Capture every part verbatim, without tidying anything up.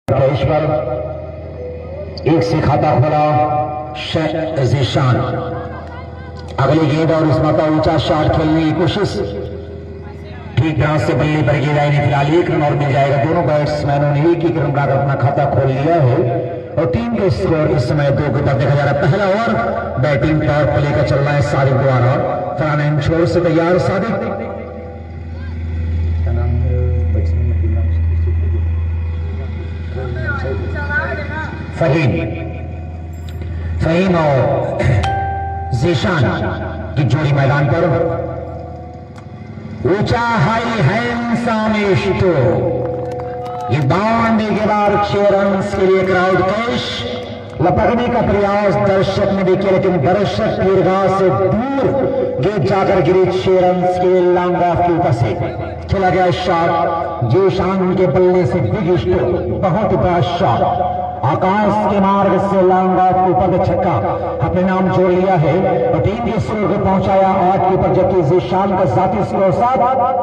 ईश्वर एक से खाता खोला ज़ीशान। अगली गेंद और इस मौका ऊंचा शॉट खेलने की कोशिश, ठीक तरह से बल्ले पर गेंद आई नहीं, फिलहाल एक रन और मिल जाएगा। दोनों बैट्समैनों ने एक एक रन बनाकर अपना खाता खोल लिया है और टीम के स्कोर इस समय दो के पर देखा जा रहा है। पहला ओवर बैटिंग पावर प्ले का चल रहा है सादिक द्वारा। फरहान छोर से तैयार सादिक, फहीम फहीम और ज़ीशान की जोड़ी मैदान पर। ऊंचा हाई हैंडसम स्टो, ये बाउंड्री के बाद छह रन के लिए क्राउड कैश। लपकने का प्रयास दर्शक ने भी किया, लेकिन दर्शक दीर्घा से दूर गेंद जाकर गिरी। छह रन के लॉन्ग ऑफ के ऊपर से खेला गया शॉट। ज़ीशान के बल्ले से बिग स्टो, बहुत ही बड़ा शॉट, आकाश के मार्ग से लॉन्ग ऑफ के ऊपर छक्का अपने नाम जोड़ लिया है और टीम के स्कोर को पहुंचाया आठ के ऊपर, जबकि ज़ीशान का जाती स्कोर सात।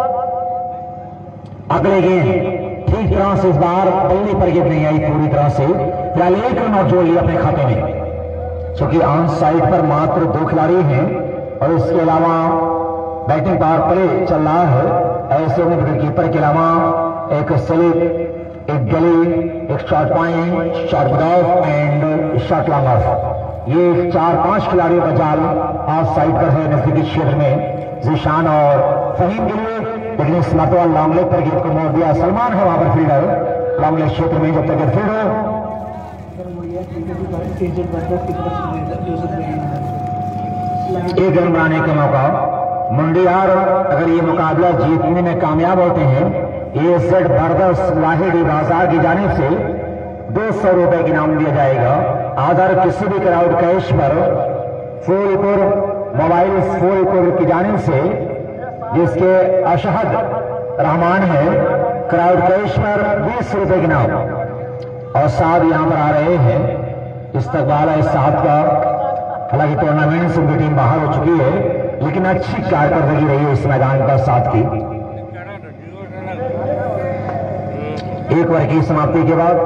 अगले गेंद ठीक तरह से इस बार बल्ले पर गेंद नहीं आई पूरी तरह से, फिलहाल एक रन और जोड़ लिया अपने खाते में, क्योंकि ऑन साइड पर मात्र दो खिलाड़ी हैं और इसके अलावा बैटिंग पावर प्ले चल रहा है। ऐसे में विकेटकीपर के अलावा एक स्लिप, एक गली, एक short point, short ball and short long off, ये चार पांच खिलाड़ियों का जाल ऑफ साइड पर है नजदीकी क्षेत्र में ज़ीशान और फहीम के लिए। लेकिन इस मरतबा लॉन्ग लेग पर गेंद को मोड़ दिया। सलमान है वहां पर फील्डर लॉन्ग लेग क्षेत्र में, जब तक फील्ड हो एक रन बनाने का मौका मुंडियार। अगर ये मुकाबला जीतने में कामयाब होते हैं, ए सेट ब्रदर्स लाहिड़ी बाजार की जानिब से दो सौ रुपए की नाम दिया जाएगा। आधार किसी भी क्राउड कैश पर फूलपुर मोबाइल फूलपुर की जानिब से, जिसके अशहद रहमान है, क्राउड कैश पर बीस रुपए की नाम। और साथ यहां पर आ रहे हैं इस्तकबाल है साथ का। हालांकि टूर्नामेंट से उनकी टीम बाहर हो चुकी है, लेकिन अच्छी कारकर्दगी रही है इस मैदान पर साथ की। एक ओवर की समाप्ति के बाद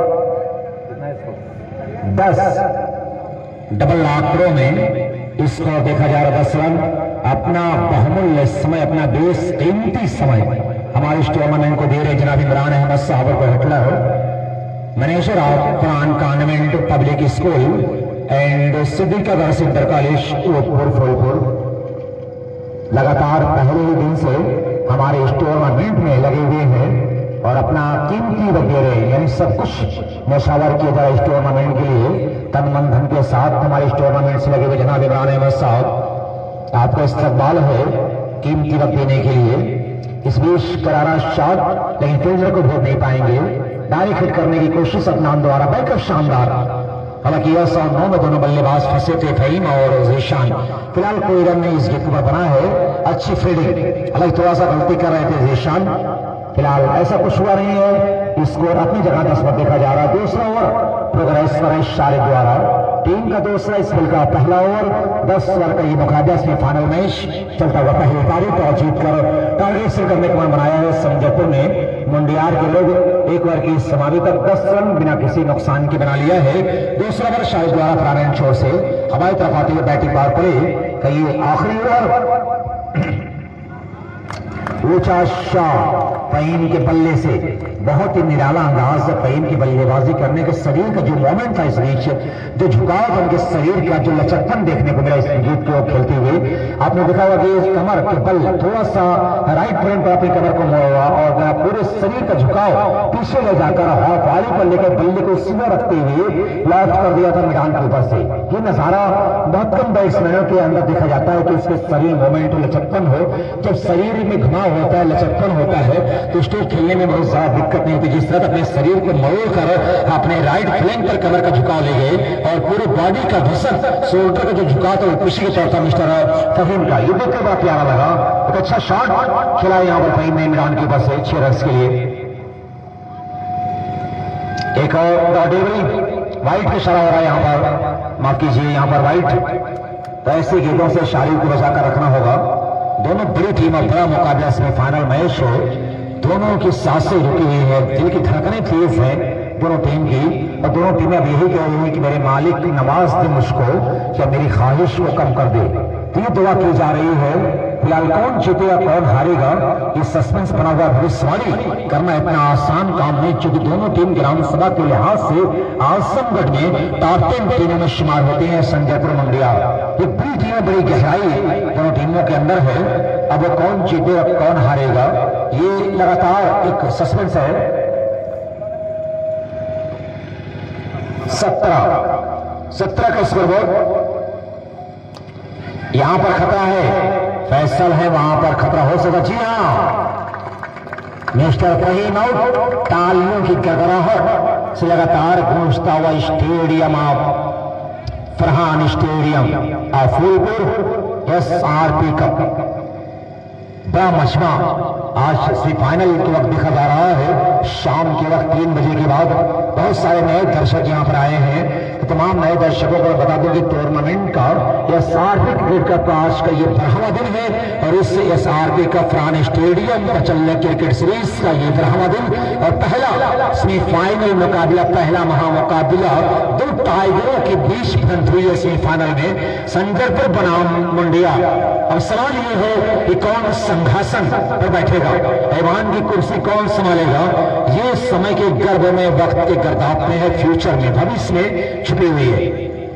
दस डबल आंकड़ों में स्कोर देखा जा रहा। दस रन अपना बहुमूल्य समय, अपना बेस कीमती समय हमारे इस टूर्नामेंट को दे रहे जनाब इमरान अहमद साहब को हटला हो, मैनेजर ऑफ कुरान convent public school and Siddiqa centre college Phulpur. लगातार पहले ही दिन से हमारे इस टूर्नामेंट में लगे हुए हैं और अपना कीमती वगैरह यानी सब कुछ नशावर किया जाए इस टूर्नामेंट के लिए। तन मन धन के साथ हमारे इस टूर्नामेंट से लगे हुए जनाब इमरान अहमद साहब, आपका इस्तकबाल है कीमती वक्त देने के लिए। इस बीच करारा शॉट, लेकिन फील्डर को भेज नहीं पाएंगे। डायरेक्ट हिट करने की कोशिश अपनाम द्वारा, बैकअप शानदार। हालांकि यह और नौ में दोनों बल्लेबाज फंसे थे, फहीम और ज़ीशान। फिलहाल कोई रन नहीं इस गेंद पर बना है। अच्छी फील्डिंग, हालांकि थोड़ा सा गलती कर रहे थे ज़ीशान। फिलहाल ऐसा कुछ हुआ नहीं है, स्कोर अपनी जगह दस पर देखा जा रहा है। दूसरा ओवर प्रोग्रेस पर शारिद द्वारा, टीम का दूसरा स्पेल का पहला ओवर। दस ओवर का ये मुकाबला, इसमें फाइनल मैच चलता हुआ पहली पारी टॉस जीतकर टारगेट से करने का मन बनाया है संजयपुर ने। मुंडियार के लोग एक ओवर की समाप्ति तक दस रन बिना किसी नुकसान के बना लिया है। दूसरा ओवर शारिद द्वारा फरहान छोर से हमारी तरफ आते हुए बैटिंग पावर प्ले का ये आखिरी ओवर। ऊंचा शॉट फहीम के बल्ले से, बहुत ही निराला अंदाज से फहीम की बल्लेबाजी करने के शरीर का जो मोमेंट था, इस बीच जो झुकाव था उनके शरीर का, जो लचकपन देखने को मिला इस जीत को खेलते हुए। आपने देखा होगा कि इस कमर के बल थोड़ा सा राइट फ्रेम पर अपनी कमर को मोड़ा और पूरे शरीर का झुकाव पीछे ले जाकर हाथ वाली पर लेकर बल्ले को सीधा रखते हुए लॉफ्ट कर दिया था मैदान के ऊपर से। ये नजारा बहुत कम बैट्समैनों के अंदर देखा जाता है कि उसके शरीर मोमेंट हो, लचकपन हो। जब शरीर में घुमाव होता है, लचकपन होता है, तो स्टेज खेलने में बहुत ज्यादा दिक्कत नहीं होती। जिस तरह अपने शरीर को मोड़ कर अपने राइट फ्लैंक पर कमर का झुकाव ले गए और पूरे बॉडी का घुसन, शोल्डर का जो झुकाव था वो पीछे की तरफ था मिस्टर फहीम का। ये देखकर बड़ा प्यारा लगा। एक अच्छा शॉट खेला यहाँ पर फहीम ने इमरान के ऊपर से छह रन के लिए। एक और डिलीवरी वाइट की इशारा हो रहा है यहाँ पर, माफ कीजिए यहाँ पर वाइट। तो ऐसी गेंदों से शारिद को बचाकर रखना होगा। दोनों बड़ी टीम और बड़ा मुकाबला सेमीफाइनल मैच हो, दोनों की सांसें रुकी हुई है, दिल की धड़कनें तेज है। दोनों टीम की, और दोनों टीमें अब यही कह रही हैं कि मेरे मालिक नवाज दे मुझको, क्या मेरी ख्वाहिश को कम कर दे। तो ये दुआ की जा रही है। फिलहाल कौन जीतेगा कौन हारेगा ये सस्पेंस बना हुआ भविष्यवाणी करना इतना आसान काम नहीं, क्योंकि दोनों टीम ग्राम सभा के लिहाज से आजमगढ़ में टॉप टेन टीमों में शुमार होते हैं। संजयपुर मंडिया ये बड़ी टीमें, बड़ी गहराई दोनों टीमों के अंदर है। अब वो कौन जीतेगा कौन हारेगा ये लगातार एक सस्पेंस है। सत्रह सत्रह का स्कोरबोर्ड, यहां पर खतरा है, फैसल है वहां पर खतरा हो सकता। जी हाँ, मिस्टर फहीम आउट, तालियों की गड़गड़ाहट से लगातार गूंजता हुआ stadium of Farhan stadium of Phulpur S R P cup बड़ा मजमा आज सेमीफाइनल के वक्त देखा जा रहा है। शाम के वक्त तीन बजे के बाद बहुत सारे नए दर्शक यहां पर आए हैं। तो तमाम नए दर्शकों को बता दूं कि टूर्नामेंट का S R P cricket cup आज का ये बारहवां दिन है, और इस S R P cup Farhan stadium पर चल रहे क्रिकेट सीरीज का ये बारहवां दिन और पहला सेमीफाइनल मुकाबला, पहला महामुकाबला दो टाइगरों के बीच भिड़ंत हुई है सेमीफाइनल में, संजयपुर बनाम मुंडिया। अब सवाल ये है कि कौन संघासन पर बैठेगा, ऐवान की कुर्सी कौन संभालेगा, ये समय के गर्भ में, वक्त के गर्दाप में है, फ्यूचर में, भविष्य में छुपी हुई है।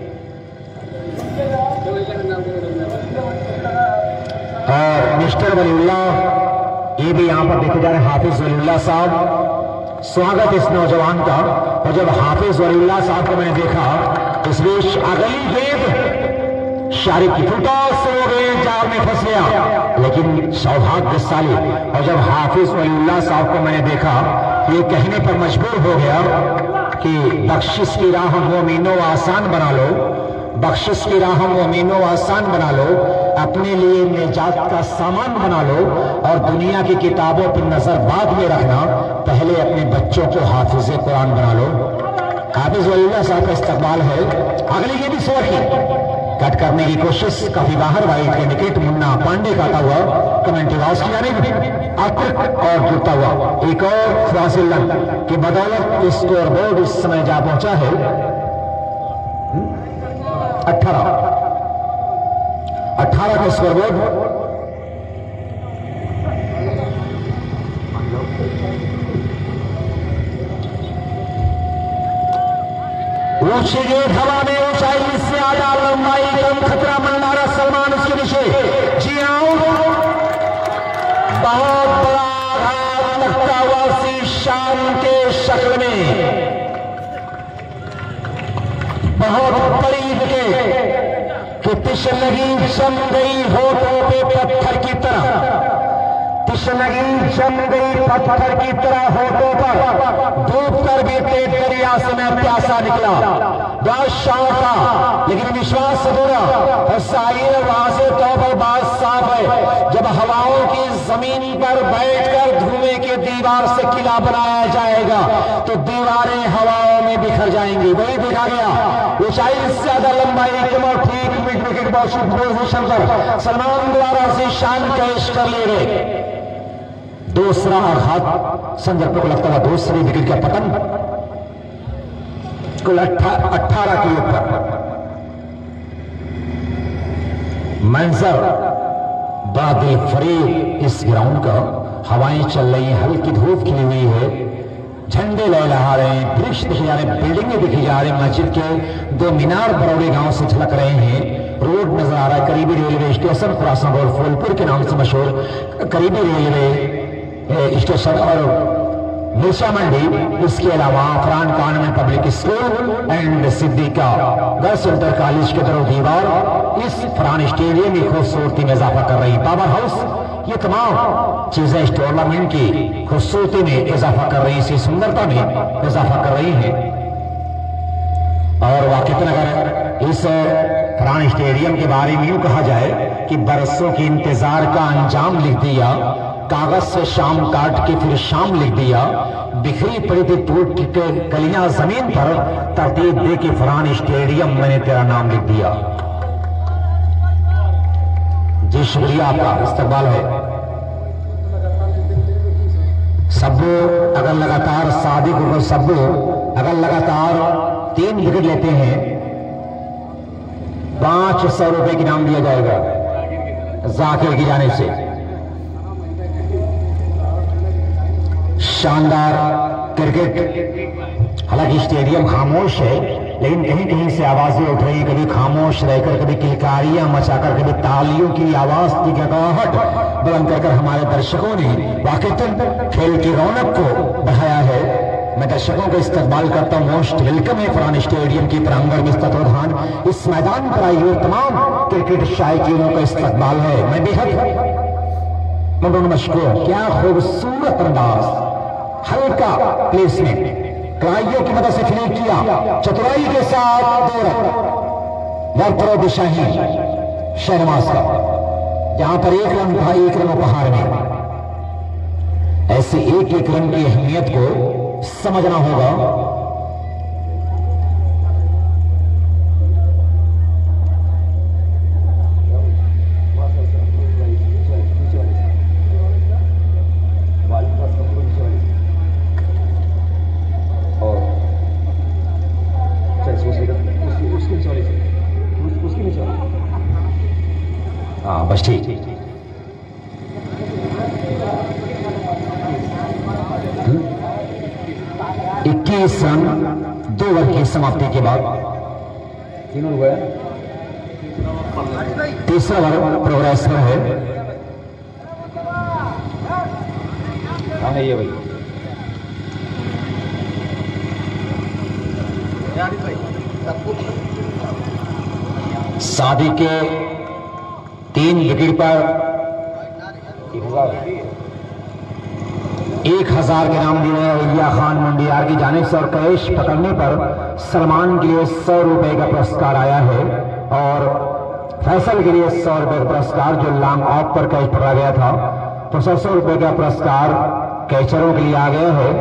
और मिस्टर वलीउल्लाह ये भी यहां पर देखे जा रहे हैं, हाफिज वलीउल्लाह साहब, स्वागत इस नौजवान का। और जब हाफिज वलीउल्लाह साहब को मैंने देखा इस बीच अगली गेंद शारिक की फुटबॉल से हो गए, जाल में फंस गया, लेकिन सौभाग्यशाली। और जब हाफिज वलीउल्लाह साहब को मैंने देखा ये कहने पर मजबूर हो गया कि बख्शिश की राह मोमिनो आसान बना लो, बख्शिश की राह मोमिनो आसान बना लो, अपने लिए निजात का सामान बना लो, और दुनिया की किताबों पर नजर बाद में रखना, पहले अपने बच्चों को हाफिज कुरान बना लो। हाफिज वलीउल्लाह साहब का इस्तकबाल है। अगली गेंद भी सोर की कट करने की कोशिश, काफी बाहर, वाइट के विकेट, मुन्ना पांडे का आता हुआ कमेंट्री हाउस की जानिब और जुड़ता हुआ एक और फासिल की बदौलत स्कोर बोर्ड इस समय जा पहुंचा है अठारह अठारह का स्कोर बोर्ड। ऊंची गेंद हवा में, ऊंचाई से आधा, लंबाई कम, खतरा मंडारा, सलमान उसके पीछे। जी हाँ, बहुत बड़ा आघात लगता हुआ सी शान के शक्ल में, बहुत बड़ी विकेट कि तिश लगी जम गई होठों पे पत्थर की तरह, तिश लगी जम गई पत्थर की तरह होठों पर, डूब कर भी पेट दरिया से मैं प्यासा निकला। बहुत शौक था लेकिन विश्वास अधूरा, और साहिर वाज़े तौर पर बात साफ है, जब हवाओं की जमीन पर बैठकर धुएं के दीवार से किला बनाया जाएगा तो दीवारें हवाओं में बिखर जाएंगी। वही देखा गया, ऊंचाई से ज्यादा, लंबाई कम और ठीक मिड विकेट पोजीशन पर सलमान द्वारा से शान कैश कर लिए गए। दूसरा आघात संजय को लगता हुआ दूसरी विकेट का पतन, कुल अठारह के ऊपर। मंजर बड़ा दिल फरेब इस ग्राउंड का, हवाएं चल रही हैं, हल्की धूप खिली हुई है, झंडे लहरा रहे हैं, वृक्ष दिखे जा रहे हैं, बिल्डिंगें दिखी जा रही हैं, मस्जिद के दो मीनार बरौड़ी गांव से झलक रहे हैं, रोड नजर आ रहा है, करीबी railway station Khurasan road Phulpur के नाम से मशहूर करीबी रेलवे स्टेशन और मिर्चा मंडी, इसके अलावा फरहान कानून public school and Siddiqa girls inter college के दरो दीवार इस फरहान स्टेडियम की खूबसूरती में इजाफा कर रही है। पावर हाउस, ये तमाम चीजें इस टूर्नामेंट की खूबसूरती में इजाफा कर रही है, इसी सुंदरता में इजाफा कर रही है। और वाकई अगर इस फरहान स्टेडियम के बारे में यूं कहा जाए कि बरसों के इंतजार का अंजाम लिख दिया, कागज से शाम काट के फिर शाम लिख दिया, बिखरी पड़ी थी टूट के कलियां जमीन पर, तरतीब दे के फरहान स्टेडियम मैंने तेरा नाम लिख दिया। जी शुक्रिया, आपका इस्तकबाल है। सब्बो अगर लगातार सादिक और सब्बो अगर लगातार तीन विकेट लेते हैं पांच सौ रुपए की इनाम दिया जाएगा जाकिर की जानिब से। शानदार क्रिकेट। हालांकि स्टेडियम खामोश है लेकिन कहीं कहीं से आवाजें उठ रही, कभी खामोश रहकर, कभी किलकारियां मचाकर, कभी तालियों की आवाज की गड़गड़ाहट बुलंद कर कर हमारे दर्शकों ने वाकईतन खेल की रौनक को बढ़ाया है। मैं दर्शकों का इस्तकबाल करता हूं। मोस्ट वेलकम है फरहान स्टेडियम की प्रांगण में तत्वाधान इस मैदान पर आई हुई तमाम क्रिकेट शायकीनों का इस्तकबाल है। मैं बेहद मशकूर। क्या खूबसूरत अंदाज, हल्का प्लेसमेंट, कलाइयों की मदद से फिनिश किया, चतुराई के साथ दो रन, वरतरो दिशाही शहनवाज का, जहां पर एक रन था एक रन उपहार में। ऐसे एक एक रन की अहमियत को समझना होगा। हाँ बस ठीक। इक्कीस रन दो ओवर की समाप्ति के बाद तीनों हुए। तीसरा ओवर प्रोग्रेस में है। हाँ है ये भाई। सादिक के तीन विकेट पर एक हजार के नाम दिए रैया खान मुंडियार की जानिब से और कैश पकड़ने पर सलमान के लिए सौ रुपए का पुरस्कार आया है और फैसल के लिए सौ रुपए का पुरस्कार जो लॉन्ग ऑफ पर कैच पकड़ा गया था। तो सौ सौ रुपए का पुरस्कार कैचरों के लिए आ गया है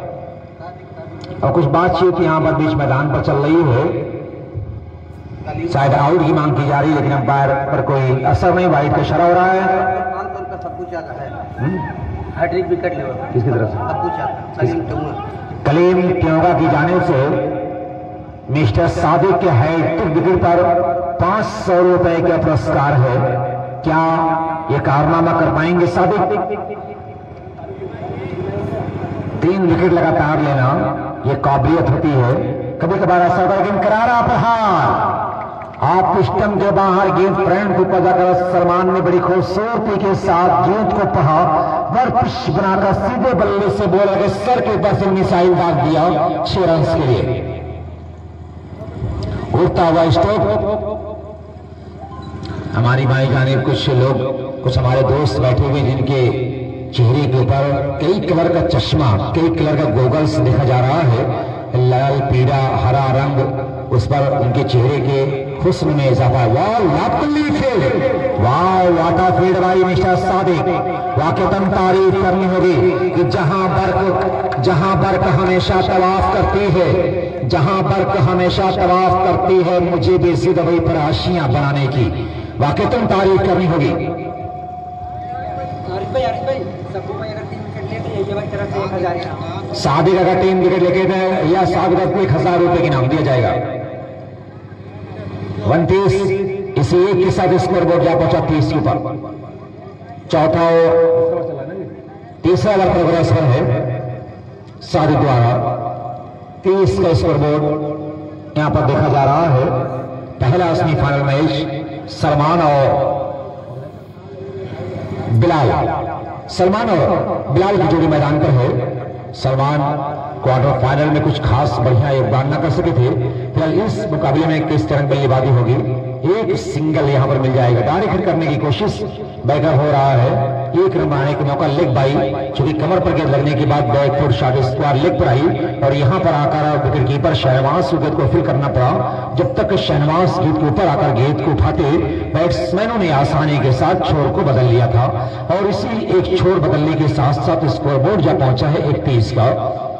और कुछ बातचीत यहां पर बीच मैदान पर चल रही है। शायद आउट की मांग की जा रही है लेकिन अंपायर पर कोई असर नहीं, वाइड का इशारा हो रहा है। सब कुछ आता है हैट्रिक विकेट लेवल किसकी तरफ से सब कुछ कलीम ट्योगा की जानिब से मिस्टर सादिक के हैट्रिक विकेट पर पांच सौ रुपए का पुरस्कार है। क्या ये कारनामा कर पाएंगे सादिक? तीन विकेट लगातार लेना ये काबिलियत होती है। कभी कभार ऐसा होता है लेकिन करारा प्रहार आप स्टंप के बाहर गेंद फ्रंट को पजा कर सलमान ने बड़ी खूबसूरती के साथ गेंद को पहा वर पिच बनाकर सीधे बल्ले से बॉलर के सर के ऊपर से मिसाइल दाग दिया छह रन के लिए। उड़ता हुआ स्ट्रोक। हमारी भाई जाने कुछ लोग, कुछ हमारे दोस्त बैठे हुए जिनके चेहरे के ऊपर कई कलर का चश्मा, कई कलर का गोगल्स देखा जा रहा है। लाल, पीला, हरा रंग, उस पर उनके चेहरे के हुस्न में इजाफा। वाह लापली फील्ड, वाह वाटा फील्ड भाई मिस्टर सादिक। वाकईतन तारीफ करनी होगी कि जहां बर्क जहां बर्क हमेशा तवाफ करती है, जहां बर्क हमेशा तवाफ करती है, मुझे भी जिद वही पर आशियां बनाने की वाकईतन तारीफ करनी होगी। सादिक अगर तीन विकेट लेके गए या सादिक को एक हजार रुपए के नाम दिया जाएगा। उनतीस इसी एक के साथ स्कोर बोर्ड जा पहुंचा तीस के ऊपर। चौथा तीसरा ओवर प्रोग्रेस पर है सादिक द्वारा। तीस का स्कोर बोर्ड यहां पर देखा जा रहा है। पहला सेमीफाइनल मैच सलमान और बिलाल, सलमान और बिलाल की जोड़ी मैदान पर है। सलमान क्वार्टर फाइनल में कुछ खास बढ़िया योगदान न कर सके थे। फिलहाल इस मुकाबले में किस तरह बल्लेबाजी होगी, एक सिंगल यहां पर मिल जाएगा। डायरेक्ट हिट करने की कोशिश बैकर हो रहा है। एक रन बनाने का मौका लेग बाई, चूंकि कमर पर गेंद लगने के बाद back foot shot square leg पर आई और यहां पर आकर विकेट कीपर शहनवाज गेंद को फील करना पड़ा। जब तक शहनवाज गेंद के ऊपर आकर गेंद को उठाते बैट्समैनों ने आसानी के साथ छोर को बदल लिया था और इसी एक छोर बदलने के साथ साथ स्कोरबोर्ड जा पहुंचा है इकतीस का।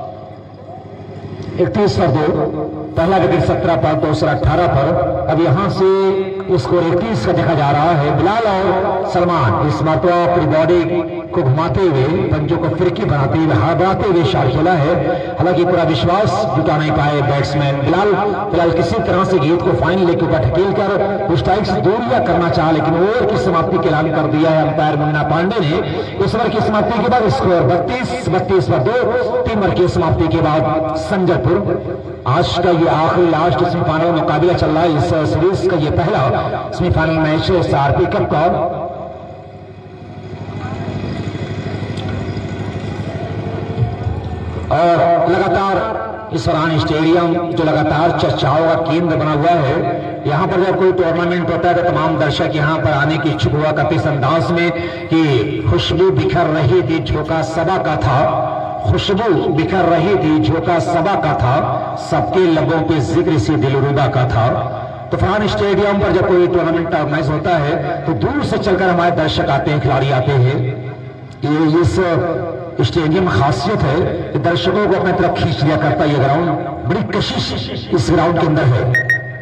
इकतीस पर दो, पहला विकेट सत्रह पर, दूसरा अठारह पर। अब यहां से स्कोर इकतीस का देखा जा रहा है। बिलाल और सलमान इस मरतबा अपनी बॉडी को घुमाते हुए, पंजों को फिरकी बनाते हुए, हड़बड़ाते हुए शॉट खेला है। हालांकि पूरा विश्वास जुटा नहीं पाए बैट्समैन बिलाल। फिलहाल किसी तरह से गेंद को फाइन लेग के ऊपर ढकेल कर स्ट्राइक से दूरियां करना चाहा, लेकिन ओवर की समाप्ति का ऐलान कर दिया है अंपायर मुन्ना पांडे ने। इस ओवर की समाप्ति के बाद स्कोर बत्तीस बत्तीस पर दो। तीन ओवर की समाप्ति के बाद संजयपुर। आज का ये आखिरी लास्ट सेमीफाइनल मुकाबला चल रहा है। इस सीरीज का ये पहला सेमीफाइनल मैच है एसआरपी कप का। और लगातार इस फरहान स्टेडियम जो लगातार चर्चाओं का केंद्र बना हुआ है, यहाँ पर जब कोई टूर्नामेंट होता है तो तमाम दर्शक यहाँ पर आने की इच्छुक हुआ करते इस अंदाज में कि खुशबू बिखर रही थी झोंका सबा का था, खुशबू बिखर रही थी झोंका सबा का था, सबके लबों पे जिक्र से दिलरुबा का था। तो फरहान स्टेडियम पर जब कोई टूर्नामेंट ऑर्गेनाइज होता है तो दूर से चलकर हमारे दर्शक आते हैं, खिलाड़ी आते हैं। ये इस स्टेडियम खासियत है कि दर्शकों को अपनी तरफ खींच लिया करता है। ये ग्राउंड बड़ी कशिश इस ग्राउंड के अंदर है।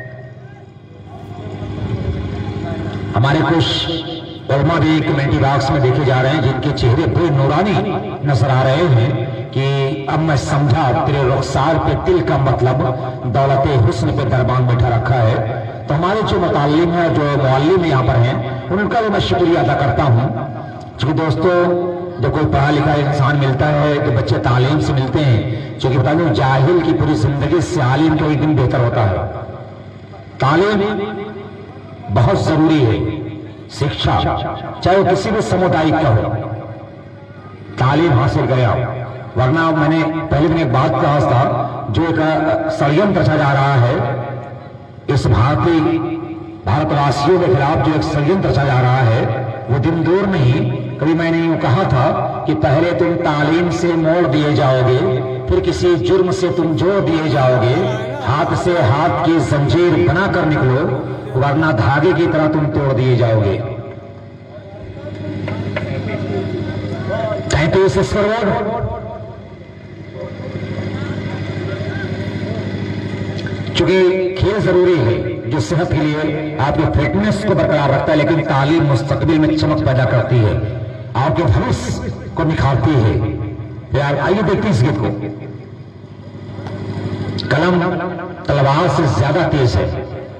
हमारे कुछ उलमा भी कमेंटी बॉक्स में देखे जा रहे हैं जिनके चेहरे बड़े नूरानी नजर आ रहे हैं कि अब मैं समझा तेरे रुखसार पे तिल का मतलब दौलत हुस्न पे दरबान बैठा रखा है। तो हमारे जो मुताल्लिम है, जो मुअल्लिम यहाँ पर हैं, उनका भी मैं शुक्रिया अदा करता हूँ। क्योंकि दोस्तों जब कोई पढ़ा लिखा इंसान मिलता है तो बच्चे तालीम से मिलते हैं, क्योंकि बता दूं जाहिल की पूरी जिंदगी से आलिम का एक दिन बेहतर होता है। तालीम बहुत जरूरी है, शिक्षा चाहे वो किसी भी समुदाय का हो, तालीम हासिल करे आप। वरना मैंने पहले दिन एक बात कहा था, जो एक षड्यंत्र रचा जा रहा है इस भारतीय भारतवासियों के खिलाफ, जो एक षड्यंत्र रचा जा रहा है वो दिन दूर नहीं। कभी मैंने यूं कहा था कि पहले तुम तालीम से मोड़ दिए जाओगे, फिर किसी जुर्म से तुम जोड़ दिए जाओगे, हाथ से हाथ की जंजीर बनाकर निकलो, वरना धागे की तरह तुम तोड़ दिए जाओगे। तैंतीस फॉरवर्ड। चूंकि खेल जरूरी है जो सेहत के लिए आपके फिटनेस को बरकरार रखता है, लेकिन तालीम मुस्तकबिल में चमक पैदा करती है, आपके भविष्य को निखारती है। यार आइए देखते हैं इस गीत को। कलम तलवार से ज्यादा तेज है।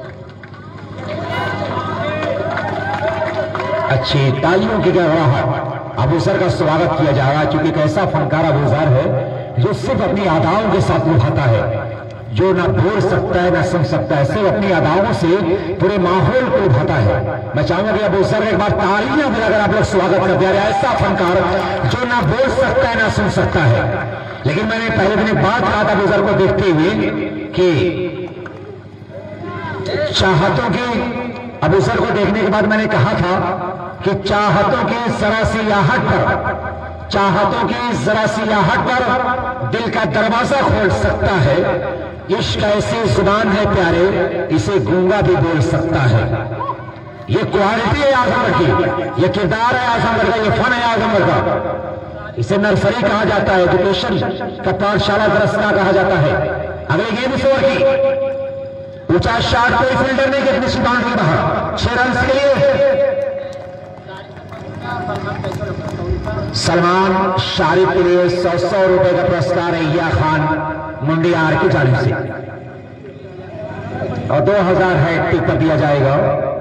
अच्छी तालियों की गड़गड़ाहट। अबूजर का स्वागत किया जा रहा है, क्योंकि एक ऐसा फनकार अबूजर है जो सिर्फ अपनी अदाओं के साथ निभाता है, जो ना बोल सकता है ना सुन सकता है, सिर्फ अपनी अदाओं से पूरे माहौल को उठाता है। मैं चाहूंगा कि अबू सर एक बार तालियां मिलाकर आप लोग स्वागत कर दिया। ऐसा फनकार जो ना बोल सकता है ना सुन सकता है। लेकिन मैंने पहले दिन एक बात कहा था अबू सर को देखते हुए कि चाहतों की, अबू सर को देखने के बाद मैंने कहा था कि चाहतों की जरा सी आहट पर, चाहतों की जरा सी आहट पर दिल का दरवाजा खोल सकता है। इश्क ऐसी जुबान है प्यारे, इसे गूंगा भी बोल सकता है। ये क्वालिटी है आजमगढ़ की, ये किरदार है आजमगढ़ का, ये फन है आजमगढ़ का। इसे नर्सरी कहा जाता है, एजुकेशन का पाठशाला दरसगाह कहा जाता है। अगले गेंद इस ओवर की, ऊंचा शॉट, कोई फील्डर नहीं, कितनी सी बाउंड्री बाहर, छह रन के लिए। सलमान शारिफ के लिए सौ सौ रुपए का पुरस्कार है या खान मुंडियार की जानिब से, और दो हजार हैट टिक कर दिया जाएगा।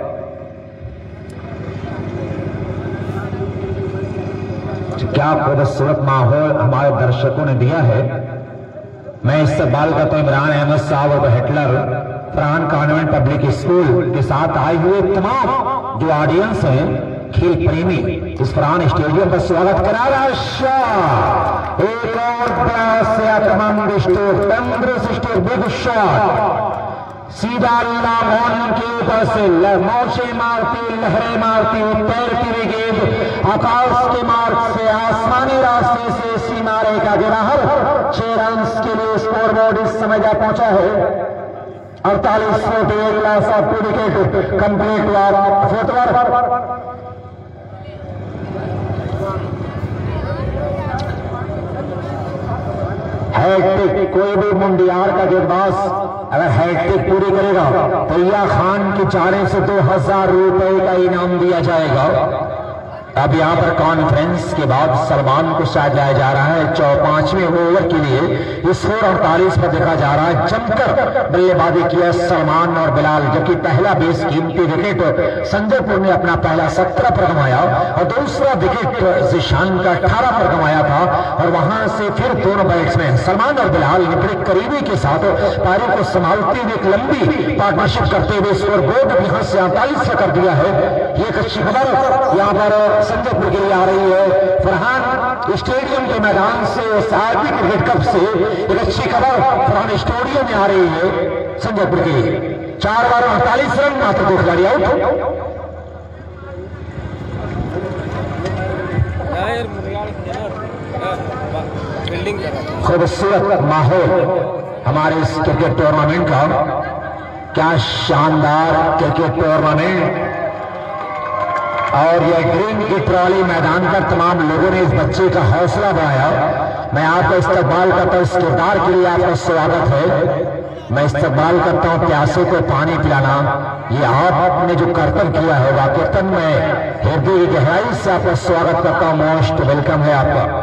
क्या खूबसूरत माहौल हमारे दर्शकों ने दिया है। मैं इस्तेमाल करता हूं इमरान अहमद साहब और Hitler Farhan convent public school के साथ आए हुए तमाम जो ऑडियंस हैं, खेल प्रेमी, इस फरहान स्टेडियम पर स्वागत करा रहा है। एक और बड़ा सेहतमंद स्टोर, तंदुरुस्त स्टोर, बिग शॉट, सीधा लामोन के ऊपर से मौजे मारती, लहरें मारती, तैरती हुई गेंद आकाश के मार्ग से, आसमानी रास्ते से सीमा रेखा के बाहर। छह रन के लिए स्कोर बोर्ड इस समय जा पहुंचा है। अड़तालीस फुट एक ग्लास ऑफ टू विकेट कंप्लीट हुआ। फोर्थ हैट्रिक, कोई भी मुंडियार का गेंदबाज अगर हैट्रिक पूरी करेगा तो या खान की जाने से दो हजार रुपए का इनाम दिया जाएगा। अब यहाँ पर कॉन्फ्रेंस के बाद सलमान को शायद लाया जा रहा है चौपांचवें ओवर के लिए। स्कोर अड़तालीस पर देखा जा रहा है। जमकर बल्लेबाजी किया सलमान और बिलाल, जबकि पहला बेस कीमती विकेट संजयपुर ने अपना पहला सत्रह पर गंवाया और दूसरा विकेट जिशान का अठारह पर गंवाया था। और वहां से फिर दोनों बैट्समैन सलमान और बिलाल ने बड़े करीबी के साथ पारी को संभालते हुए एक लंबी पार्टनरशिप करते हुए स्कोर बोर्ड यहां से अड़तालीस से कर दिया है। ये एक अच्छी खबर यहाँ पर संजयपुर के लिए आ रही है। फरहान स्टेडियम के मैदान से सार्वजनिक क्रिकेट कप से एक अच्छी खबर फरहान स्टेडियम में आ रही है संजयपुर के लिए। चार बार अड़तालीस रन, मात्र दो खिलाड़ी आउट। खूबसूरत माहौल हमारे इस क्रिकेट टूर्नामेंट का। क्या शानदार क्रिकेट टूर्नामेंट। और यह ग्रीन की ट्रॉली मैदान पर तमाम लोगों ने इस बच्चे का हौसला बढ़ाया। मैं आपका इस्तकबाल करता हूं, इस किरदार के लिए आपका स्वागत है। मैं इस्तकबाल करता हूं प्यासे को पानी पिलाना। ये आपने जो कर्तव्य किया है वाकई मैं हृदय की गहराई से आपका स्वागत करता हूं। मोस्ट वेलकम है आपका।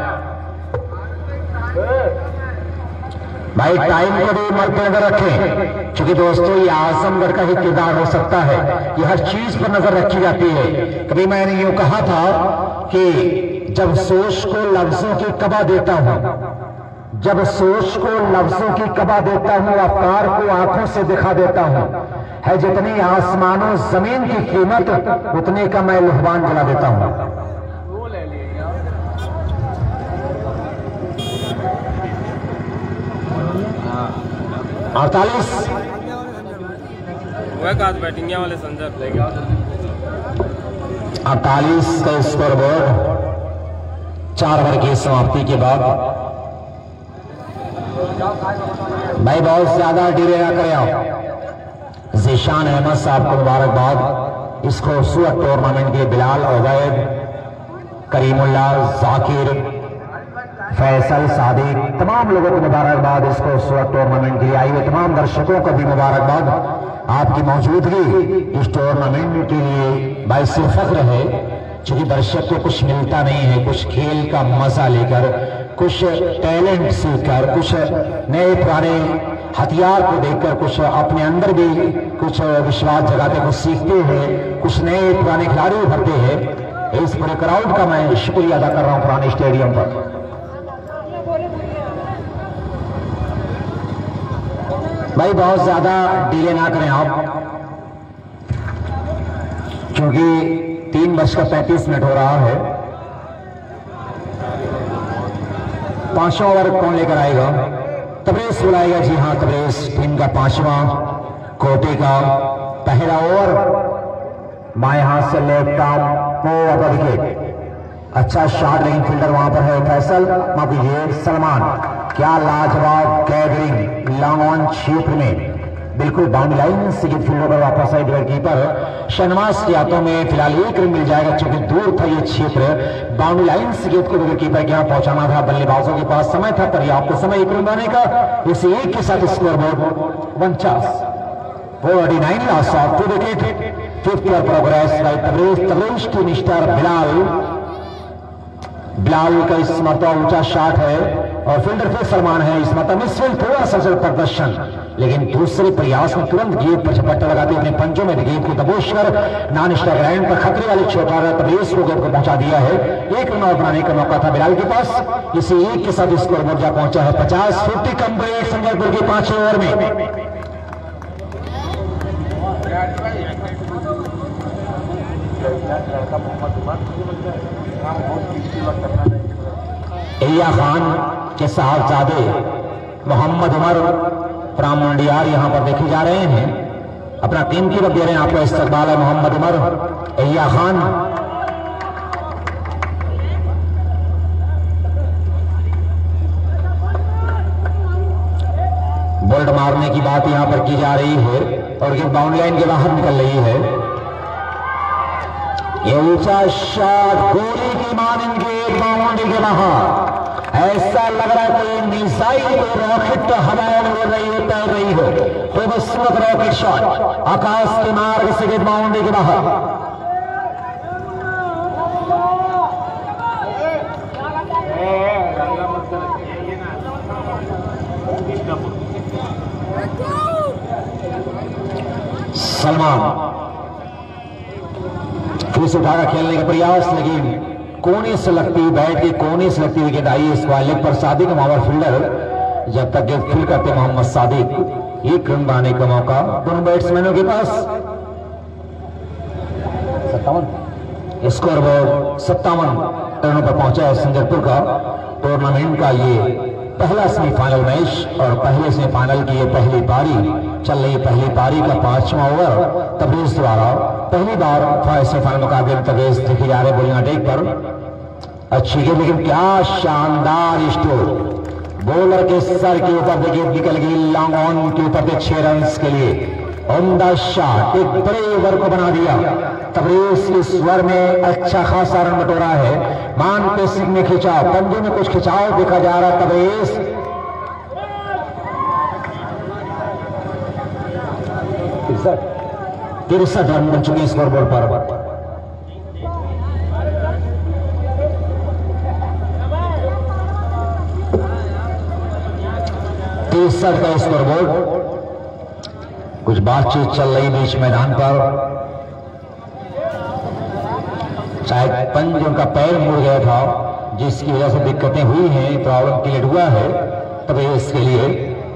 भाई टाइम को भी मद्देनजर रखें, क्योंकि दोस्तों ये आजमगढ़ का ही किरदार हो सकता है। ये हर चीज पर नजर रखी जाती है। कभी मैंने यूं कहा था कि जब सोच को लफ्जों की कबा देता हूं, जब सोच को लफ्जों की कबा देता हूं, अफकार को आंखों से दिखा देता हूं, है जितनी आसमानों जमीन की कीमत उतने का मैं लुहबान जला देता हूं। अड़तालीस बैटिंग वाले संजय अड़तालीस का स्कोर बोर्ड चार ओवर की समाप्ति के बाद। भाई बहुत ज्यादा डिले ना करें आप। जिशान अहमद साहब को मुबारकबाद इस खूबसूरत टूर्नामेंट के। बिलाल, उबैद, करीमुल्लाह, जाकिर, फैसल, सादिक, तमाम लोगों को मुबारकबाद इस खूबसूरत टूर्नामेंट के लिए। आई हुए तमाम दर्शकों को भी मुबारकबाद। आपकी मौजूदगी इस टूर्नामेंट के लिए बाइस फख्र है, क्योंकि दर्शक को कुछ मिलता नहीं है। कुछ खेल का मजा लेकर, कुछ टैलेंट सीखकर, कुछ नए पुराने हथियार को देखकर, कुछ अपने अंदर भी कुछ विश्वास जगाते कुछ सीखते हैं, कुछ नए पुराने खिलाड़ी उभरते हैं। इस पूरे क्राउड का मैं शुक्रिया अदा कर रहा हूं पुराने स्टेडियम पर। भाई बहुत ज्यादा डिले ना करें आप, क्योंकि तीन बजकर पैंतीस मिनट हो रहा है। पांचवा ओवर कौन लेकर आएगा? तबरेज बुलाएगा। जी हाँ, तबरेज टीम का पांचवा कोटे का पहला ओवर। बाएं हाथ से लेफ्ट आर्म को अपर विकेट। अच्छा शॉट, लेकिन फील्डर वहां पर है फैसल, माफ कीजिए सलमान। क्या लाजवाब गैदरिंग लॉन्ग ऑन क्षेत्र में, बिल्कुल बाउंड्री लाइन से फील्डर पर वापस आए विकेट कीपर शहनवाज के हाथों में फिलहाल एक रन मिल जाएगा, क्योंकि दूर था ये क्षेत्र। बाउंड्री लाइन से गेंद को विकेट कीपर के यहां पहुंचाना था। बल्लेबाजों के पास समय था, पर्याप्त समय एक रन बनाने का। इसी एक के साथ स्कोर बोर्ड उनचास forty nine loss of two wicket. Fifth year progress by Tabrez. Tabrez की निष्ठा बिलाल बिलाल का इस मरतबा ऊंचा शॉट है और फील्डर फिर सलमान है। इस मरतबा मिसफील्ड थोड़ा सा प्रदर्शन, लेकिन दूसरे प्रयास में तुरंत गेंद पर झपट्टा लगाते अपने पंजों में गेंद को दबोच कर नॉन स्ट्राइक पर खतरे वाली छोटा तबरेज को गेंद को पहुंचा दिया है। एक रन और बनाने का मौका था बिलाल के पास। इसी एक के साथ स्कोर बोर्ड जा पहुंचा है पचास। फिफ्टी कंप्लीट संजयपुर के पांचवें ओवर में। एलिया खान के साहबजादे मोहम्मद उमर फ्राम मंडियार यहां पर देखे जा रहे हैं। अपना कीमती वक्त दे रहे हैं आपका इस्तकबाल है मोहम्मद उमर। एलिया खान बोल्ड मारने की बात यहां पर की जा रही है और ये बाउंड्री लाइन के बाहर निकल रही है। ये ऊंचा शॉट गोली की मानिंद गेंद बाउंड्री के बाहर। ऐसा लग रहा है कोई मिसाइल कोई रॉकेट हवाओं में उड़ रही हो, तैर रही हो। खूबसूरत रॉकेट शॉट आकाश के मार्ग से गेंद बाउंड्री के बाहर। सलमान फिर से उठाकर खेलने का प्रयास, लेकिन कोने से लगती हुई, बैट के कोने से लगती हुई विकेट आई इसको लेग पर। सादिक मावर फील्डर जब तक गेंद फील्ड करते मोहम्मद सादिक, एक रन बनाने का मौका दोनों बैट्समैनों के पास। सत्तावन स्कोर बोर्ड सत्तावन रनों पर पहुंचा है संजयपुर का। टूर्नामेंट का ये पहला सेमीफाइनल मैच और पहले सेमीफाइनल की ये पहली पारी चल रही। पहली पारी का पांचवा ओवर तबरेज द्वारा पहली बार सेमीफाइनल मुकाबले में तबरेज देखे जा रहे बोलिंग अटैक पर। अच्छी गेंद, लेकिन क्या शानदार स्ट्रोक, बॉलर के सर के ऊपर देखिए निकल गई, लॉन्ग ऑन के ऊपर के छह रन के लिए उम्दा शॉट, एक बड़े ओवर को बना दिया। तबरेज के स्वर में अच्छा खासा रन बटोरा है। मान पे सिंह में खिंचाव, पंजे में कुछ खिंचाव देखा जा रहा। तबरेज तिरसठ रन बन चुके स्कोर बोर्ड पर। तिरसठ का स्कोर बोर्ड। कुछ बातचीत चल रही बीच मैदान पर, शायद पंच उनका पैर मुड़ गया था जिसकी वजह से दिक्कतें हुई हैं, प्रॉब्लम क्रिएट हुआ है। तब इसके लिए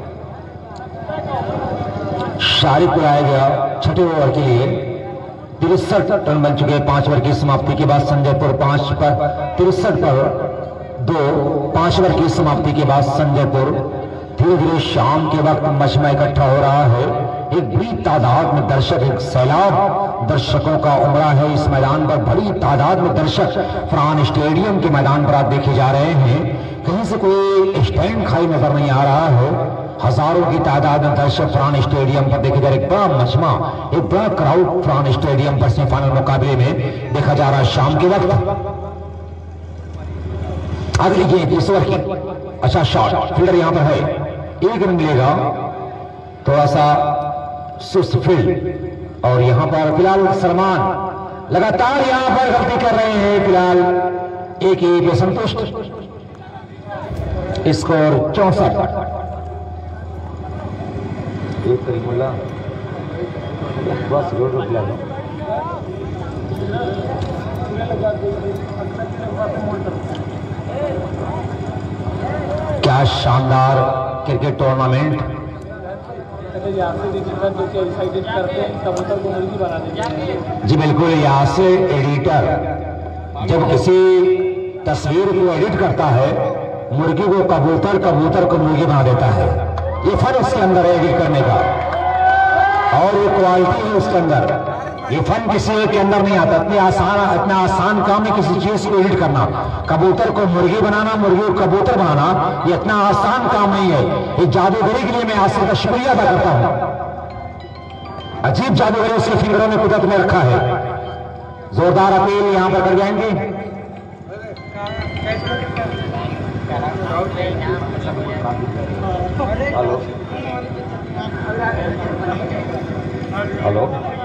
शारिक कराया गया छठे ओवर के लिए। तिरसठ रन बन चुके पांच ओवर की समाप्ति के बाद। संजयपुर पांच पर तिरसठ पर दो, पांच ओवर की समाप्ति के बाद संजयपुर धीरे धीरे शाम के वक्त मजमा इकट्ठा हो रहा है। एक बड़ी तादाद में दर्शक, एक सैलाब दर्शकों का उमड़ा है इस मैदान पर। बड़ी तादाद में दर्शक फरहान स्टेडियम के मैदान पर आप देखे जा रहे हैं। कहीं से कोई स्टैंड खाली नजर नहीं आ रहा है। हजारों की तादाद में दर्शक फरहान स्टेडियम पर देखे जा रहे। एक बड़ा मजमा, एक बड़ा क्राउड फरहान स्टेडियम पर सेमीफाइनल मुकाबले में देखा जा रहा है शाम के वक्त। अगली गेंद इस ओवर की, अच्छा शॉट, फील्डर यहां पर है, एक रन मिलेगा। थोड़ा सा सुस्त फील्ड और यहां पर फिलहाल सलमान लगातार यहां पर गलती कर रहे हैं। फिलहाल एक ही पे संतुष्ट, स्कोर चौसठ। एक करीमुल्ला बस रोड रोक लगा। क्या शानदार क्रिकेट टूर्नामेंट। जी बिल्कुल, यहाँ से एडिटर जब किसी तस्वीर को एडिट करता है, मुर्गी को कबूतर, कबूतर को मुर्गी बना देता है। ये फन उसके अंदर है एडिट करने का, और ये क्वालिटी है उसके अंदर। ये फन किसी के अंदर नहीं आता। इतनी आसान इतना आसान काम है किसी चीज को एडिट करना। कबूतर को मुर्गी बनाना, मुर्गी को कबूतर बनाना, ये इतना आसान काम नहीं है। ये जादूगरी के लिए मैं आसिफ का शुक्रिया अदा करता हूं। अजीब जादूगरी उसके फिंगरों में कुदरत में रखा है। जोरदार अपील यहां पर कर जाएंगे। हेलो हेलो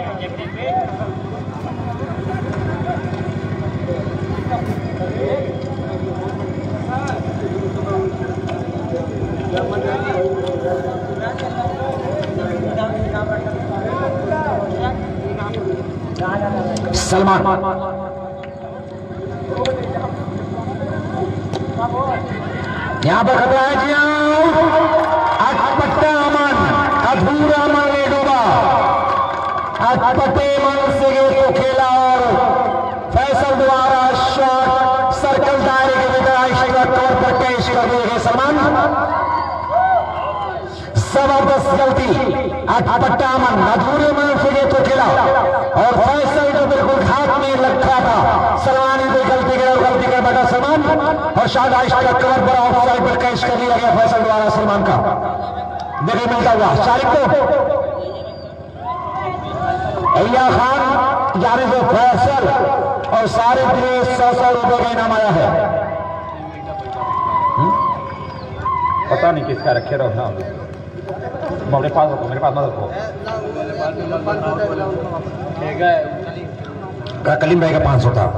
सलमान यहां पर खतरा है जी। अटपटा अमन, अधूरा मन ने डूबा। अटपटे मन से गेंद को खेला और फैसल द्वारा शॉट सर्कल दायरे के भीतर स्ट्राइक तौर पर कैच कर दिए गए। सलमान जबरदस्त गलती, अटपटा अमन अधूरे मन से गेंद को खेला और फैसल जो बिल्कुल घात में रखा था। सलमान ने गलती कर गलती कर बैठा सलमान, और शायद स्ट्राइक कवर पर ऑफ साइड पर कैच कर लिया गया फैसल द्वारा सलमान का। देखिए मिलता हुआ शारिक को अय्या खान यानी जो फैसल और सारे दिए सौ सौ रुपए का इनाम आया है। पता नहीं किसका रखे रहो ना, मेरे पास रखो, मेरे पास मत रखो। कलीम भाई का पांच सौ था।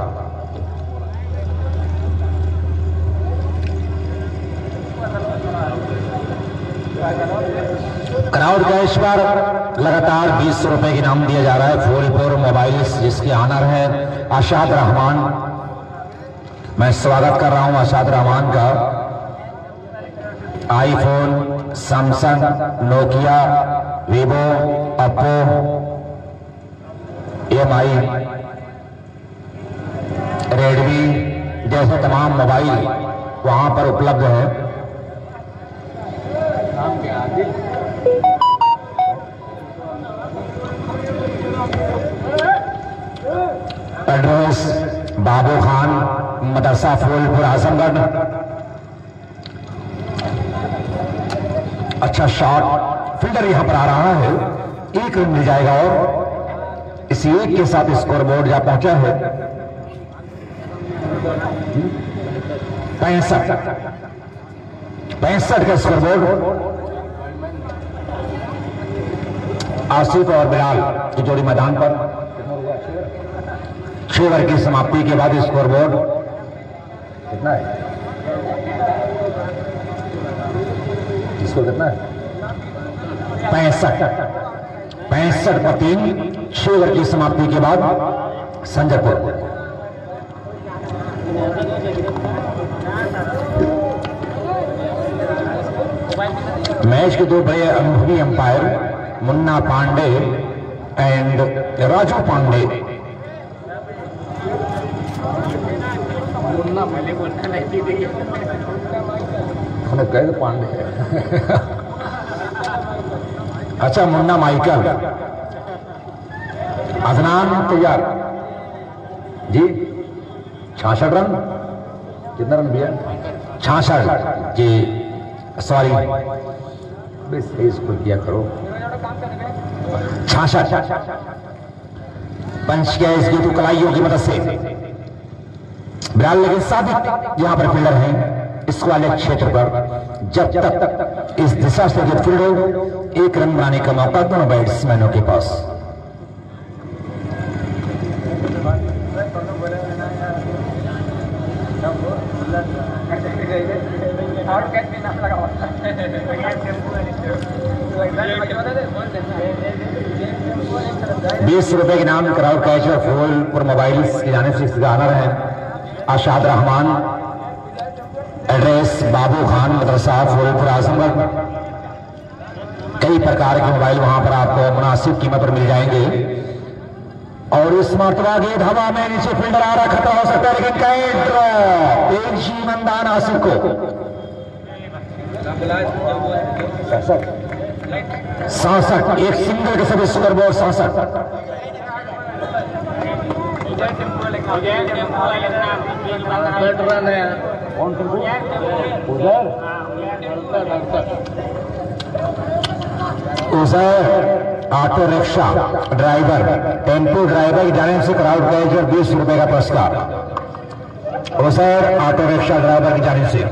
क्राउड कैश पर लगातार बीस रुपए की इनाम दिया जा रहा है। फूलपुर मोबाइल्स जिसके ऑनर है अशाद रहमान, मैं स्वागत कर रहा हूं अशाद रहमान का। IPhone, Samsung, Nokia, Vivo, Oppo, M I, Redmi जैसे तमाम मोबाइल वहां पर उपलब्ध है। एड्रेस बाबू खान मदरसा फूलपुर आजमगढ़। अच्छा शॉट फील्डर यहां पर आ रहा है, एक रन मिल जाएगा और इस एक के साथ स्कोर बोर्ड जा पहुंचा है पैंसठ पैंसठ का स्कोर बोर्ड। आसिफ और बिलाल की जोड़ी मैदान पर। छह ओवर की समाप्ति के बाद स्कोर बोर्ड कितना है? स्कोर कितना है? पैंसठ पैंसठ पर तीन। छह ओवर की समाप्ति के बाद संजयपुर। मैच के दो बड़े अनुभवी अंपायर मुन्ना पांडे एंड राजू पांडे। मुन्ना पहले बोलना नहीं थी, हमें कहे पांडे। अच्छा मुन्ना माइकल। अदनान तैयार जी। छियासठ रन। कितना रन भैया? छियासठ जी, सॉरी स्कोर किया करो। छियासठ पंच किया इस गेतु कलाइयों की मदद से। बिलाल लेकिन साबित यहां पर फील्डर हैं इस वाले क्षेत्र पर। जब तक इस दिशा से गेंद फील्ड हो, एक रन बनाने का मौका दोनों बैट्समैनों के पास। बीस रुपए के नाम क्राउड कैच और फूलपुर मोबाइल्स की जाने से इसका ऑनर है अशाद रहमान। एड्रेस बाबू खान मदरसा फूलपुर आजमगढ़। कई प्रकार के मोबाइल वहां पर आपको मुनासिब कीमत पर मिल जाएंगे। और इस मरतबा गेंद हवा में नीचे फील्डर आ रहा, खतरा हो सकता है लेकिन कई ड्रॉ एक शीमंदान आसिफ को। सड़सठ एक सिंगल के सभी स्कोर बोर्ड सड़सठ। Uzair auto rickshaw driver, tempo driver की जाने से क्राउड कैच और बीस रुपए का पुरस्कार। उजैर ऑटो रिक्शा ड्राइवर की जाने से।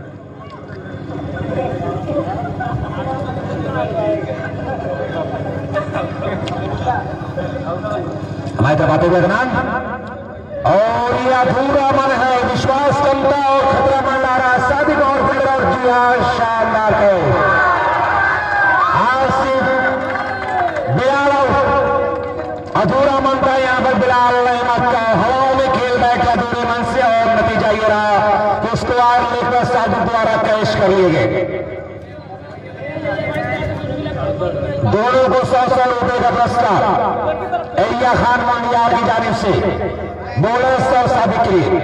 हमारे तरफ आते हुए और ये अधूरा मन है, विश्वास कमता और खतरा मन ला रहा। सादिक और फील्डर और जी हाँ शानदार है। बिलाल अधूरा मन था यहाँ पर। बिलाल अहमद का हवाओं में खेल बैठा अधूरे मन से और नतीजा ये रहा कि उसको आर लेकर सादिक द्वारा कैश कर लिए गए। दोनों को सौ सौ रुपए का पुरस्कार एरिया खान मंडियार की जानिब से बोनस और साबित के लिए।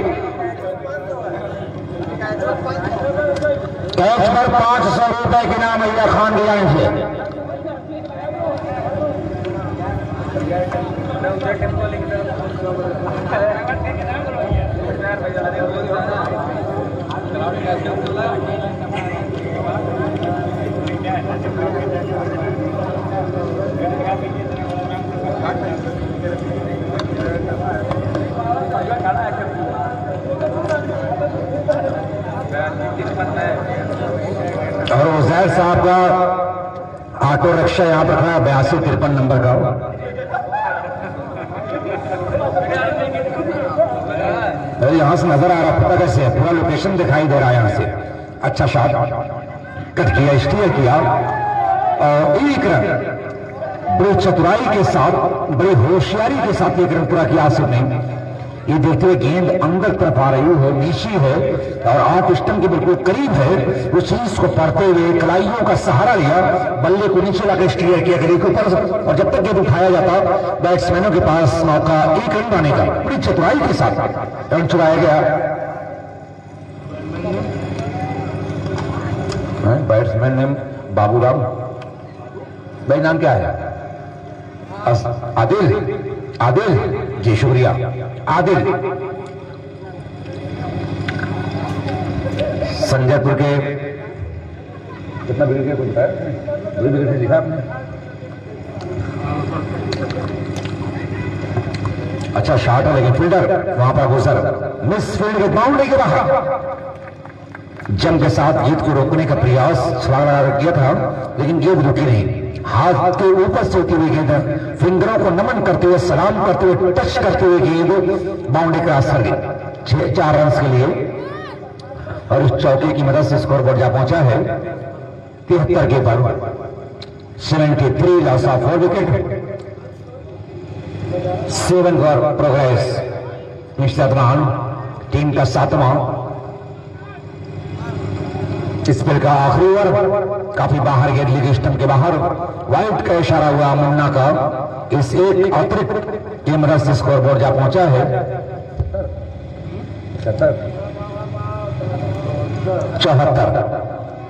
कैच पर पांच सौ रुपए के नाम एरिया खान की जानिब से। और उजैर साहब का ऑटो रिक्शा यहाँ पर खड़ा बयासी तिरपन नंबर का। अरे यहाँ से नजर आ रहा, पता कैसे है? पूरा लोकेशन दिखाई दे रहा है यहाँ से। अच्छा शॉट कट किया, स्टीयर किया। और एक रन बड़ी चतुराई के साथ, बड़ी होशियारी के साथ एक रन पूरा किया आसिफ ने। ये देखते हुए गेंद अंदर तरफ आ रही है, नीची है और ऑफ स्टंप के बिल्कुल करीब है। उस चीज को पढ़ते हुए कलाइयों का सहारा लिया, बल्ले को नीचे लाकर स्टीयर किया गया ऊपर, और जब तक गेंद उठाया जाता बैट्समैनों के पास मौका एक रन बनाने का। बड़ी चतुराई के साथ रन चुराया गया। बैट्समैन नेम बाबूराम, भाई नाम क्या है? आदिल। आदिल जी, शुक्रिया आदिल। संजयपुर के कितना विकेट कुछ बताया? दो विकेट से लिखा आपने? अच्छा शॉट है, लेकिन फील्डर वहां पर गुजर मिस फील्ड के बाउंड्री के बाहर। जंग के साथ गेंद को रोकने का प्रयास छलांग लगा किया था, लेकिन गेंद रुकी नहीं। हाथ के ऊपर से होती हुई गेंद फिंगरों को नमन करते हुए, सलाम करते हुए, टच करते हुए गेंद बाउंड्री क्रॉस कर गई। छह चार रन के लिए, और इस चौके की मदद से स्कोर बोर्ड जा पहुंचा है तिहत्तर के पर seventy three loss of four wicket, seven four progress. Mister Adnan team का सातवां स्पेल का आखिरी ओवर, काफी बाहर गेंद लीग स्टंप के बाहर, वाइट का इशारा हुआ मुन्ना का। इस एक अतिरिक्त की मदद से स्कोर बोर्ड जा पहुंचा है चौहत्तर।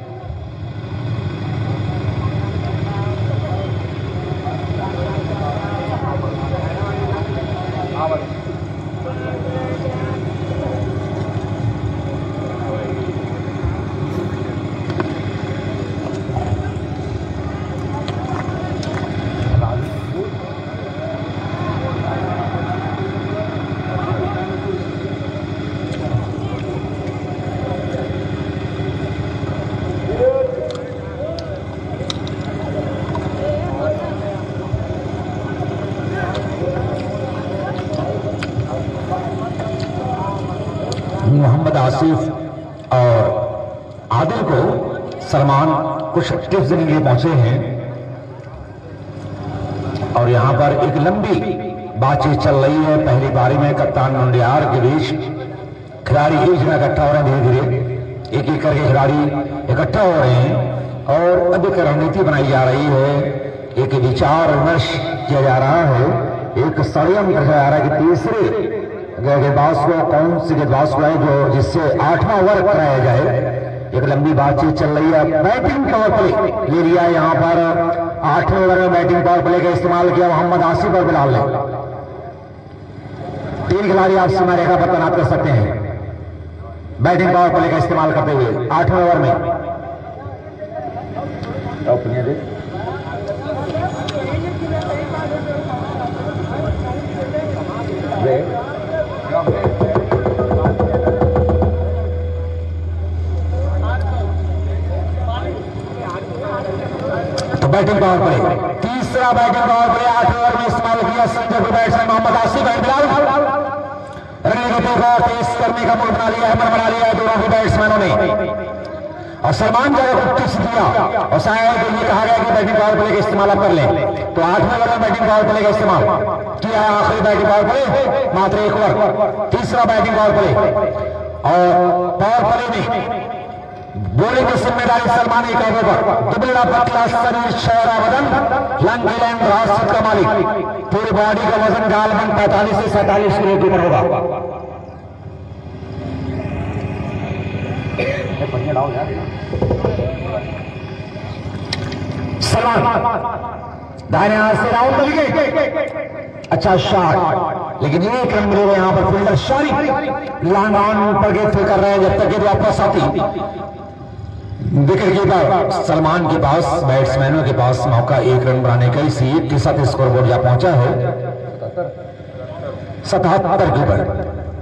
मोहम्मद आसिफ और आदिल को सलमान कुछ टिप्स देने के लिए पहुंचे हैं, और यहां पर एक लंबी बातचीत चल रही है। पहली पारी में कप्तान मुंडियार के बीच खिलाड़ी एक जगह इकट्ठा हो रहे हैं, धीरे धीरे एक एक करके खिलाड़ी इकट्ठा हो रहे हैं और अधिक रणनीति बनाई जा रही है। एक विचार विमर्श किया जा रहा है, एक षड्यंत्र किया जा रहा है कि तीसरे गेंदबाज को कौन से गेंदबाज को है जो जिससे आठवां ओवर कराया जाए। एक लंबी बातचीत चल रही है। बैटिंग पावर प्ले ले लिया यहां पर, आठवें ओवर में बैटिंग पावर प्ले का इस्तेमाल किया मोहम्मद आसिफ और बिलाल ने। तीन खिलाड़ी आप सीमा रेखा पर तैनात कर सकते हैं बैटिंग पावर प्ले का इस्तेमाल करते हुए आठवें ओवर में। तो बैटिंग पावर प्ले, तीसरा बैटिंग पावर प्ले आठवें ओवर में इस्तेमाल किया संजय बैट्समैन मोहम्मद आसिफ और बिलाल। रणनीति को तेज करने का मूड बना लिया है, मन बना लिया है दोनों ही बैट्समैनों ने, और सलमान जगह को टिप्स दिया और शायद ये कहा गया कि बैटिंग पावर प्ले का इस्तेमाल आप कर लें। तो आठवें ओवर में बैटिंग पावर प्ले का इस्तेमाल किया है। आखिरी बैटिंग पावर प्ले, मात्र एक ओवर, तीसरा बैटिंग पावर प्ले, और पावर प्ले में बॉलिंग की जिम्मेदारी सलमान एक ओवर पर। दुबला पतला शरीर, शहरा बदन, लंग राशिद का मालिक, पूरी बॉडी का वजन गालबन पैंतालीस से सैंतालीस किलो के ऊपर होगा। सलमान दाहिने हाथ से राउंड विकेट, अच्छा शॉट, लेकिन एक रन मिलेगा यहां पर। फील्डर शॉरी लॉन्ग ऑन पर गेंद कर रहे हैं जब तक गेंद वापस आती। विकेट कीपर सलमान के पास, बैट्समैनों के पास मौका एक रन बनाने का, इसी एक के साथ स्कोर बोर्ड जा पहुंचा है सतहत्तर के पर।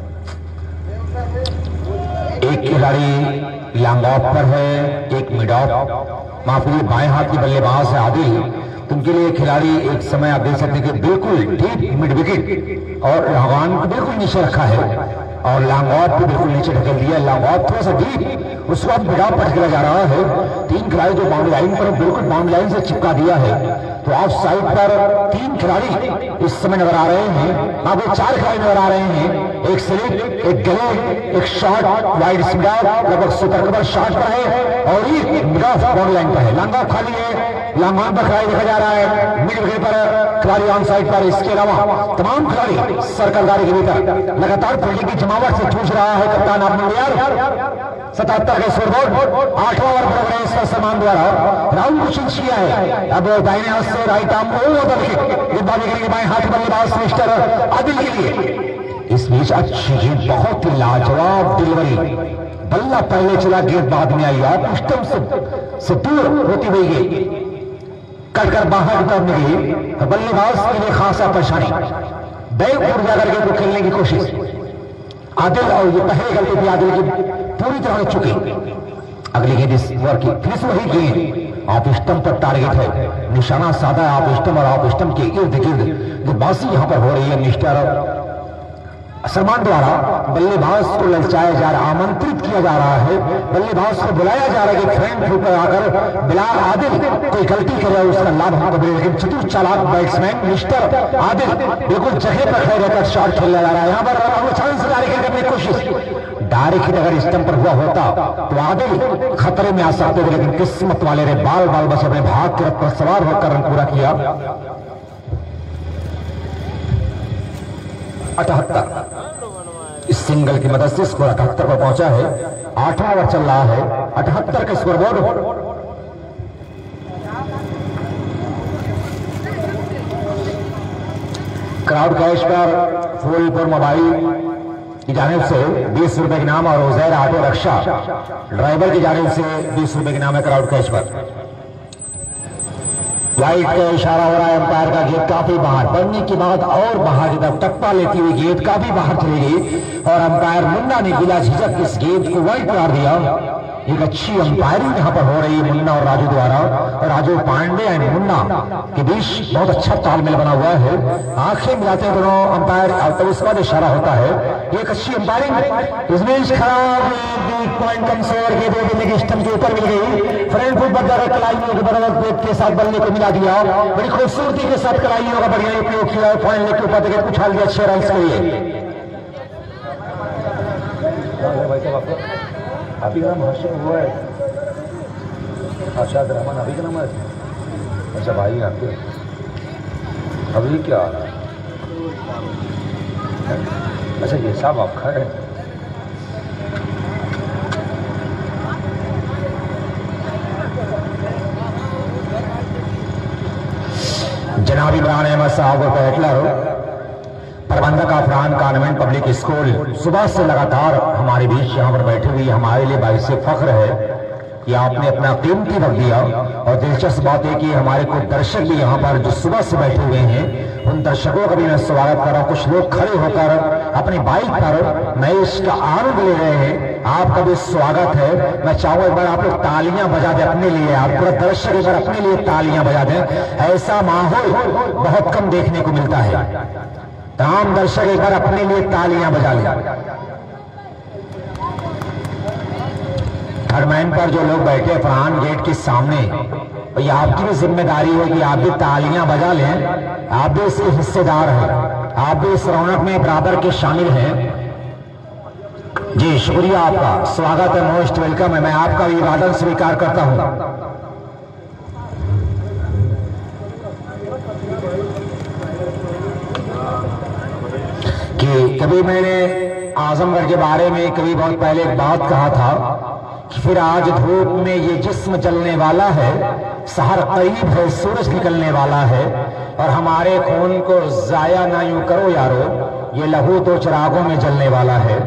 एक खिलाड़ी लॉन्ग ऑफ पर है, एक मिड ऑफ, माफी बाएं हाथ की बल्लेबाज है आदिल। उनके लिए खिलाड़ी एक समय आप देख सकते हैं कि बिल्कुल डीप मिड विकेट और भगवान को बिल्कुल नीचे रखा है, और लॉन्ग ऑफ भी बिल्कुल नीचे ढकेल दिया। लॉन्ग ऑफ थोड़ा सा डीप, उसको अब बिना पटकेला जा रहा है। तीन खिलाड़ी जो बाउंड्री लाइन पर बिल्कुल बाउंड्री लाइन से चिपका दिया है, तो ऑफ साइड पर तीन खिलाड़ी इस समय नजर आ रहे हैं। अब चार खिलाड़ी नजर आ रहे हैं, एक स्लिप, एक गले, एक शॉट वाइड स्मिड ऑफ, लगभग सत्तर नंबर शॉट पर है और एक मिड ऑफ बाउंड्री लाइन पर है। लॉन्ग ऑफ खाली है, लॉन्ग ऑन पर खिलाड़ी देखा जा रहा है, मिड विकेट पर खिलाड़ी ऑन साइड पर। इसके अलावा तमाम खिलाड़ी सर्कलदारी के भीतर लगातार फील्डिंग की जमावट से जूझ रहा है कप्तान आपने सतहत्तर के स्कोरबोर्ड। आठवां ओवर प्रोग्रेस पर सलमान द्वारा राउंड को चेंज किया है। अब दाहिने हाथ से राइट आर्म गेंदबाजी करेंगे बाएं हाथ बल्लेबाज मिस्टर आदिल के लिए। इस बीच अच्छी गेंद, बहुत ही लाजवाब डिलीवरी, बल्ला पहले चला गेंद बाद में आई। आप स्टंप से, से दूर होती हुई गेंद कट कर बाहर की तरफ निकली। बल्लेबाज के लिए खासा परेशानी, बैक फुट जाकर गेंद को खेलने की कोशिश आदिल, और ये पहले गलती थी आदिल की पूरी तरह हो चुकी। अगली गेंद इस ओवर की फिर से वही गेंद ऑफ स्टंप पर टारगेट है, निशाना साधा है ऑफ स्टंप और ऑफ स्टंप के इर्द गिर्द बाजी यहां पर हो रही है। मिस्टर सलमान द्वारा बल्लेबाज को ललचाया जा रहा, आमंत्रित किया जा रहा है, बल्लेबाज को बुलाया जा रहा है कि फ्रंट फुट पर आकर बिलाल आदिल कोई गलती करे उसका लाभ हमको मिले। लेकिन चतुर चालाक बैट्समैन मिस्टर आदिल बिल्कुल जगह पर खड़े रहकर शॉट खेला जा रहा है। यहाँ पर चांस डायरेक्ट करने की कोशिश, डायरेक्ट अगर स्टंप पर हुआ होता तो आदिल खतरे में आ सकते थे, लेकिन किस्मत वाले ने बाल बाल बस अपने भाग के रथ पर सवार होकर रन पूरा किया। अठहत्तर इस सिंगल की मदद से स्कोर अठहत्तर पर पहुंचा है। आठवां ओवर चल रहा है, अठहत्तर का स्कोर बोर्ड। क्राउड कैश पर फूलपुर मोबाइल की जानिब से बीस रुपए के नाम और उजैर ऑटो रक्षा ड्राइवर की जानिब से बीस रुपए के नाम है क्राउड कैश पर। लाइट का इशारा हो रहा है अंपायर का, गेंद काफी बाहर बढ़ने के बाद और बाहर की तरफ टप्पा लेती हुई गेंद काफी बाहर चली गई और अंपायर मुन्ना ने बिना झिझक इस गेंद को वाइड करार दिया। एक अच्छी अंपायरिंग यहां पर हो रही है मुन्ना और राजू द्वारा, और राजू पांडे एंड मुन्ना के बीच बहुत अच्छा तालमेल बना हुआ है। आंखें मिलाते हैं दोनों अंपायर, तो उसके बाद इशारा होता है। एक अच्छी अंपायरिंग, इसमें खराब पॉइंट कमजोर के दो बल्ले की स्टंप के ऊपर मिल गई। फ्रंट फुट पर जाकर कलाइयों के बराबर के साथ बल्ले को मिला दिया, बड़ी खूबसूरती के साथ कलाइयों का बढ़िया उपयोग किया। पॉइंट लेके ऊपर देखिए उछाल दिया छह रन के लिए। अभी का नाम हर्षद हुआ है, अरशद रहमान अभी का नाम है। अच्छा भाई आपके अभी क्या आ रहा है? अच्छा ये साहब आप खड़े जनाब इमरान अहमद साहब बैटलर प्रबंधक अफरान कॉन्वेंट पब्लिक स्कूल सुबह से लगातार हमारे बीच यहाँ पर बैठे हुए, हमारे लिए बाइस फख्र है कि आपने अपना कीमती वक्त दिया। और दिलचस्प बात है कि हमारे कुछ दर्शक भी यहाँ पर जो सुबह से बैठे हुए हैं, उन दर्शकों का भी मैं स्वागत कर रहा हूँ। कुछ लोग खड़े होकर अपनी बाइक पर मैच का आनंद ले रहे हैं, आपका भी स्वागत है। मैं चाहूंगा एक बार आप लोग तालियां बजा दें अपने लिए, आप पूरा दर्शक एक बार अपने लिए तालियां बजा दें। ऐसा माहौल बहुत कम देखने को मिलता है। तमाम दर्शक एक बार अपने लिए तालियां बजा लें। थर्डमैन पर जो लोग बैठे फरहान गेट के सामने, ये आपकी भी जिम्मेदारी है कि आप भी तालियां बजा लें। आप भी इसके हिस्सेदार हैं, आप भी इस रौनक में बराबर के शामिल हैं। जी शुक्रिया, आपका स्वागत है, मोस्ट वेलकम है। मैं आपका अभिवादन स्वीकार करता हूं। कि कभी मैंने आजमगढ़ के बारे में कभी बहुत पहले एक बात कहा था कि फिर आज धूप में ये जिस्म जलने वाला है, सहर करीब है, सूरज निकलने वाला है, और हमारे खून को जाया ना यूं करो यारो, ये लहू तो चिरागों में जलने वाला है।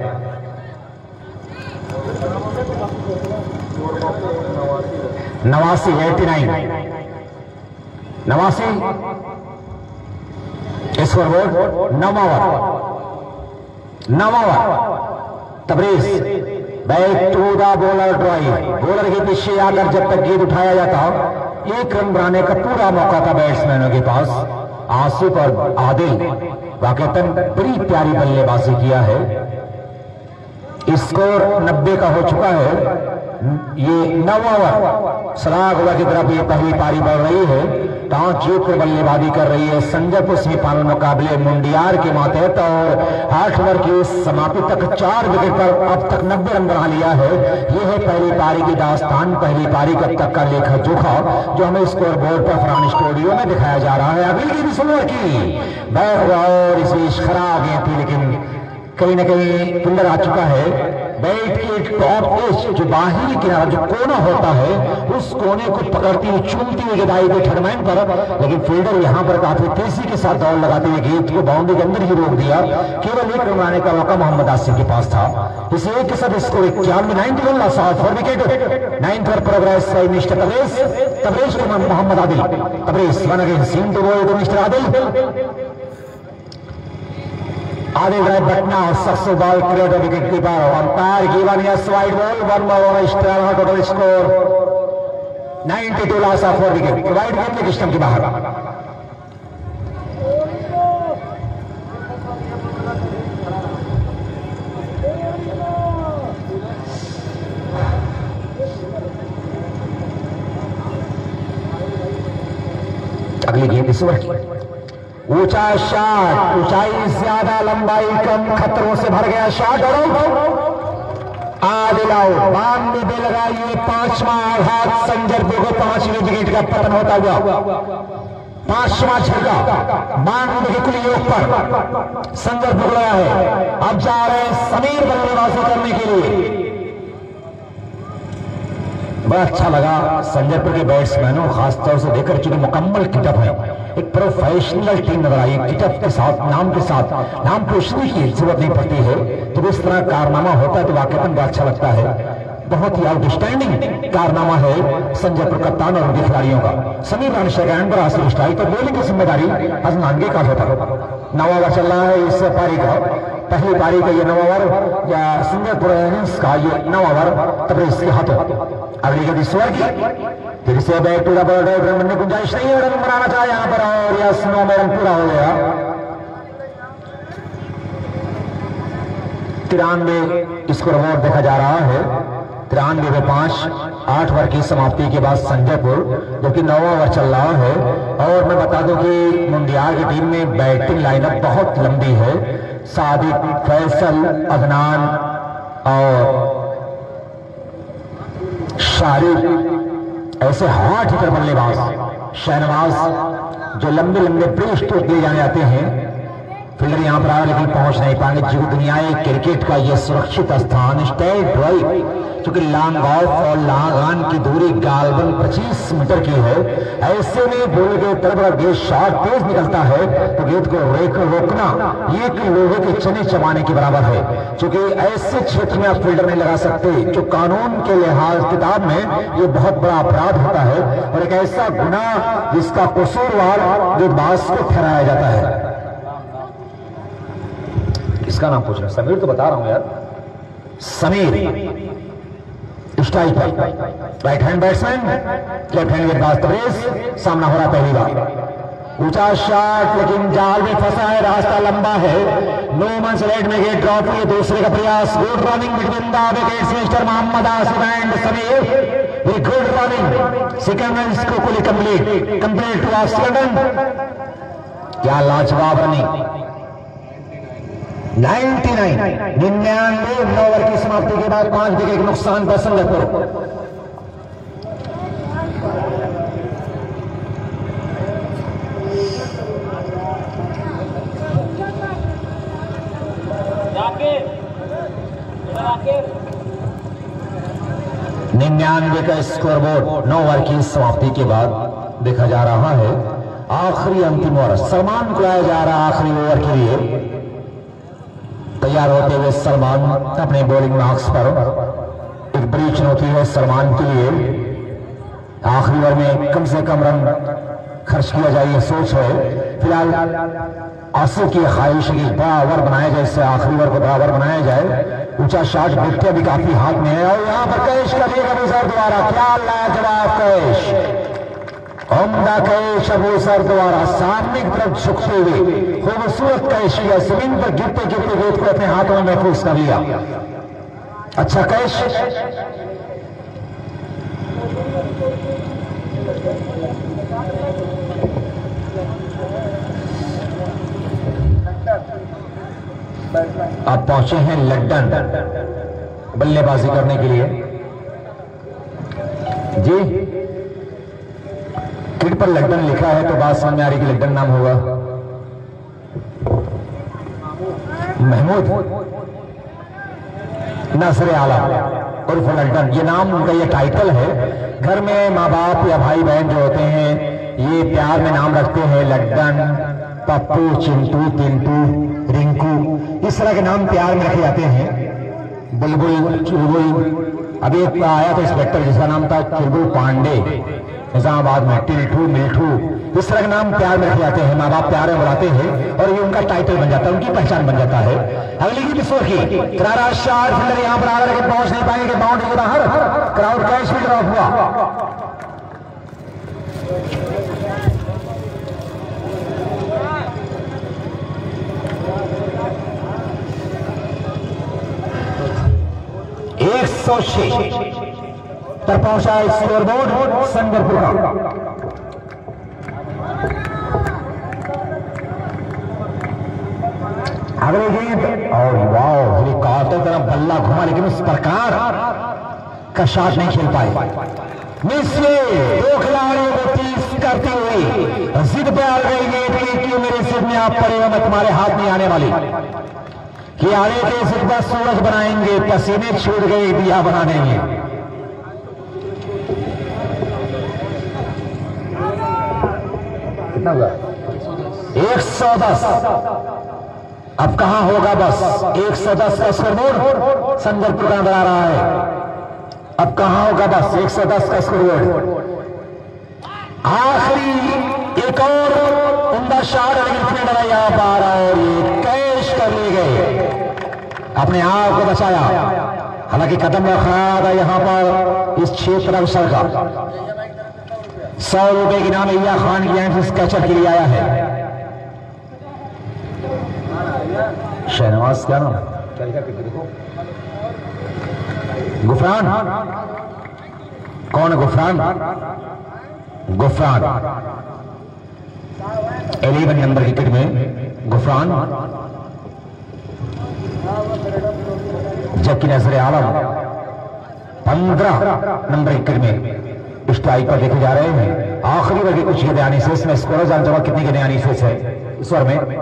नवासी एटी नाइन नवासी स्कोरबोर्ड नवावर नवावर Tabrez back to the bowler drive. Bowler के पीछे आकर जब तक गेंद उठाया जाता, एक रन बनाने का पूरा मौका था बैट्समैनों के पास। आसिफ और आदिल वाकईतन बड़ी प्यारी बल्लेबाजी किया है। स्कोर नब्बे का हो चुका है। ये नवा ओवर सराग ओवर की तरफ ये पहली पारी बढ़ रही है। टॉस जीतकर बल्लेबाजी कर रही है संजयपुर सेमीफाइनल मुकाबले मुंडियार के मातहत और आठ ओवर की समाप्ति तक चार विकेट पर अब तक नब्बे रन बना लिया है। यह है पहली पारी की दास्तान, पहली पारी कब तक का लेखा जोखा जो हमें स्कोर बोर्ड पर फरहान स्टूडियो में दिखाया जा रहा है। अगली गेंद इस ओवर की बैट हुआ और इस बीच खराब गेंद थी, लेकिन कहीं ना कहीं फील्डर आ चुका है। बैट की टॉप एज जो बाहरी किनारा जो कोना होता है उस कोने को पकड़ती हुई चूमती हुई गेंद आई थी थर्डमैन पर, लेकिन फील्डर यहां पर काफी तेजी के साथ दौड़ लगाते हुए गेंद को बाउंड्री के अंदर ही रोक दिया। केवल एक रन बनाने का मौका मोहम्मद आसिफ के पास था। इस एक के साथ स्कोर इक्यानवे ninety one loss four wicket. Ninth over progress by mister Tabrez Tabrez के Mohammad Adil Tabrez one again seam to go to mister Adil Adil drive but no success ball create wicket keeper umpire given yes wide ball one ball on strike total score ninety two loss of four wicket. Wide गेंद के stump के बाहर। अगली गेंद इस over की ऊंचा shot, ऊंचाई ज्यादा लंबाई कम, खतरों से भर गया शॉट और आदिल आउट। बानवे पे लगाइए पांचवा आघात संजयपुर को पांचवें विकेट का पतन होता हुआ। पांचवा छक्का बानवे के कुल योग पर संजयपुर गया है। अब जा रहे समीर बल्लेबाजी करने के लिए। बड़ा अच्छा लगा संजयपुर के बैट्समैनों खासतौर से देखकर चूंकि मुकम्मल किटअप है, एक प्रोफेशनल टीम नजर आई किटअप के साथ, नाम के साथ। नाम पूछने की जरूरत नहीं पड़ती है, तो इस तरह कारनामा होता है तो वाकई बड़ा अच्छा लगता है। बहुत ही आउटस्टैंडिंग कारनामा है संजयपुर कप्तान और उनके खिलाड़ियों का। समीर रानी शेखर पर हासिल स्ट्राइक, तो बॉलिंग की जिम्मेदारी हसनान के कांधों पर। नवा ओवर चल रहा है इस पारी का, पहली पारी का ये नवा ओवर या संजयपुर इनिंग्स का ये नवा ओवर तब इसके हाथों। अगली गेंद इस ओवर की फिर से back to the border, run बनने की गुंजाइश नहीं है, रन बनाना चाहे यहां पर और यस नौ में रन पूरा हो गया। तिरानवे स्कोर बोर्ड देखा जा रहा है, तिरानवे में पांच। आठ ओवर की समाप्ति के बाद संजयपुर जो कि नौवां ओवर चल रहा है। और मैं बता दूं कि मुंडियार की टीम में बैटिंग लाइनअप बहुत लंबी है। सादिक, फैसल, अदनान और शारिक ऐसे हार्ड हिटर बल्लेबाज, शहनवाज जो लंबे लंबे ब्रेक स्ट्रोक दिए जाने आते हैं। फील्डर यहां पर आए लेकिन पहुंच नहीं पाएंगे। जो दुनिया क्रिकेट का यह सुरक्षित स्थान स्ट्रेट ड्राइव क्योंकि लॉन्ग ऑफ और लॉन्ग ऑन की दूरी गालबन पच्चीस मीटर की है। ऐसे में बॉल के तरफ गेंद शॉट तेज निकलता है तो गेंद को रोकना ये एक लोहे के चने चबाने के बराबर है। क्योंकि ऐसे क्षेत्र में आप फील्डर नहीं लगा सकते जो कानून के लिहाज किताब में ये बहुत बड़ा अपराध होता है और एक ऐसा गुनाह जिसका कसूरवार गेंदबाज को ठहराया जाता है। इसका नाम पूछ रहा, समीर तो बता रहा हूं यार। समीर स्ट्राइक पर right hand batsman, left hand गेंदबाज तबरेज सामना हो रहा पहली बार। ऊंचा शॉट लेकिन जाल में फंसा है, रास्ता लंबा है। नो मंस लेट में गेट ड्रॉप किए, दूसरे का प्रयास। Good running between the wickets mister Mohammad Asif and Sameer. Very good running, second run को कुल complete complete two second run. क्या लाजवाब रनिंग। निन्यानवे निन्यानवे ओवर की समाप्ति के बाद पांच विकेट नुकसान पर संजयपुर। निन्यानवे का स्कोर बोर्ड नौ ओवर की समाप्ति के बाद देखा जा रहा है। आखिरी अंतिम ओवर सलमान को लाया जा रहा है आखिरी ओवर के लिए। तैयार होते हुए सलमान अपने बॉलिंग मार्क्स पर। एक बड़ी चुनौती है सलमान के लिए, आखिरी ओवर में कम से कम रन खर्च किया जाए ये सोच है। फिलहाल आसिफ की ख्वाहिश की बड़ा ओवर बनाया जाए, इससे आखिरी ओवर को बड़ा ओवर बनाया जाए। ऊंचा शॉट बिकते भी काफी हाथ में है और यहाँ पर कैश करिएगा अबूसर द्वारा। क्या लाजवाब कैश, उम्दा कैश अबूसर द्वारा सामने की तरफ झुकते हुए खूबसूरत कैश किया। जमीन पर गिरते गिरते गेंद को अपने हाथों में महफूज कर लिया। अच्छा कैश आप पहुंचे हैं लंदन बल्लेबाजी करने के लिए जी। किट पर लंदन लिखा है तो बात समझ में आ रही कि लंदन नाम होगा। महमूद नसर आलम उर्फ लंदन, ये नाम उनका, ये टाइटल है। घर में माँ बाप या भाई बहन जो होते हैं ये प्यार में नाम रखते हैं, लंदन, पप्पू, चिंटू, पिंटू, रिंकू, इस तरह के नाम प्यार में रखे जाते हैं। बुलबुल, चुलबुल। अभी एक आया था इंस्पेक्टर जिसका नाम था चुलबुल पांडे निजामाबाद में, टिल्ठू, मिल्ठू, इस तरह के नाम प्यार में रखे जाते हैं। माँ बाप प्यार में बुलाते हैं और ये उनका टाइटल बन जाता है, उनकी पहचान बन जाता है। अगली की बिस्फोट की करारा शार फील्डर यहां पर आकर के पहुंच नहीं पाएंगे, बाउंड्री के बाहर, क्राउड कैच भी ड्रॉप हुआ। एक सौ छह पर पहुंचा स्कोर बोर्ड संगरपुर का। अगले गेंद और वाओ, हेलीकॉप्टर तरफ बल्ला घुमा लेकिन उस प्रकार का शॉट नहीं खेल पाए। मिस दो खिलाड़ियों को तीस करती हुई जिद पे आ गई गेंद की कि मेरे सिर में आप पड़े हो, मैं तुम्हारे हाथ में आने वाली कि आने के सिर पर सूरज बनाएंगे, पसीने छूट गए दिया बनाने में। कितना हुआ? एक सौ दस। अब कहां होगा बस? एक सौ दस का स्कोरबोर्ड संगरपुर का नजर आ रहा है। अब कहां होगा बस? एक सौ दस का स्कोरबोर्ड। आखिरी एक और उम्दा शॉट लेकिन फील्डर है यहां पर और ये कैच कर लिए गए, अपने आप को बचाया। हालांकि कदम खराब है यहां पर इस क्षेत्र अवसर का। सौ रुपए की नाम इया खान की एंट्री कैचर के लिए आया है। शहनवाज क्या नाम? क्या लिखा देखो, गुफरान। कौन है Gufran? Gufran eleven number wicket में गुफरान, जबकि नजर आलम पंद्रह नंबर विकेट में स्ट्राइक पर देखे जा रहे हैं। आखिरी ओवर की कुछ गेंदें आनी से इसमें स्कोर जान जमा कितनी गेंदें आनी से है इस ओवर में?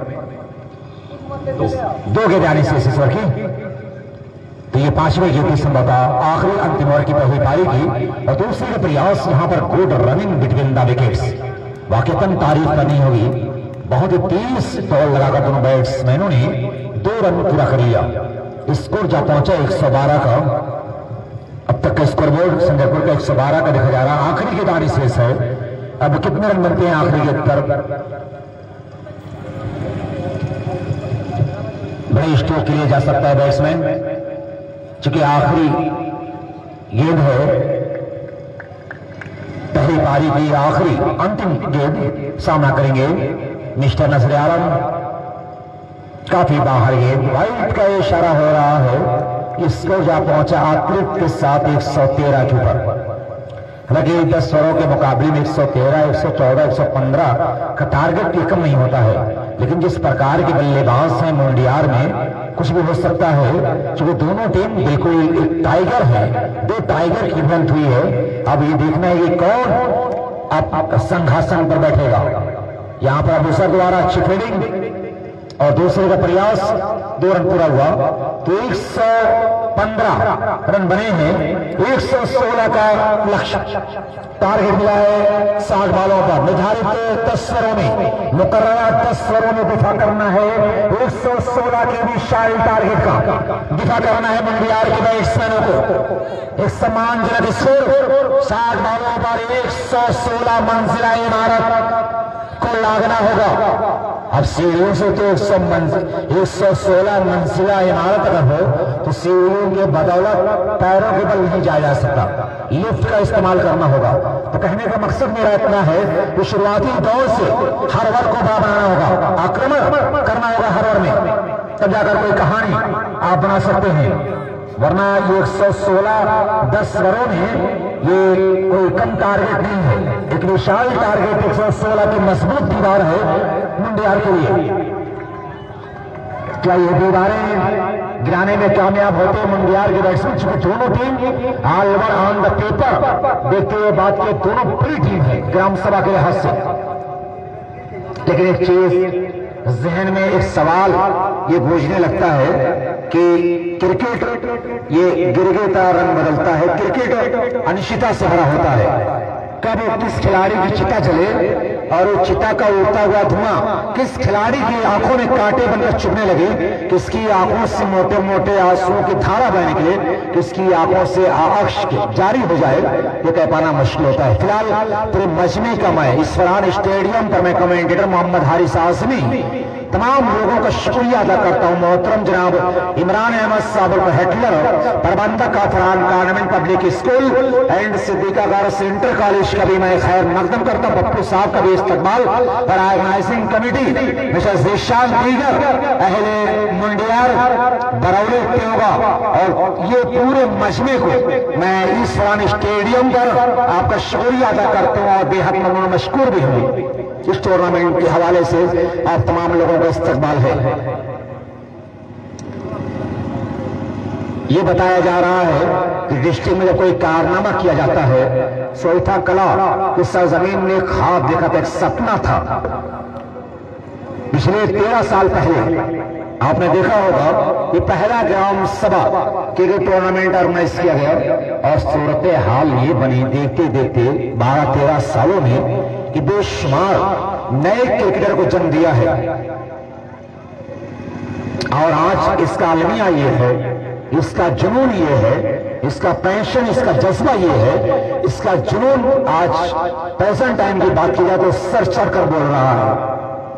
दो गेंदें आनी से इस ओवर की, तो ये पांचवें गेंद की संभवतः आखिरी अंतिम ओवर की पहली पारी की और दूसरे का प्रयास यहां पर good running between the wickets. वाकईतन तारीफ करनी होगी, बहुत ही तेज बॉल लगाकर दोनों बैट्समैनों ने दो रन पूरा कर लिया। स्कोर जा पहुंचा एक सौ बारह का। अब तक का स्कोरबोर्ड संगरपुर का एक सौ बारह का देखा जा रहा है। आखिरी गेंद आनी शेष है। अब कितने रन बनते हैं आखिरी गेंद पर? बड़े स्ट्रोक के लिए जा सकता है बैट्समैन, चूंकि आखिरी गेंद है पहली पारी की, आखिरी अंतिम गेंद सामना करेंगे मिस्टर नजर आलम। काफी बाहर गेंद, वाइट का इशारा हो रहा है। इसको जा पहुंचा अतिरिक्त के साथ एक सौ तेरह के ऊपर। हालांकि दस ओवरों के मुकाबले में एक सौ तेरह, एक सौ चौदह, एक सौ पंद्रह का टारगेट कम नहीं होता है, लेकिन जिस प्रकार के बल्लेबाज हैं मुंडियार में कुछ भी हो सकता है, क्योंकि दोनों टीम बिल्कुल एक टाइगर है, दो टाइगर की इवेंट हुई है। अब ये देखना है कि कौन अब संघासन पर बैठेगा। यहां पर अबूसर द्वारा अच्छी फील्डिंग और दूसरे का प्रयास, दो रन पूरा हुआ तो एक सौ पंद्रह रन बने हैं। एक सौ सोलह का लक्ष्य टारगेट मिला है साठ बालों पर। निर्धारित दस ओवरों में, मुकर्ररा दस ओवरों में दिफा करना है। एक सौ सोलह के भी शायद टारगेट का दिफा करना है मुंडियार के बैट्समैनों को। एक सम्मानजनक स्कोर साठ बालों पर एक सौ सोलह मंजिला इमारत को लागना होगा। अब सीढ़ियों से तो एक सौ मंजिल एक सौ सोलह मंजिला इमारत अगर हो तो सीढ़ियों के बदौलत पैरों के बल नहीं जाया जा सकता, लिफ्ट का इस्तेमाल करना होगा। तो कहने का मकसद मेरा इतना है कि शुरुआती दौर से हर ओवर को बड़ा बनाना होगा, आक्रमण करना होगा हर ओवर में, तब जाकर कोई कहानी आप बना सकते हैं। वरना ये एक सौ सोलह दस ओवरों में ये कोई कम टारगेट नहीं है, एक विशाल टारगेट एक सौ सोलह की मजबूत दीवार है मुंडियार के लिए। क्या ये दीवारें गिराने में कामयाब होते हैं मुंडियार के बैट्समैन? चूंकि दोनों team all over on the paper देखते हुए बात की दोनों बड़ी टीम है ग्राम सभा के लिहाज से, लेकिन एक चीज जहन में एक सवाल ये गूंजने लगता है कि क्रिकेट ये गिरगिता रंग बदलता है, क्रिकेट अनिश्चितता से भरा होता है। कब किस खिलाड़ी की चिता जले और उस चिता का उड़ता हुआ धुआं किस खिलाड़ी की आंखों में कांटे बनकर चुभने लगे, किसकी आंखों से मोटे मोटे आंसुओं की धारा बह निकले, किसकी आंखों से अक्ष जारी हो जाए, ये कह पाना मुश्किल होता है। फिलहाल पूरे मजमे का मैं इस फरहान स्टेडियम पर मैं कमेंटेटर मोहम्मद हारिस आजमी तमाम लोगों का शुक्रिया अदा करता हूं। मोहतरम जनाब इमरान अहमद साहब हेटलर, प्रबंधक का Farhan government public school and Siddiqa girls inter college का भी मैं खैर मकदम करता हूं। पप्पू साहब का भी इस्तकबाल और ऑर्गेनाइजिंग कमेटी मिस्टर जीशान दीगर अहले मुंडियार बरौली होगा और ये पूरे मजमे को मैं इस फरहान स्टेडियम पर आपका शुक्रिया अदा करता हूं और बेहद ममनून मशकूर भी हूं। इस टूर्नामेंट के हवाले से आप तमाम लोगों का इस्तकबाल है। ये बताया जा रहा है कि डिस्ट्रिक्ट में जब कोई कारनामा किया जाता है, सोइथा कला की सरजमीन ने ख्वाब देखा था, एक सपना था। पिछले तेरह साल पहले आपने देखा होगा कि पहला ग्राम सभा क्रिकेट टूर्नामेंट ऑर्गेनाइज किया गया और सूरत हाल ये बनी देखते देखते बारह तेरह सालों में कि बेशुमार नए क्रिकेटर को जन्म दिया है। और आज इसका अलमिया ये है, इसका जुनून ये है, इसका पैशन, इसका जज्बा ये है, इसका जुनून आज प्रेजेंट टाइम की बात की जाए तो सर चढ़ कर बोल रहा है।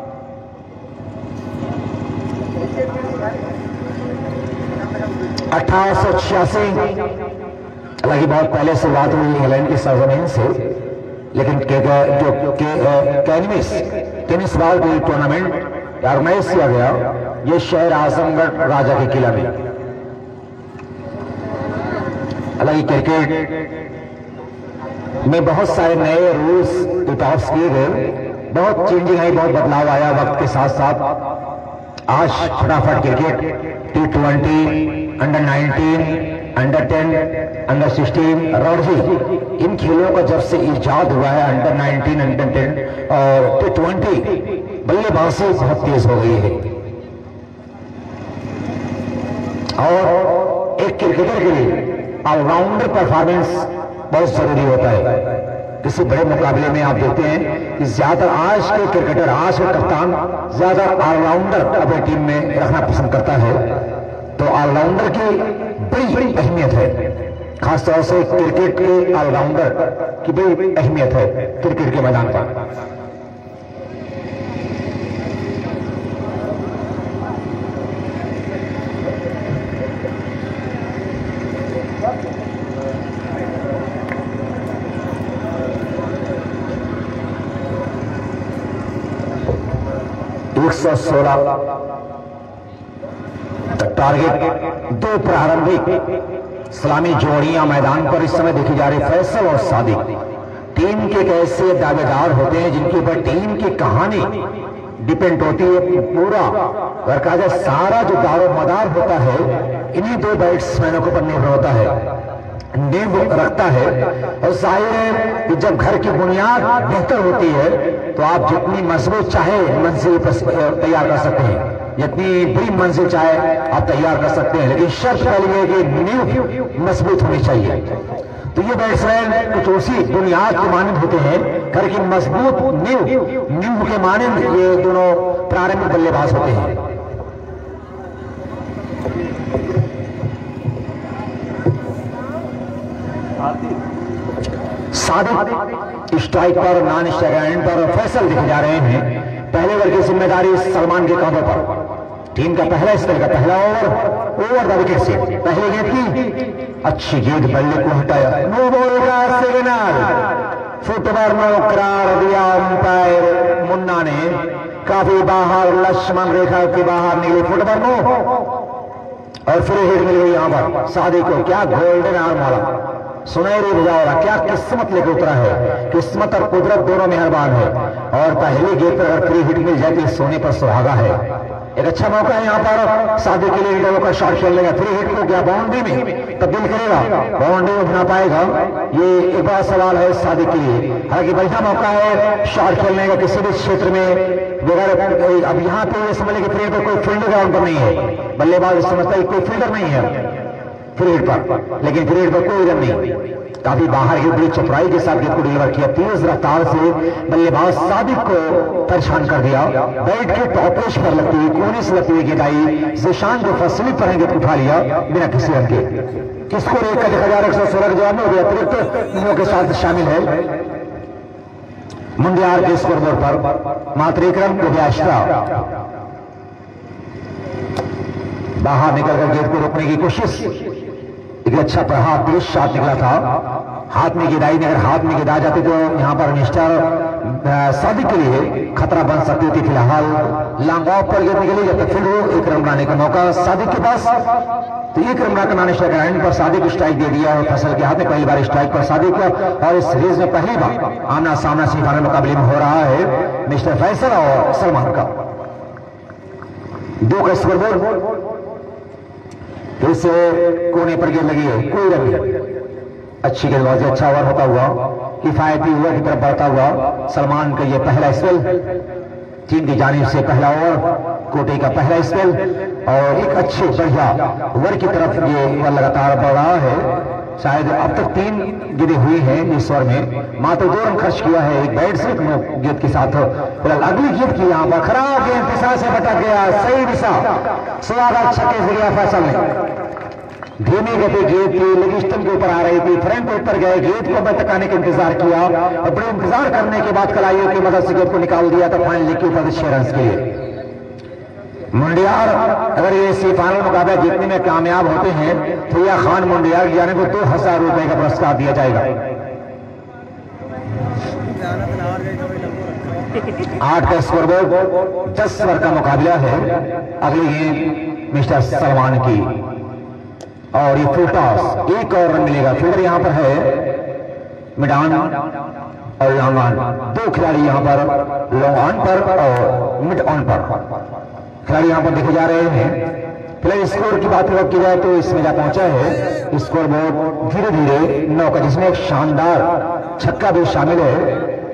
अठारह सौ छियासी हालांकि बहुत पहले से बात हुई इंग्लैंड की सरजमीन से, लेकिन के, जो के, कैनविस टेनिस बॉल की टूर्नामेंट ऑर्गेनाइज किया गया ये शहर आजमगढ़ राजा के किला में। हालांकि क्रिकेट में बहुत सारे नए रूल्स इटॉप्स किए गए, बहुत चेंजिंग आई, बहुत बदलाव आया वक्त के साथ साथ। आज फटाफट cricket T twenty, under nineteen, under ten, under sixteen, Ranji, इन खेलों का जब से इजाद हुआ है, अंडर नाइनटीन, अंडर टेन और टी ट्वेंटी, बल्लेबाजी बहुत तेज हो गई है। और एक क्रिकेटर के लिए ऑलराउंडर परफॉर्मेंस बहुत जरूरी होता है। किसी बड़े मुकाबले में आप देखते हैं कि ज्यादा आज के क्रिकेटर, आज के कप्तान ज्यादा ऑलराउंडर अपनी टीम में रखना पसंद करता है, तो ऑलराउंडर की बड़ी बड़ी अहमियत है। खासतौर से क्रिकेट के ऑलराउंडर की बड़ी अहमियत है क्रिकेट के मैदान पर। एक सौ सोलह टारगेट, दो प्रारंभिक सलामी जोड़ियां मैदान पर इस समय देखी जा रही। फैसल और सादिक टीम के एक ऐसे दावेदार होते हैं जिनके ऊपर टीम की कहानी डिपेंड होती है। पूरा अगर कहा जाए सारा जो दारो मदार होता है इन्हीं दो बैट्समैनों के ऊपर निर्भर होता है, नींव रखता है। और जाहिर है कि जब घर की बुनियाद बेहतर होती है तो आप जितनी मजबूत चाहे मंजिल तैयार कर सकते हैं, जितनी बड़ी मंजिल चाहे आप तैयार कर सकते हैं, लेकिन शर्त पहली है कि नींव मजबूत होनी चाहिए। तो ये बैट्समैन कुछ उसी बुनियाद के मानंद होते हैं, घर की मजबूत नींव नींव के मानंद ये दोनों प्रारंभिक बल्लेबाज होते हैं। सादिक स्ट्राइक पर, नॉन स्ट्राइक एंड पर, फैसल दिखे जा रहे हैं। पहले ओवर की जिम्मेदारी सलमान के कांधों पर। टीम का पहला स्पेल का पहला ओवर ओवर द विकेट से पहले गेंद की अच्छी गेंद बल्ले को हटाया, नो बॉल का सिग्नल, फुटबॉल नो करार दिया अंपायर मुन्ना ने। काफी बाहर लक्ष्मण रेखा के बाहर निकले, फुटबॉल नो और फ्री हिट मिल गई यहाँ पर सादी को। क्या गोल्डन आर्म वाला सुनहरी भुजा वाला, क्या किस्मत लेकर उतरा है। किस्मत और कुदरत दोनों मेहरबान है। और पहली गेंद पर अगर फ्री हिट मिल जाए तो सोने पर सुहागा है। एक अच्छा मौका है यहाँ पर सादी के लिए। इंटरवो का शॉट खेल लेगा। फ्री हिट को क्या बाउंड्री में तब्दील करेगा, बाउंड्री में बना पाएगा, ये एक बड़ा सवाल है सादी के लिए। हालांकि बढ़िया मौका है शॉट खेलने का किसी भी क्षेत्र में। बगैर अब यहाँ पे ये समझ लें कि फ्री हिट पर कोई फील्डर ग्राउंड पर नहीं है। बल्लेबाज समझता है कोई फील्डर नहीं है फ्री हिट पर, लेकिन फ्री हिट पर कोई रन नहीं। काफी बाहर की बड़ी चपराई के साथ गेंद को डिलीवर किया। तेज रफ्तार से बल्लेबाज सादिक को परेशान कर दिया। बैट के टॉप एज पर लगती हुई, कोने से लगती हुई गेंद आई। जिशान जो फसली पर गेंद उठा लिया बिना किसी रन के। किसको एक का हजार एक सौ सोलह के जवाब में अतिरिक्त नियमों के साथ शामिल है। मुंडियार के स्कोरबोर्ड पर मात्र एक रन को एक्स्ट्रा। बाहर निकलकर गेंद को रोकने की कोशिश। एक अच्छा प्रहार तेज शॉट निकला था। हाथ में गेंद आई नहीं। अगर हाथ में गेंद आ जाती तो यहाँ पर मिस्टर सादिक के लिए खतरा बन सकती थी। फिलहाल लॉन्ग ऑफ पर गेंद निकली, जब तक फिर एक रन बनाने का मौका सादिक के पास। तो एक रन बनाने स्ट्राइक पर सादिक को स्ट्राइक दे दिया। और फसल के हाथ में पहली बार स्ट्राइक पर सादिक का। और इस सीरीज में पहली बार आमना सामना सेमीफाइनल मुकाबले में हो रहा है मिस्टर फैसल और सलमान का। दो का स्कोरबोर्ड फिर से कोने पर गेंद लगी है, कोई रन नहीं। अच्छी गेंदबाजी, अच्छा ओवर होता हुआ, किफायती ओवर की तरफ बढ़ता हुआ सलमान का ये पहला स्पेल। टीम की जानिब से पहला ओवर, कोटे का पहला स्पेल। और एक अच्छे बढ़िया ओवर की तरफ ये ओवर लगातार बढ़ रहा है। शायद अब तक तीन गेंदें हुई हैं इस ओवर में, मात्र दो रन खर्च किया है एक बैट से गेंद के साथ। फिलहाल अगली गेंद की यहाँ पर खराब गेंद दिशा से भटक गया, सही दिशा, स्वागत छक्के से गया फैसल ने। धीमी गति गेंद थी, लेग स्टंप के ऊपर आ रही थी, फ्रंट ऊपर गए, गेंद को बटकाने का इंतजार किया और बड़े इंतजार करने के बाद कलाइयों की मदद से गेंद को निकाल दिया। तो फाइनल के ऊपर छह रन के लिए मुंडियार अगर ये सेमीफाइनल मुकाबला जीतने में कामयाब होते हैं तो यह खान मुंडियार की जाने को दो हजार रुपए का पुरस्कार दिया जाएगा। आठ का स्कोरबोर्ड, दस ओवर का मुकाबला है। अगली गेंद मिस्टर सलमान की और ये फुल टॉस, एक और रन मिलेगा। फील्डर यहां पर है मिड ऑन और लॉन्ग ऑन, दो खिलाड़ी यहां पर लॉन्ग ऑन पर और मिड ऑन पर खिलाड़ी यहां पर देखे जा रहे हैं। फिलहाल स्कोर की बात की जाए तो इसमें जा पहुंचा है स्कोर बोर्ड धीरे धीरे नौ का, जिसमें एक शानदार छक्का भी शामिल है।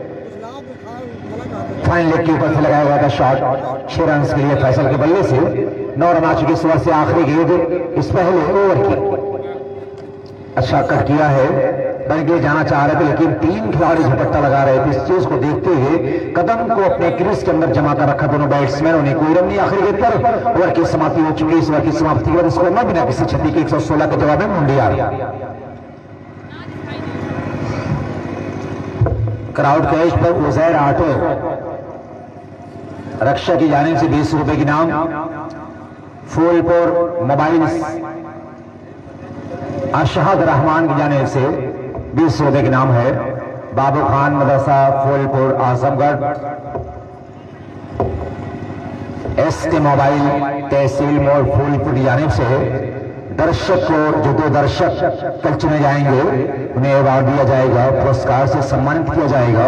फाइन लेग के ऊपर से लगाया गया था शॉट छह रन के लिए फैसल के बल्ले से। नौ रन आ चुके इस ओवर से। आखिरी गेंद इस पहले ओवर की अच्छा कट किया है। बन के जाना चाह रहे थे लेकिन तीन खिलाड़ी झपट्टा लगा रहे थे। इस चीज को देखते हुए कदम को अपने क्रीज के अंदर जमा कर रखा दोनों बैट्समैनों ने। कोई रन नहीं आखिरी गेंद पर। ओवर की समाप्ति हो चुकी है। इस ओवर की समाप्ति के बाद इसको न बिना किसी क्षति के एक सौ सोलह के जवाब में मुंडियार। क्राउड कैच पर उजैर आटो रक्षा की जानिब से बीस रुपए की नाम। फूलपुर मोबाइल अशहद रहमान की जानिब से बीस रुपए के नाम है। Babu Khan Madrasa Phulpur Azamgarh. S K mobile तहसील मोड़ फूलपुर की जानिब से दर्शक को, जो दो दर्शक कल चुने जाएंगे उन्हें अवार्ड दिया जाएगा, पुरस्कार से सम्मानित किया जाएगा।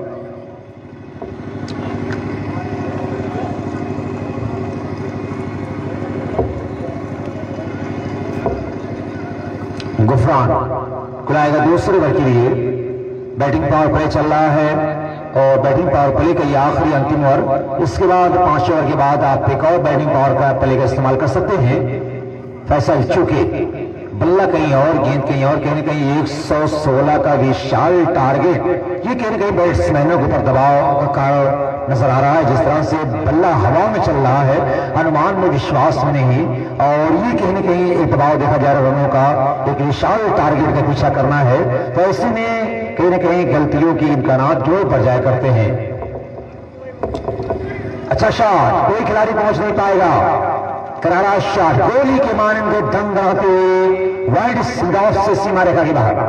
गुफरान खुलाएगा दूसरे ओवर के लिए। बैटिंग पावर प्ले चल रहा है और बैटिंग पावर प्ले का ये आखिरी अंतिम ओवर। इसके बाद पांच ओवर के बाद आप एक और बैटिंग पावर का प्ले का इस्तेमाल कर सकते हैं। फैसल चूंकि बल्ला कहीं और, गेंद कहीं और, कहीं ना कहीं एक सौ सोलह का विशाल टारगेट, ये कहीं ना कहीं बैट्समैनों के ऊपर दबाव का कारण नजर आ रहा है। जिस तरह से बल्ला हवा में चल रहा है, अनुमान में विश्वास में नहीं, और ये कहीं ना कहीं एक दबाव देखा जा रहा है रनों का, एक विशाल टारगेट का पीछा करना है। तो ऐसे में कहीं ना कहीं गलतियों की इम्कानात जोर बढ़ जाया करते हैं। अच्छा शॉट, कोई खिलाड़ी पहुंच नहीं पाएगा। करारा शॉट, गोली के मानंद दम दहाते हुए वाइड से सीमा रेखा के बाहर।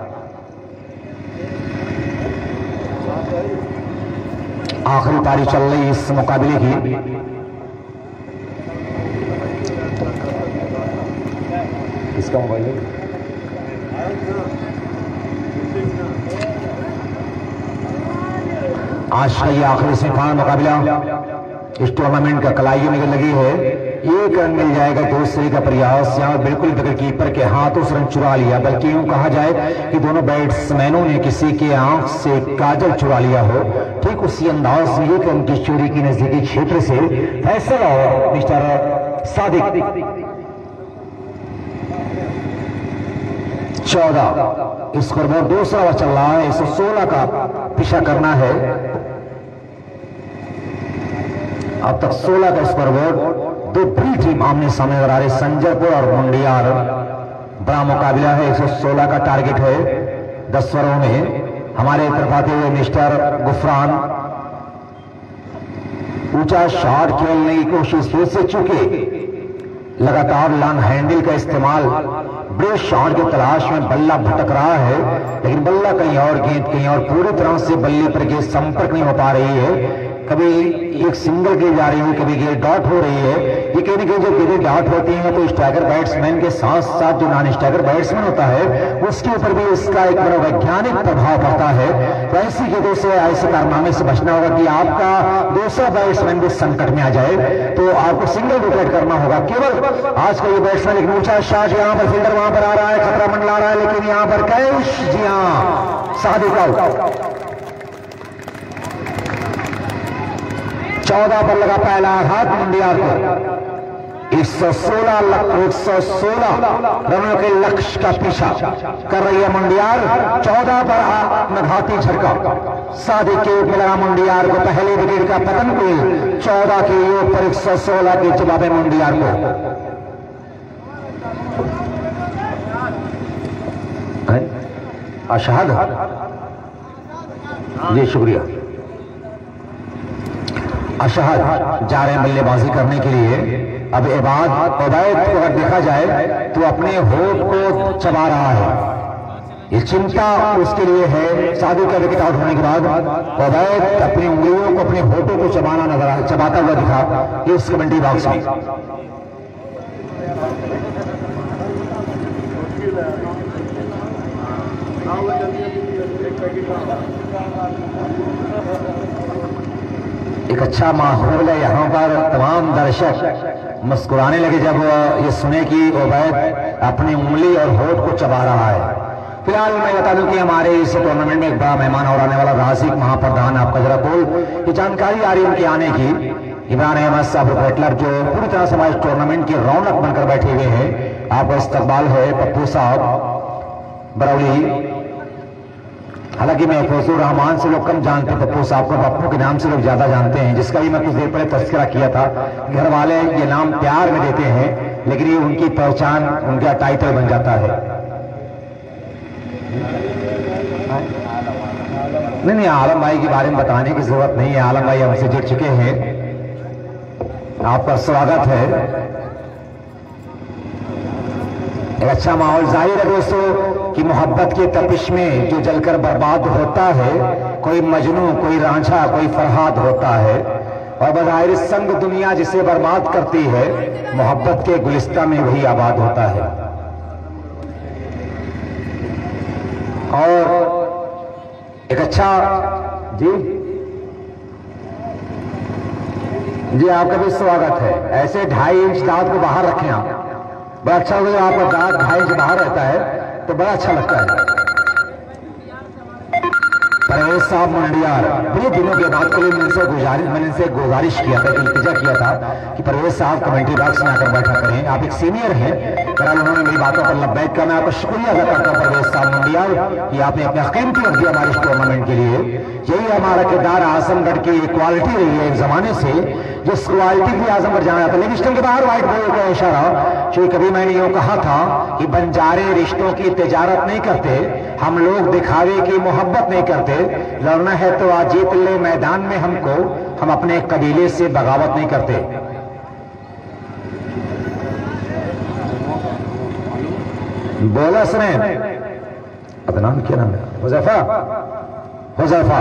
आखिरी पारी चल रही इस मुकाबले की। इसका मोबाइल है। आज का ये आखिरी सेमीफाइनल मुकाबला इस टूर्नामेंट का कलाइयों में लगी है। एक रन मिल जाएगा दूसरे का प्रयास, यहाँ बिल्कुल बगैर कीपर के हाथों से रन चुरा लिया, बल्कि यूं कहा जाए कि दोनों बैट्समैनों ने किसी के आंख से काजल चुरा लिया हो। ठीक उसी अंदाज में एक रन की चोरी की नजदीकी क्षेत्र से फैसला हो मिस्टर सादिक। चौदह स्कोरबोर्ड दूसरा ओवर चल रहा है, एक सौ सोलह का पीछा करना है। अब तक सोलह का स्कोरबोर्ड, दो बड़ी टीम आमने सामने नजर आ रही, संजयपुर और मुंडियार। बड़ा मुकाबला है, एक सौ सोलह का टारगेट है। दस ओवरों में हमारे तरफ आते हुए मिस्टर गुफरान ऊंचा शॉट खेलने की कोशिश फिर से चुके, लगातार लॉन्ग हैंडल का इस्तेमाल, बड़े शॉट की तलाश में बल्ला भटक रहा है, लेकिन बल्ला कहीं और गेंद कहीं और, पूरी तरह से बल्ले पर गेंद संपर्क नहीं हो पा रही है। कभी एक सिंगल गेंद जा रही है, कभी गेंद डॉट हो रही है। ये कहीं ना कहीं जब गेंदें डॉट होती हैं तो स्ट्राइकर बैट्समैन के साथ साथ जो नॉन स्ट्राइकर बैट्समैन होता है उसके ऊपर भी इसका एक बड़ा वैज्ञानिक प्रभाव पड़ता है। तो ऐसी गेंदों से, ऐसे कारनामे से बचना होगा कि आपका दूसरा बैट्समैन भी संकट में आ जाए, तो आपको सिंगल विकेट करना होगा। केवल आज का ये बैट्समैन एक ऊंचा शॉट, यहाँ पर फील्डर वहां पर आ रहा है, खतरा मंडला रहा है, लेकिन यहाँ पर कैश, जी हाँ, सादिक आउट। चौदह पर लगा पहला आघात मुंडियार को। एक सौ सोलह एक सौ सोलह रनों के लक्ष्य का पीछा कर रही है मुंडियार। चौदह पर आत्मघाती झटका सादिक के ऊपर लगा मुंडियार को, पहले विकेट का पतन को चौदह के योग पर एक सौ सोलह के जवाब मुंडियार को। अशहद जी शुक्रिया। अशहद जा रहे हैं बल्लेबाजी करने के लिए। अब इबाद उबैद को अगर देखा जाए तो अपने होठ को चबा रहा है, ये चिंता उसके लिए है। सादिक का विकेट आउट होने के बाद उबैद अपनी उंगलियों को, अपने होठों को चबाना नजर आ चबाता हुआ दिखा इस कमेंट्री बॉक्स में। एक अच्छा माहौल है यहाँ पर, तमाम दर्शक मुस्कुराने लगे जब ये सुने कि उबैद अपनी उंगली और होठ को चबा रहा है। फिलहाल मैं बता दूं कि हमारे इस टूर्नामेंट में एक बड़ा मेहमान और आने वाला राशिक महाप्रधान, आपका जरा बोल ये जानकारी आ रही है उनके आने की। इमरान अहमद साहब बैटलर जो पूरी तरह से हमारे टूर्नामेंट की रौनक बनकर बैठे हुए हैं, आपका इस्तकबाल है। पप्पू साहब बरौली, हालांकि मैं फौजुर रहमान से लोग कम जानते, पप्पू साहब को पप्पू के नाम से लोग ज्यादा जानते हैं, जिसका भी मैं कुछ देर पहले तस्करा किया था। घर वाले ये नाम प्यार में देते हैं, लेकिन ये उनकी पहचान, उनका टाइटल बन जाता है। नहीं नहीं, आलम भाई के बारे में बताने की जरूरत नहीं है, आलम भाई हमसे जुड़ चुके हैं। आपका स्वागत है। एक अच्छा माहौल जाहिर है दोस्तों कि मोहब्बत की तपिश में जो जलकर बर्बाद होता है, कोई मजनू, कोई रांझा, कोई फरहाद होता है, और बज़ाहिर संग दुनिया जिसे बर्बाद करती है, मोहब्बत के गुलिस्ता में वही आबाद होता है। और एक अच्छा जी जी आपका भी स्वागत है। ऐसे ढाई इंच दांत को बाहर रखें आप, बड़ा अच्छा होगा। आपका दांत ढाई इंच बाहर रहता है तो बड़ा अच्छा लगता है। परवेज साहब मुंडियार, बड़े दिनों के बाद के लिए मैंने इनसे गुजारिश मैंने इनसे गुजारिश किया था, इल्तिजा किया था कि परवेज साहब कमेंट्री बॉक्स में आकर बैठा करें। आप एक सीनियर हैं, बहरहाल उन्होंने मेरी बातों पर लब्बैक किया। मैं आपका शुक्रिया अदा करता हूँ परवेज साहब मुंडियार कि आपने अपना कीमती वक्त दिया हमारे इस टूर्नामेंट के लिए। यही हमारा किरदार आजमगढ़ की क्वालिटी रही है एक जमाने से, जिस क्वालिटी भी आजमगढ़ जाना जाता है। लेकिन स्टंप के बाहर व्हाइट बॉल का इशारा, क्योंकि कभी मैंने यूं कहा था कि बंजारे रिश्तों की तिजारत नहीं करते, हम लोग दिखावे की मोहब्बत नहीं करते। लड़ना है तो आज जीत ले मैदान में हमको, हम अपने कबीले से बगावत नहीं करते। बोला सुने, अदनान क्या नाम है? हुज़ैफा, हुज़ैफा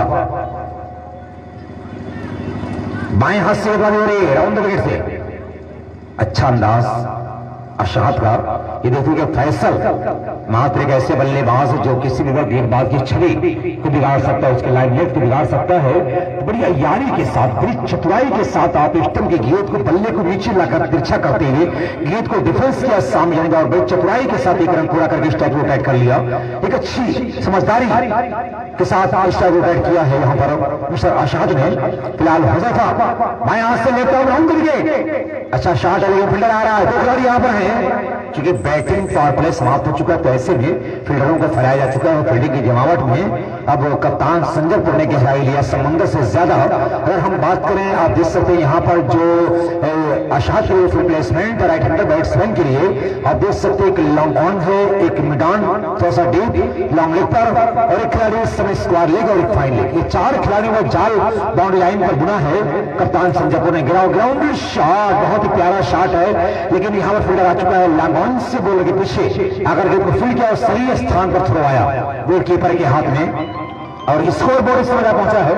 बाएं हाथ से वाली राउंड विकेट से अच्छा अंदाज, अशात का। ये देखिए कि फैसल मात्र एक ऐसे बल्लेबाज जो किसी भी गेंदबाज की छवि को बिगाड़ सकता है, उसके लाइमलाइट को बिगाड़ सकता है। तो बड़ी अय्यारी के साथ, बड़ी चतुराई के साथ आप स्टंप की गेंद को, बल्ले को नीचे लाकर तिरछा करते हुए गेंद को डिफेंस किया सामने जाने और बड़ी चतुराई के साथ एक रन पूरा करके स्ट्राइक को टाइट कर लिया। एक अच्छी समझदारी के साथ स्ट्राइक को टाइट किया है यहाँ पर मिस्टर अशाद ने। फिलहाल हुज़ैफा, मैं यहां से लेता हूं राउंड विकेट। अच्छा शॉट है, फील्डर आ रहा है, दो खिलाड़ी यहां पर हैं। क्योंकि बैटिंग पावर प्ले समाप्त हो चुका है तो ऐसे में फील्डरों को फैलाया जा चुका है फील्डिंग की जमावट में। अब कप्तान संजय पुर ने गहराई लिया समंदर से ज्यादा। अगर हम बात करें, आप देख सकते हैं यहाँ पर जो अशात के रिप्लेसमेंट राइट हैंडर बैट्समैन के लिए आप देख सकते हैं एक लॉन्ग ऑन है, एक मिड ऑन थोड़ा सा डीप लॉन्ग लेग पर, और एक खिलाड़ी इस समय स्क्वायर लेग और एक फाइन लेग। ये चार खिलाड़ियों का जाल बाउंड्री लाइन पर बुना है कप्तान संजय पुर ने। ग्राउंड शॉट, बहुत ही प्यारा शॉट है, लेकिन यहाँ पर फील्डर आ चुका है लॉन्ग ऑन से बॉल के पीछे अगर गेंद को फील्ड किया और सही स्थान पर थ्रो आया गोलकीपर के हाथ में, और स्कोर बोर्ड इस समय पहुंचा है।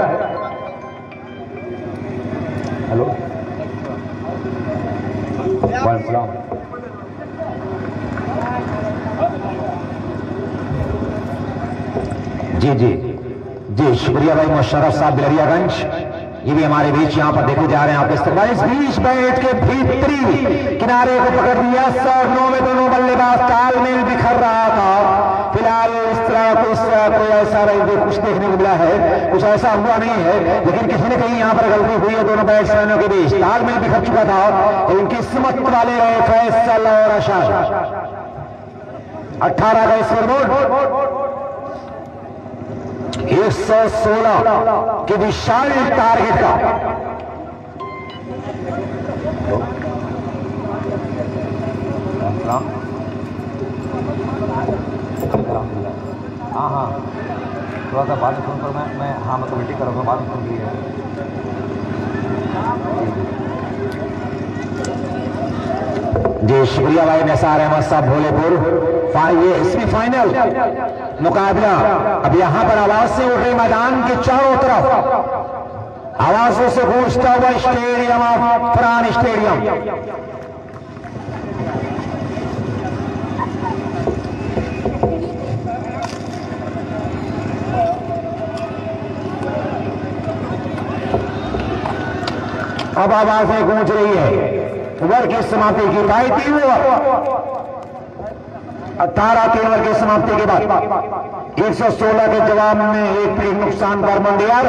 हेलो जी जी जी शुक्रिया भाई मुशर्रफ साहब बिलरियागंज, ये भी हमारे बीच यहाँ पर देखे जा रहे हैं। आप इस्तेमाल इस बीच बैट के भीतरी किनारे को पकड़ लिया सर, नौ में दोनों बल्लेबाज तालमेल बिखर रहा था। फिलहाल इस तरह कुछ कोई ऐसा रही कुछ देखने को मिला है, कुछ ऐसा हुआ नहीं है, लेकिन किसी ने कहीं यहाँ पर गलती हुई है दोनों बैट्समैनों के बीच, तालमेल बिखर चुका था। तो उनकी किस्मत वाले रहे फैसल और अशाद। अट्ठारह का स्कोर बोर्ड एक सौ सोलह के विशाल टारगेट का। हाँ हाँ थोड़ा सा बाद में फोन पर मैं मैं हाँ मैं कमेटी करूँगा बाद में फोन किया। जी शुक्रिया भाई निसार अहमद साहब भोलेपुर। ये इसमें फाइनल मुकाबला अब यहां पर आवाज से उठ रही मैदान के चारों तरफ, आवाजों से गूंजता हुआ स्टेडियम ऑफ फरहान स्टेडियम। अब आवाजें गूंज रही है ओवर की समाप्ति की बाई तीन ओवर अठारह तीन ओवर की समाप्ति के बाद एक सौ सोलह के जवाब में एक विकेट नुकसान पर मंडियार।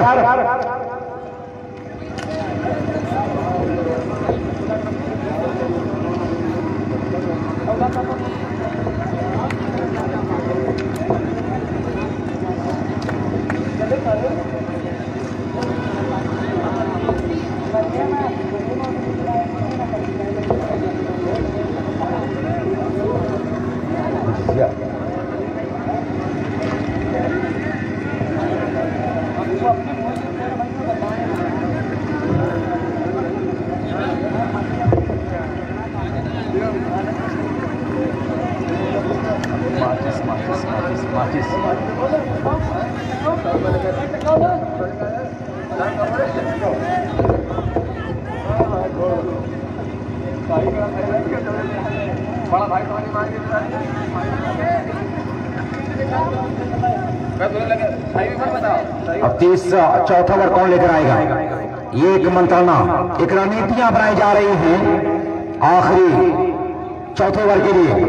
अब तीस चौथा ओवर कौन लेकर आएगा, ये एक मंत्रणा, एक रणनीतियां बनाई जा रही हैं आखिरी चौथे ओवर के लिए।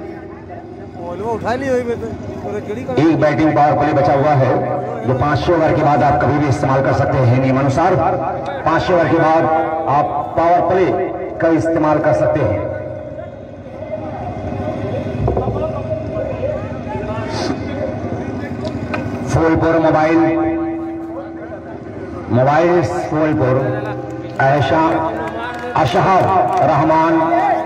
एक बैटिंग पावर प्ले बचा हुआ है जो पांचवें ओवर के बाद आप कभी भी इस्तेमाल कर सकते हैं नियमानुसार। पांचवें ओवर के बाद आप पावर प्ले का इस्तेमाल कर सकते हैं। Phulpur mobile mobile Phulpur Aisha Ashhar Rahman.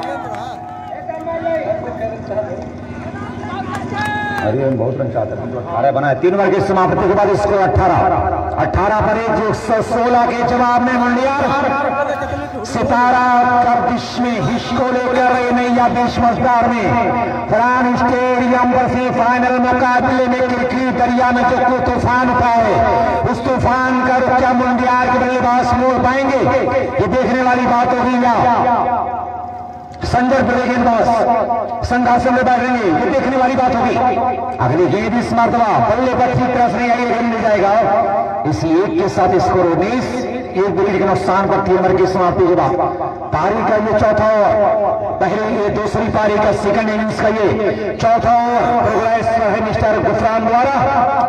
अरे हम बहुत रन चाहते हैं, अठारह बनाए तीन ओवर की समाप्ति के बाद इसको अठारह अठारह पर एक सौ सोलह के जवाब में मंडियार सितारा गर्दिश में हिस्सों लेकर रहे नैया बीच मजदार में फरहान स्टेडियम पर से फाइनल मुकाबले में क्रिकेट दरिया में जो कोई तूफान उठा है उस तूफान का रुख क्या मंडियार के बल्लेबाज मोड़ पाएंगे, ये देखने वाली बात होगी। संजय पर गेंदबाज संघासन में बैठेंगे, ये देखने वाली बात होगी। अगली गेंद इस मरतबा बल्ले पर ठीक तरह से नहीं आई, गेंद मिल जाएगा। इसी एक के साथ स्कोर उन्नीस, एक विकेट के नुकसान पर तीन ओवर की समाप्ति के बाद पारी का ये चौथा ओवर, पहली ये दूसरी पारी का सेकंड इनिंग्स का ये चौथा ओवर प्रोग्रेस है मिस्टर गुफरान द्वारा।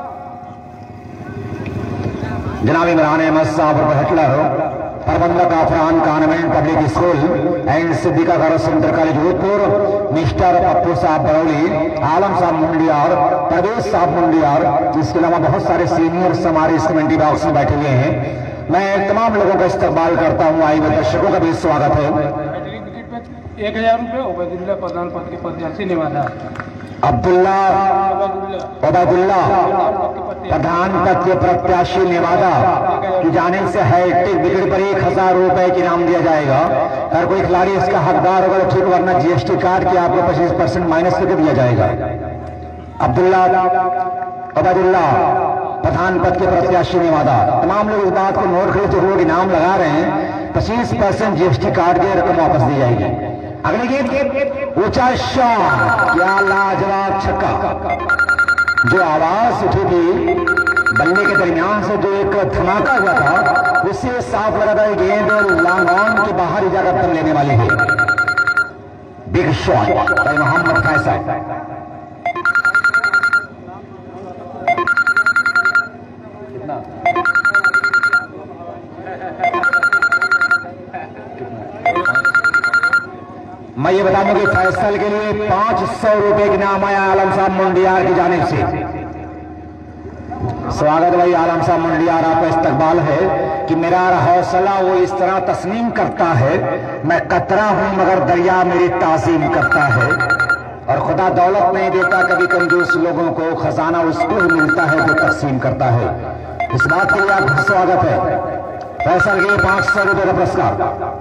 जनाब इमरान अहमद साहब हिटलर, प्रबंधक Afran convent public school and Siddiqa girls centre college Jodhpur, mister Pappu साहब बरौली, आलम साहब मुंडियार, प्रवेश साहब मुंडियार, इसके अलावा बहुत सारे सीनियर्स हमारे इस कमेंट्री बॉक्स में बैठे हुए हैं। मैं तमाम लोगों का इस्तकबाल करता हूं, आए हुए दर्शकों का भी स्वागत है। एक हजार रुपये उबैदुल्ला प्रधान पद के प्रत्याशी निवादा अब्दुल्ला उबैदुल्ला प्रधान पद के प्रत्याशी नेवादा की जाने से हैट्रिक विकेट पर एक हजार रुपए की इनाम दिया जाएगा। अगर कोई खिलाड़ी इसका हकदार होगा तो ठीक, वरना जीएसटी काट के आपको पच्चीस परसेंट माइनस करके दिया जाएगा। अब्दुल्ला उबैदुल्ला प्रधान पद के प्रत्याशी नेवादा, तमाम लोग इस बात को नोट करें, जो लोग इनाम लगा रहे हैं पच्चीस परसेंट जीएसटी काट के रकम वापस दी जाएगी। अगली गेंद ऊंचा शॉट, क्या लाजवाब छक्का, जो आवाज उठी थी बल्ले के दरमियान से, जो एक धमाका हुआ था, उससे साफ लगा था गेंद लॉन्ग ऑन के बाहर ही जाकर दम लेने वाली है। Big shot by Mohammad Faisal. मैं ये बता दूं कि फैसल के लिए पांच सौ रुपए के नाम आया आलम साहब मुंडियार की जानिब से। स्वागत भाई आलम साहब मुंडियार, आपका इस्तकबाल है कि मेरा हौसला वो इस तरह तस्लीम करता है, मैं कतरा हूं मगर दरिया मेरी ताजीम करता है। और खुदा दौलत नहीं देता, कभी कंजूस लोगों को खजाना उसको ही मिलता है जो तकसीम करता है। इस बात के लिए आपका स्वागत है। फैसल के लिए पांच सौ रुपए का पुरस्कार।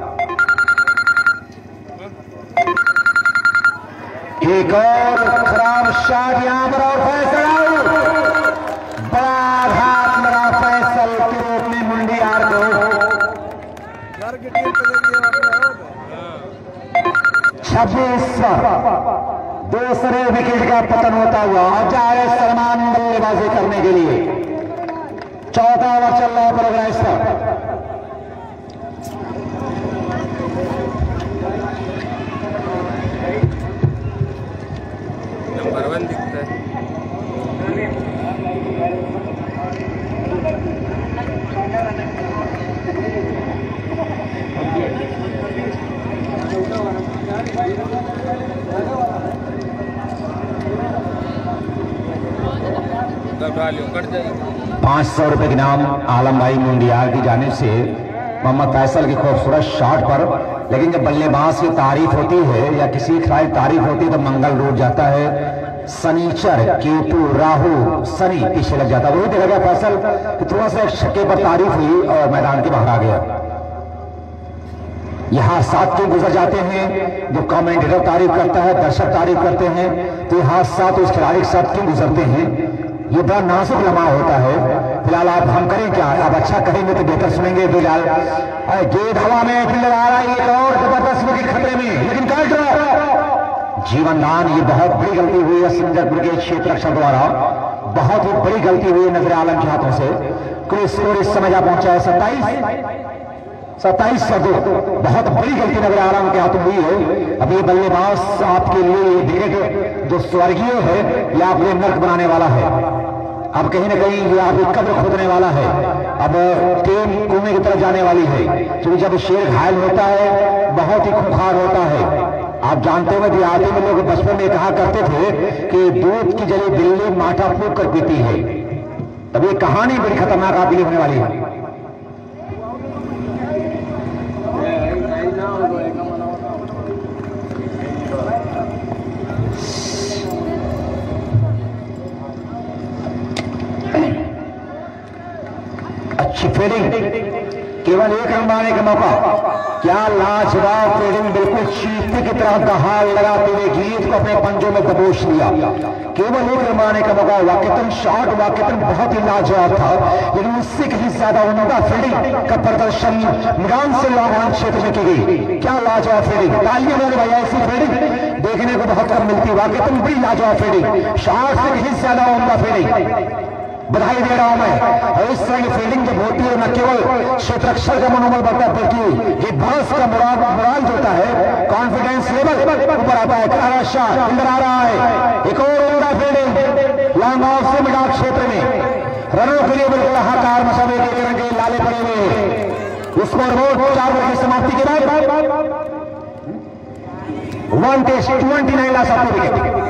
एक और खराब शॉट यहां पर और फैसल आउट, बड़ा आघात लगा फैसल के रूप में मुंडियार को। छब्बीस दूसरे विकेट का पतन होता हुआ अब जा रहे सलमान बल्लेबाजी करने के लिए। चौथा ओवर चल रहा है प्रोग्रेस का। पांच सौ रुपए के नाम आलम भाई मुंडियार की जानिब से मोहम्मद फैसल की खूबसूरत शॉट पर। लेकिन जब बल्लेबाज की तारीफ होती है या किसी खिलाड़ी तारीफ होती है तो मंगल रूठ जाता है। शनिचर, केतु, राहु, शनि पीछे लग जाता है। वही देखा गया फैसल कि थोड़ा सा एक छक्के पर तारीफ हुई और मैदान के बाहर आ गया। यहाँ सात क्यों गुजर जाते हैं, जो कमेंटेटर तारीफ करता है, दर्शक तारीफ करते हैं, तो यहाँ सात उस खिलाड़ी के साथ क्यों गुजरते हैं, ये बड़ा नाजुक लम्हा होता है। फिलहाल आप हम करें क्या, आप अच्छा करेंगे तो बेहतर सुनेंगे। फिलहाल गेंद हवा में फील्डर आ रहा है, एक और जबरदस्त विकेट खतरे में, लेकिन काट रहा जीवन दान। ये बहुत बड़ी गलती हुई है सिंजरपुर के क्षेत्र रक्षक द्वारा, बहुत ही बड़ी गलती हुई है नजर आलम के हाथों से। कोई स्कोर इस समय जा पहुंचा है सत्ताईस सत्ताईस सौ दो, बहुत बड़ी गलती नजर आलम के हाथों हुई है। अब ये बल्लेबाज आपके लिए ये विकेट जो स्वर्गीय है, ये आपके नर्क बनाने वाला है। अब कहीं ना कहीं ये आपकी कब्र खोदने वाला है। अब टीम कुएं की तरफ जाने वाली है, क्योंकि जब शेर घायल होता है बहुत ही खूंखार होता है। आप जानते हुए देहाती में लोग बचपन में कहा करते थे कि दूध की जली बिल्ली माठा फूंक कर पीती है। तब ये कहानी बड़ी खतरनाक आपके लिए होने वाली है। अच्छी फील्डिंग केवल एक रन बनाने का मौका। क्या लाजवाब फील्डिंग, बिल्कुल चीते की तरह दहाड़ लगाते हुए गेंद को अपने पंजों में दबोच लिया। केवल एक रन बनाने का मौका। वाकईतन शॉट वाकईतन बहुत ही लाजवाब था, लेकिन उससे कहीं ज्यादा उम्दा फील्डिंग का प्रदर्शन मैदान से लॉन्ग क्षेत्र में की गई। क्या लाजवाब फील्डिंग, तालियां मेरे भैया, ऐसी फील्डिंग देखने को बहुत कम मिलती। वाकईतन बड़ी लाजवाब फील्डिंग, शॉट से कहीं ज्यादा उम्दा फील्डिंग, बधाई दे रहा हूं मैं। और इस तरह की फील्डिंग जब होती है, न केवल क्षेत्ररक्षक का मनोबल बढ़ता है, बल्कि ये बॉस का मोराल मोराल जो होता है, कॉन्फिडेंस लेवल ऊपर आता है। करारा शॉट अंदर आ रहा है, एक और उम्दा फील्डिंग लॉन्ग ऑफ से मिडाल क्षेत्र में रनों के लिए बिल्कुल हाहाकार मचा हुए के लाले पड़े हुए। स्कोरबोर्ड चार ओवर की समाप्ति के बाद one test twenty nine last of wicket.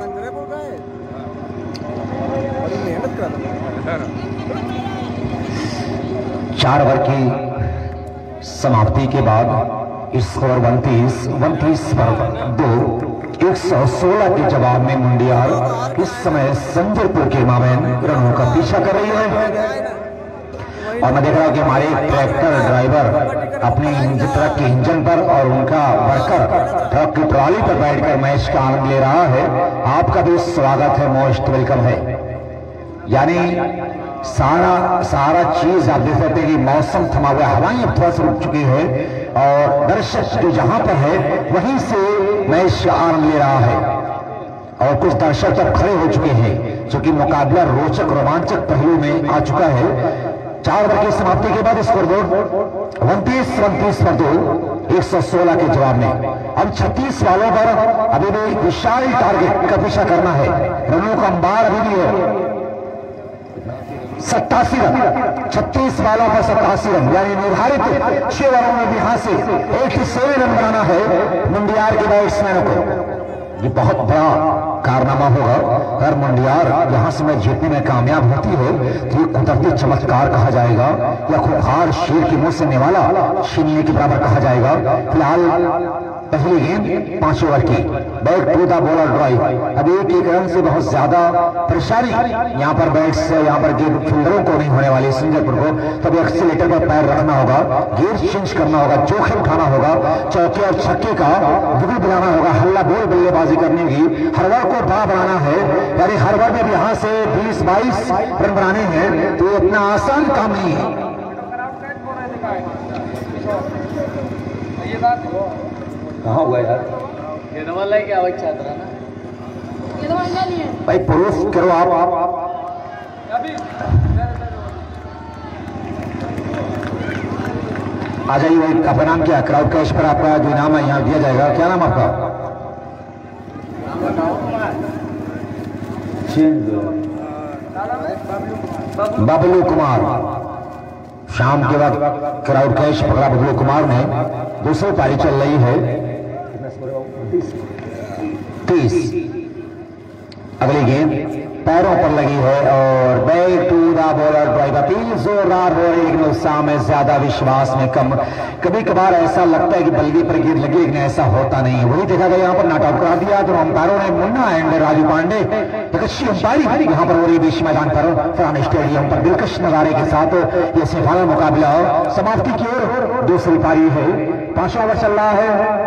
चार ओवर की समाप्ति के बाद स्कोर उनतीस उनतीस पर दो, एक सौ सोलह के जवाब में मुंडियार इस समय संजयपुर के मामैन रनों का पीछा कर रही है। और मैं देख रहा हूं कि हमारे ट्रैक्टर ड्राइवर अपनी ट्रक के इंजन पर और उनका वर्कर ट्रक की ट्रॉली पर बैठकर मैच का आनंद ले रहा है। आपका भी स्वागत है, मोस्ट वेलकम है। यानी सारा सारा चीज आप देख सकते हैं कि मौसम थमा हुआ, हवाएं अब थोड़ा सा रुक चुकी है और दर्शक जो जहां पर है वहीं से मैच का आनंद ले रहा है। और कुछ दर्शक तक खड़े हो चुके हैं, क्योंकि मुकाबला रोचक रोमांचक पहलू में आ चुका है। चार ओवर की समाप्ति के बाद स्कोरबोर्ड उनतीस उनतीस पर दो, एक सौ सोलह के जवाब में। अब छत्तीस वालों पर अभी भी विशाल टारगेट का पीछा करना है। रनों का अंबार अभी भी है सत्तासी रन, छत्तीस वालों पर सत्तासी रन, यानी निर्धारित छह ओवरों में यहां से सत्तासी रन बनाना है मुंडियार के बैट्समैनों को। ये बहुत बड़ा कारनामा होगा अगर मुंडियार यहां से मैच जीतने में कामयाब होती है, तो ये कुदरती चमत्कार कहा जाएगा या खुखार शेर के मुंह से निवाला छीनने के बराबर कहा जाएगा। फिलहाल पहली गेंद पांच ओवर की, back to the bowler drive. अब एक एक रन से बहुत ज्यादा परेशानी यहाँ पर बैट्स यहाँ पर गेंद फील्डरों को नहीं होने वाली संजयपुर को, तब एक्सीलेटर पर पैर रखना होगा, गियर चेंज करना होगा, जोखिम उठाना होगा, चौके और छक्के का बुगी बनाना होगा, हल्ला बोल बल्लेबाजी करने की, हर ओवर को बड़ा बनाना है। यानी हर ओवर में यहाँ से बीस बाईस रन बनाने हैं, तो इतना आसान काम नहीं है। कहाँ हुआ यार, क्या बच्चा था ना, भाई प्रूफ करो आप, आप, आप। आ जाइए भाई, आपका नाम क्या है? क्राउड कैश पर आपका जो नाम है यहाँ दिया जाएगा। क्या नाम आपका? बबलू कुमार। शाम के वक्त क्राउड कैश पकड़ा बबलू कुमार ने। दूसरी पारी चल रही है तीस। अगली गेंद पैरों पर लगी है और back to the bowler drive. Appeal जोरदार हो रही, लेकिन उत्साह में ज्यादा, विश्वास में कम। कभी कभार ऐसा लगता है कि बल्कि पर गेंद लगी, लेकिन ऐसा होता नहीं है। वही देखा गया यहाँ पर नॉट आउट करा दिया तो अंपायरों ने, मुन्ना एंड राजू पांडे, एक अच्छी अंपायरिंग यहाँ पर हो रही बीच मैदान पर फरहान स्टेडियम पर। दिलकश नजारे के साथ ये सेमीफाइनल मुकाबला समाप्ति की ओर दूसरी पारी है। पांचवा ओवर चल रहा है।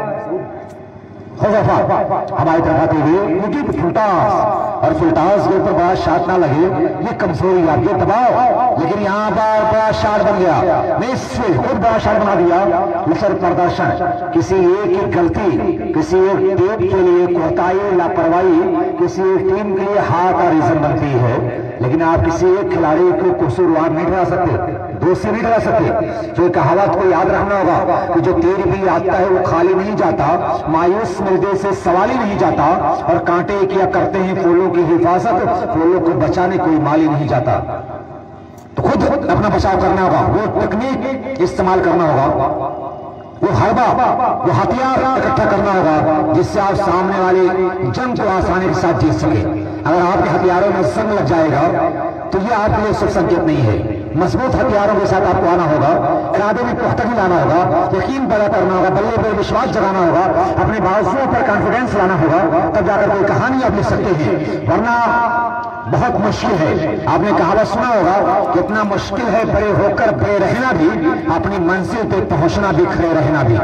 हमारी तरफ आते हुए फुलटास, और फुलटास के ऊपर बड़ा शॉट ना लगे, ये कमजोरी आप, ये दबाव, लेकिन यहाँ पर बड़ा शॉट बन गया। मिसफील्ड, खुद बड़ा शॉट बना दिया। लेकिन प्रदर्शन, किसी एक की गलती, किसी एक टीम के लिए कोताही, लापरवाही किसी एक टीम के लिए हार का रीजन बनती है, लेकिन आप किसी एक खिलाड़ी को कसूरवार नहीं ठहरा सकते, दोषी नहीं ठहरा सकते। तो कहावत को याद रखना होगा कि जो तीर भी आता है वो खाली नहीं जाता, मायूस मिलने से सवाल ही नहीं जाता, और कांटे किया करते हैं फूलों की हिफाजत, फूलों को बचाने कोई माली नहीं जाता। तो खुद अपना बचाव करना होगा, वो तकनीक इस्तेमाल करना होगा, वो हरबा, वो हथियार इकट्ठा करना होगा, जिससे आप सामने वाली जंग को आसानी के साथ जीत सके। अगर आपके हथियारों में जंग लग जाएगा तो ये आपके लिए शुभ संकेत नहीं है। मजबूत हथियारों के साथ आपको आना होगा, इरादे में पुख्तगी लाना होगा, यकीन पैदा करना होगा, बल्ले पर विश्वास जगाना होगा, अपने बाजुओं पर कॉन्फिडेंस लाना होगा, तब जाकर कोई कहानी आप लिख सकते हैं। वरना बहुत मुश्किल है। आपने कहावत सुना होगा, कितना मुश्किल है बड़े होकर बड़े रहना भी, अपनी मंजिल पे पहुंचना भी, खड़े रहना भी।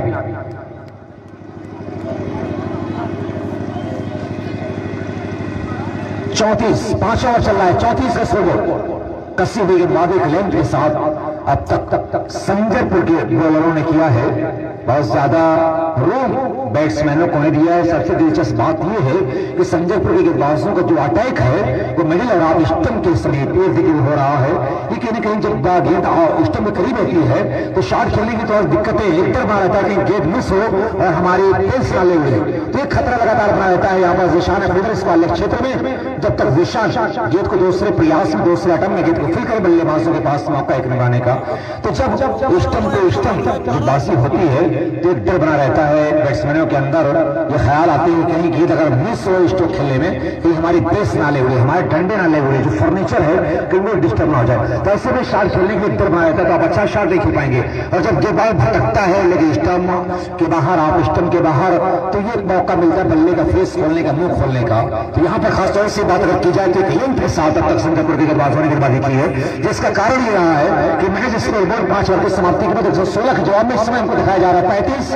चौंतीस पांचवा ओवर चल रहा है, चौंतीस रन हो कसी हुई गेंदबाजी एक लेंथ के साथ अब तक तक तक संजयपुर के बॉलरों ने किया है। बहुत ज्यादा रूम बैट्समैनों को नहीं दिया है। सबसे दिलचस्प बात यह है कि संजयपुर के गेंदबाजों का जो अटैक है वो मिडिल और ऑफ स्टंप के समीप इर्द गिर्द हो रहा है। ये कहीं ना कहीं जब गेंद स्टंप में करीब होती है तो शॉट खेलने की थोड़ी दिक्कतें एक तरफ आ रहता है, कहीं गेंद मिस हो और हमारी पेस ना ले उड़े, तो एक खतरा लगातार बना रहता है। यहाँ पर जिशान अफरीदी इस वाले क्षेत्र में जब तक जिशान गेंद को दूसरे प्रयास में, दूसरे अटम में गेंद को फिर कर बल्लेबाजों के पास मौका एक निभाने का, तो जब जब स्टंप पे स्टंप जो बाजी होती है तो एक डर बना रहता है बैट्समैनों के अंदर। ये ख्याल आते हैं कहीं गेंद अगर मिस हो स्ट्रोक खेलने में कहीं हमारी बेस ना ले उड़े, हमारे डंडे ना ले उड़े, जो फर्नीचर है कहीं वो डिस्टर्ब ना हो जाए। तो ऐसे में शॉट खेलने के लिए डर बना रहता है, तो आप अच्छा शॉट नहीं खेल पाएंगे। और जब गेंदबाज भटकता है लेकिन स्टंप के बाहर, आप स्टंप के बाहर, तो ये मौका मिलता है बल्ले का फेस खोलने का, मुंह खोलने का। तो यहाँ पर खासतौर से बात अगर की जाए तो एक के साथ अब तक संजयपुर के गेंदबाजों ने गेंदबाजी की है, जिसका कारण ये रहा है कि मैच स्कोरबोर्ड पांच ओवर की समाप्ति के बाद एक सौ सोलह के जवाब में इस समय हमको दिखाया जा रहा है पैंतीस।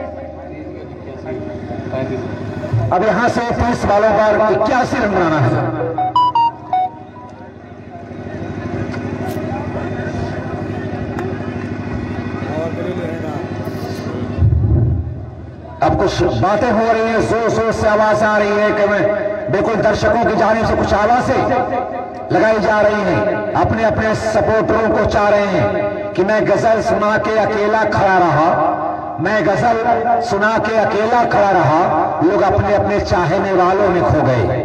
अब यहां से तीस बालों पर इक्यासी रन बनाना है। अब कुछ बातें हो रही हैं, जोर जोर से आवाज आ रही है कि मैं बिल्कुल दर्शकों की जानिब से कुछ आवाजें लगाई जा रही हैं। अपने अपने सपोर्टरों को चाह रहे हैं कि मैं गजल सुना के अकेला खड़ा रहा, मैं गजल सुना के अकेला खड़ा रहा, लोग अपने अपने चाहने वालों में खो गए।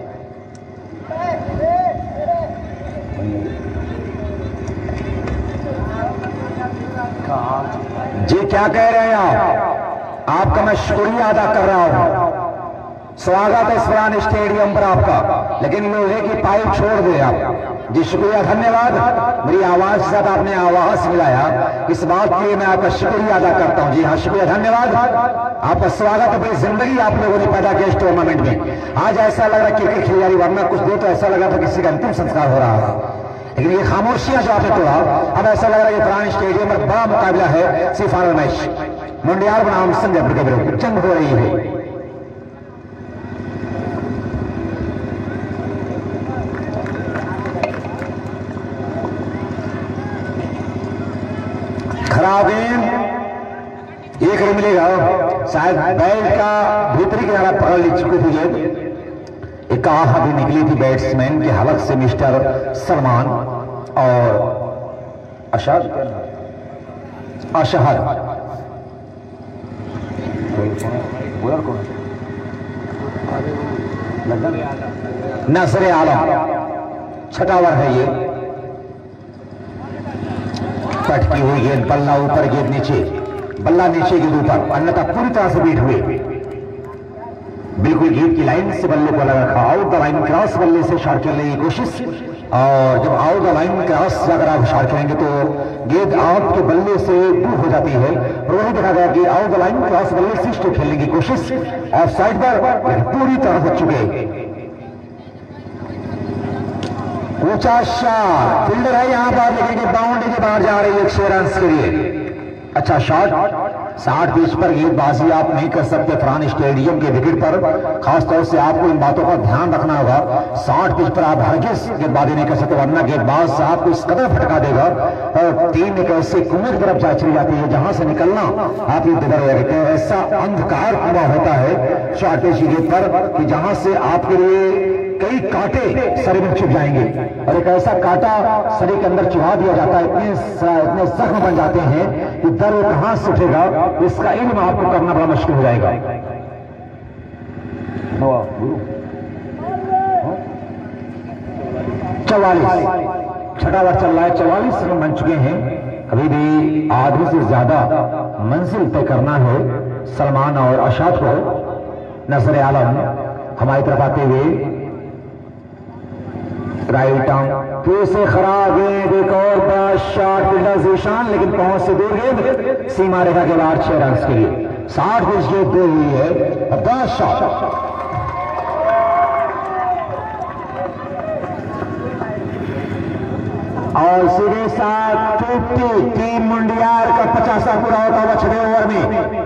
जी क्या कह रहे हैं आप? आपका मैं शुक्रिया अदा कर रहा हूं। स्वागत है इस पुराने स्टेडियम पर आपका, लेकिन लोहे की पाइप छोड़ दे आप। जी शुक्रिया, धन्यवाद। मेरी आवाज के साथ आपने आवाज मिलाया, इस बात के लिए मैं आपका शुक्रिया अदा करता हूं। जी हाँ शुक्रिया, धन्यवाद। आपका स्वागत है। बड़ी जिंदगी आप लोगों ने पैदा किया इस टूर्नामेंट में। आज ऐसा लग रहा है क्रिकेट खेली जा रही, वरना कुछ देर तो ऐसा लगा था किसी का अंतिम संस्कार हो रहा था, लेकिन ये खामोशियां जो आपने तोड़ा, अब ऐसा लग रहा है कि पुराने स्टेडियम में बड़ा मुकाबला है। सी फाइनल मैच मुंडियार बनाम संजयपुर के विरुद्ध जंग हो रही है। खराब गेंद, एक रन मिलेगा। शायद बैट का भीतरी किनारा पकड़ ली चुकी थी गेंद। एक आह भी निकली थी बैट्समैन के हलक से मिस्टर सलमान और अशहद अशहद नजरे आलम छठा ओवर है ये। पटकी हुई गेंद, बल्ला ऊपर गेंद नीचे, बल्ला नीचे गेंद ऊपर, अन्यथा पूरी तरह से बीट हुए। बिल्कुल गेंद की लाइन से बल्ले को लगा रखा, आउट द लाइन क्रॉस बल्ले से शॉट खेलने की कोशिश, और जब आउट द लाइन क्रॉस अगर आप शॉट खेलेंगे तो गेंद आउट के बल्ले से दूर हो जाती है। और वही देखा गया कि आउट द लाइन क्रॉस बल्ले से स्ट्रोक खेलने की कोशिश ऑफ साइड पर पूरी तरह से चुके। ऊंचा शॉट, फील्डर है यहां पर, लेकिन बाउंड्री के बाहर जा रही है छह रन के लिए। अच्छा शॉट, साठ पिच पर गेंदबाजी आप नहीं कर सकते पुराने स्टेडियम के विकेट पर। खासतौर से आपको इन बातों का ध्यान रखना होगा। साठ पिच पर आप हरगिज गेंदबाजी नहीं कर सकते, वरना गेंदबाज आपको इस कदर फटका देगा और टीम एक ऐसे कुएं की तरफ जा चली जाती है जहां से निकलना आप इंतजार हो जाते हैं। ऐसा अंधकार कुआं होता है शॉर्ट पिच की गेंद पर कि जहां से आपके लिए कई कांटे शरीर में चुभ जाएंगे, और एक ऐसा कांटा शरीर के अंदर चुभा दिया जाता है, इतने इतने जख्म बन जाते हैं कि दर्द कहां से उठेगा इसका इल्म आपको करना बड़ा मुश्किल हो जाएगा। चौवालीस छठा ओवर चल रहा है, चौवालीस रन बन चुके हैं। अभी भी आधे से ज्यादा मंजिल तय करना है सलमान और अशहद को। नजर आलम हमारी तरफ आते हुए, राइट आर्म फिर से खराब गेंद, एक और बड़ा शॉट, फील्डर जिशान, लेकिन पहुंच से दूर गेंद, सीमा रेखा के बाहर छह रन के लिए। साठ पिच गेंद दे हुई है, दस शॉट। और सीधे साथ फिफ्टी टीम मुंडियार का पचासा पूरा होता हुआ छठे ओवर में।